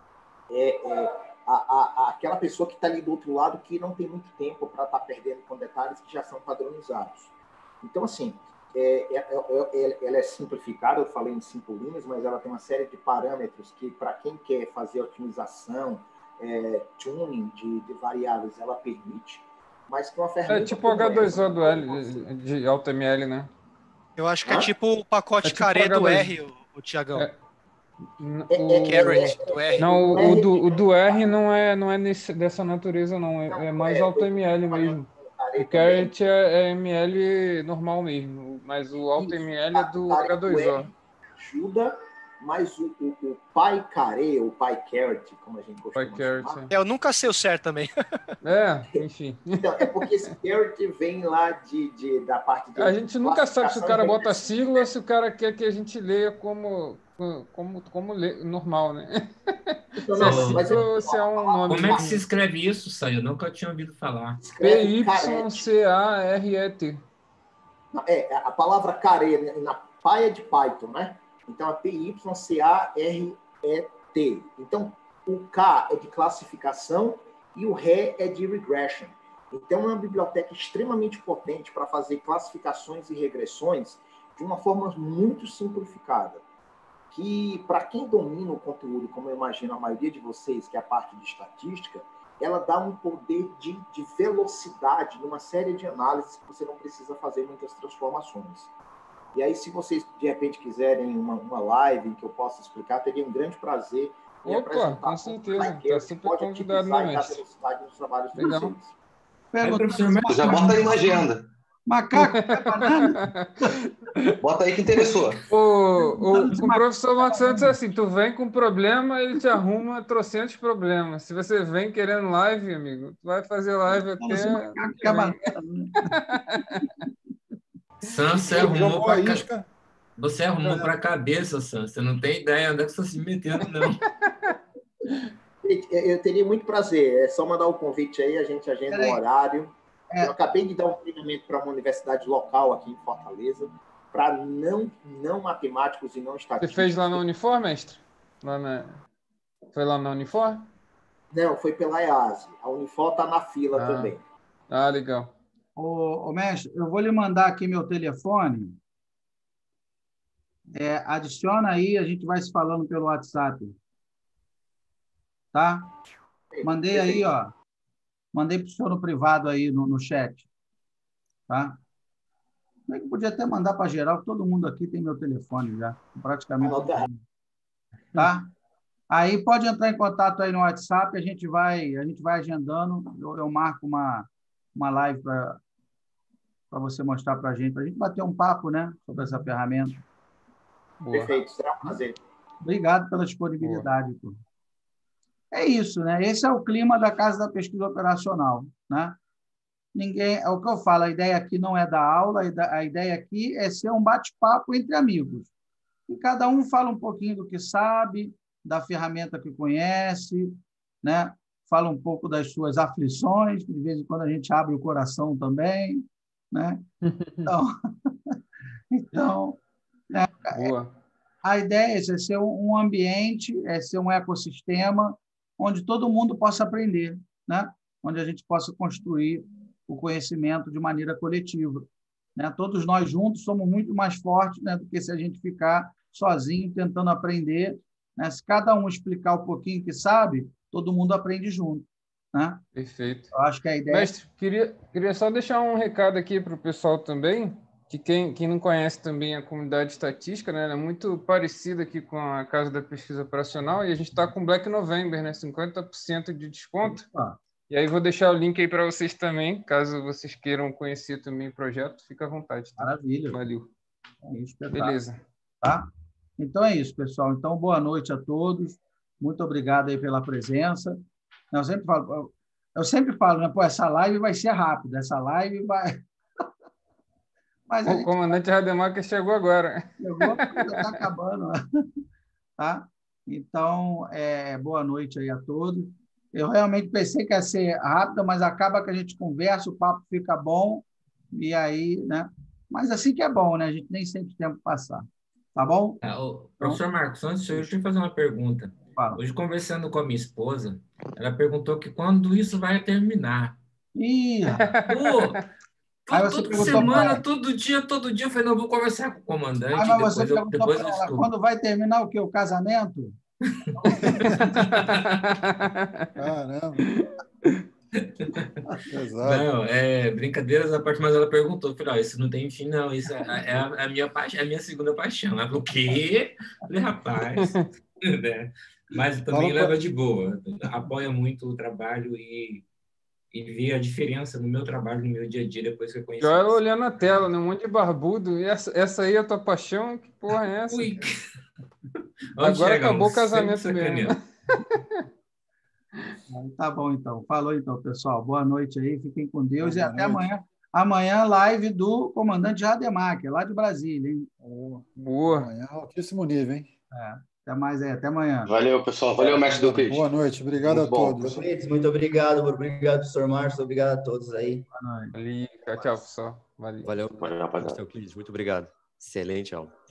é, é, a, a, a, aquela pessoa que está ali do outro lado que não tem muito tempo para estar tá perdendo com detalhes que já são padronizados. Então, assim, é, é, é, ela é simplificada, eu falei em cinco linhas, mas ela tem uma série de parâmetros que, para quem quer fazer otimização, é, tuning de, de variáveis, ela permite, mas que uma ferramenta... É tipo o H dois O do L, de AutoML, né? Eu acho que é tipo o pacote é tipo Carê do R, o, o Tiagão. É, o Carrot do R. Não, o, o, do, o do R não é, não é nesse, dessa natureza, não. É, é mais AutoML mesmo. O Carrot é, é M L normal mesmo, mas o AutoML é do H dois O. Ajuda, mas o, o, o PyCaré, ou PyCaret, como a gente costuma chamar... É, eu nunca sei o certo também. É, enfim. Então, é porque esse Caret vem lá de, de, da parte de... A gente nunca sabe se o cara bota sigla ou se o cara quer que a gente leia como, como, como lê, normal, né? Então, não, mas eu, se é um nome como é que se escreve isso, Saio? Eu nunca tinha ouvido falar. P Y C A R E T. É, a palavra carê na Py é de Python, né? Então, é P Y C A R E T. Então, o K é de classificação e o R é de regression. Então, é uma biblioteca extremamente potente para fazer classificações e regressões de uma forma muito simplificada. Que, para quem domina o conteúdo, como eu imagino a maioria de vocês, que é a parte de estatística, ela dá um poder de, de velocidade numa série de análises que você não precisa fazer muitas transformações. E aí, se vocês, de repente, quiserem uma, uma live que eu possa explicar, teria um grande prazer em Opa, apresentar com certeza. Está super convidado, né, mestre? Nos trabalhos de Legal. vocês. Aí, professor, mas... Já bota aí na agenda. Macaco, é banana? Bota aí que interessou. O, o, o professor Marcos Santos é assim, tu vem com problema, ele te arruma trocentos problemas. Se você vem querendo live, amigo, tu vai fazer live até... Sam, você arrumou para ca... você arrumou para a cabeça, Sam. Você não tem ideia onde é que você está se metendo, não. Eu teria muito prazer. É só mandar o convite aí, a gente agenda um horário. É. Eu acabei de dar um treinamento para uma universidade local aqui em Fortaleza, para não, não matemáticos e não estatísticos. Você fez lá na Unifor, mestre? Lá na... Foi lá na Unifor? Não, foi pela E A S. A Unifor está na fila ah. também. Ah, legal. Ô, ô, mestre, eu vou lhe mandar aqui meu telefone. É, adiciona aí, a gente vai se falando pelo WhatsApp. Tá? Mandei aí, ó. Mandei para o senhor no privado aí, no, no chat. Tá? Eu podia até mandar para geral, todo mundo aqui tem meu telefone já. Praticamente. Tá? Aí pode entrar em contato aí no WhatsApp, a gente vai, a gente vai agendando. Eu, eu marco uma, uma live para você mostrar para a gente, para a gente bater um papo, né, sobre essa ferramenta. Boa. Perfeito, será um prazer. Obrigado pela disponibilidade. Boa. É isso, né? Esse é o clima da Casa da Pesquisa Operacional, né? Ninguém, é o que eu falo, a ideia aqui não é dar aula, a ideia aqui é ser um bate-papo entre amigos. E cada um fala um pouquinho do que sabe, da ferramenta que conhece, né? Fala um pouco das suas aflições, que de vez em quando a gente abre o coração também, né? Então, então né? Boa. A ideia é ser um ambiente, é ser um ecossistema onde todo mundo possa aprender, né? Onde a gente possa construir o conhecimento de maneira coletiva, né? Todos nós juntos somos muito mais fortes, né, do que se a gente ficar sozinho tentando aprender, né? Se cada um explicar um pouquinho que sabe, todo mundo aprende junto, né? Perfeito. Eu acho que a ideia... Mestre, queria, queria só deixar um recado aqui para o pessoal também, que quem, quem não conhece também a comunidade estatística, né, ela é muito parecida aqui com a Casa da Pesquisa Operacional, e a gente está com Black November, né, cinquenta por cento de desconto. Ah. E aí vou deixar o link aí para vocês também, caso vocês queiram conhecer também o projeto, fica à vontade. Tá? Maravilha. Valeu. É isso, beleza. Tá? Então é isso, pessoal. Então, boa noite a todos. Muito obrigado aí pela presença. Eu sempre falo, eu sempre falo, né, pô, essa live vai ser rápida, essa live vai... Mas o comandante Rademacher chegou agora. Chegou, está acabando. Tá? Então, é, boa noite aí a todos. Eu realmente pensei que ia ser rápido, mas acaba que a gente conversa, o papo fica bom, e aí, né? Mas assim que é bom, né? A gente nem sente tempo passar. Tá bom? É, o professor então, Marcos, antes de eu te fazer uma pergunta. Fala. Hoje, conversando com a minha esposa, ela perguntou que quando isso vai terminar. Ih! Pô! Toda semana, todo dia, todo dia, eu falei, não, vou conversar com o comandante. Ah, mas você depois eu, depois eu ela, quando vai terminar o quê? O casamento? Caramba. Não, é brincadeiras à parte, mas ela perguntou, falei, oh, isso não tem fim, não, isso é, é, a, é a minha paixão, é a minha segunda paixão. Ela falou, o quê? Eu falei, rapaz, né? Mas também leva de boa, apoia muito o trabalho e e ver a diferença no meu trabalho, no meu dia a dia, depois que eu conheci. Já olhando a tela, né? Um monte de barbudo. E essa, essa aí é a tua paixão? Que porra é essa? Ui. Agora acabou o casamento mesmo. Tá bom, então. Falou, então, pessoal. Boa noite aí. Fiquem com Deus. Boa e até noite. amanhã. Amanhã, live do comandante Rademacher, lá de Brasília, hein? Boa. Amanhã, altíssimo nível, hein? É. Até mais aí. Até amanhã. Valeu, pessoal. Valeu, mestre Duclis. Boa noite. Obrigado muito a bom. todos. Muito obrigado. Obrigado, professor Márcio. Obrigado a todos aí. Valeu. Tchau, tchau, pessoal. Valeu. Valeu, Valeu, rapaziada. Euclides. Muito obrigado. Excelente aula.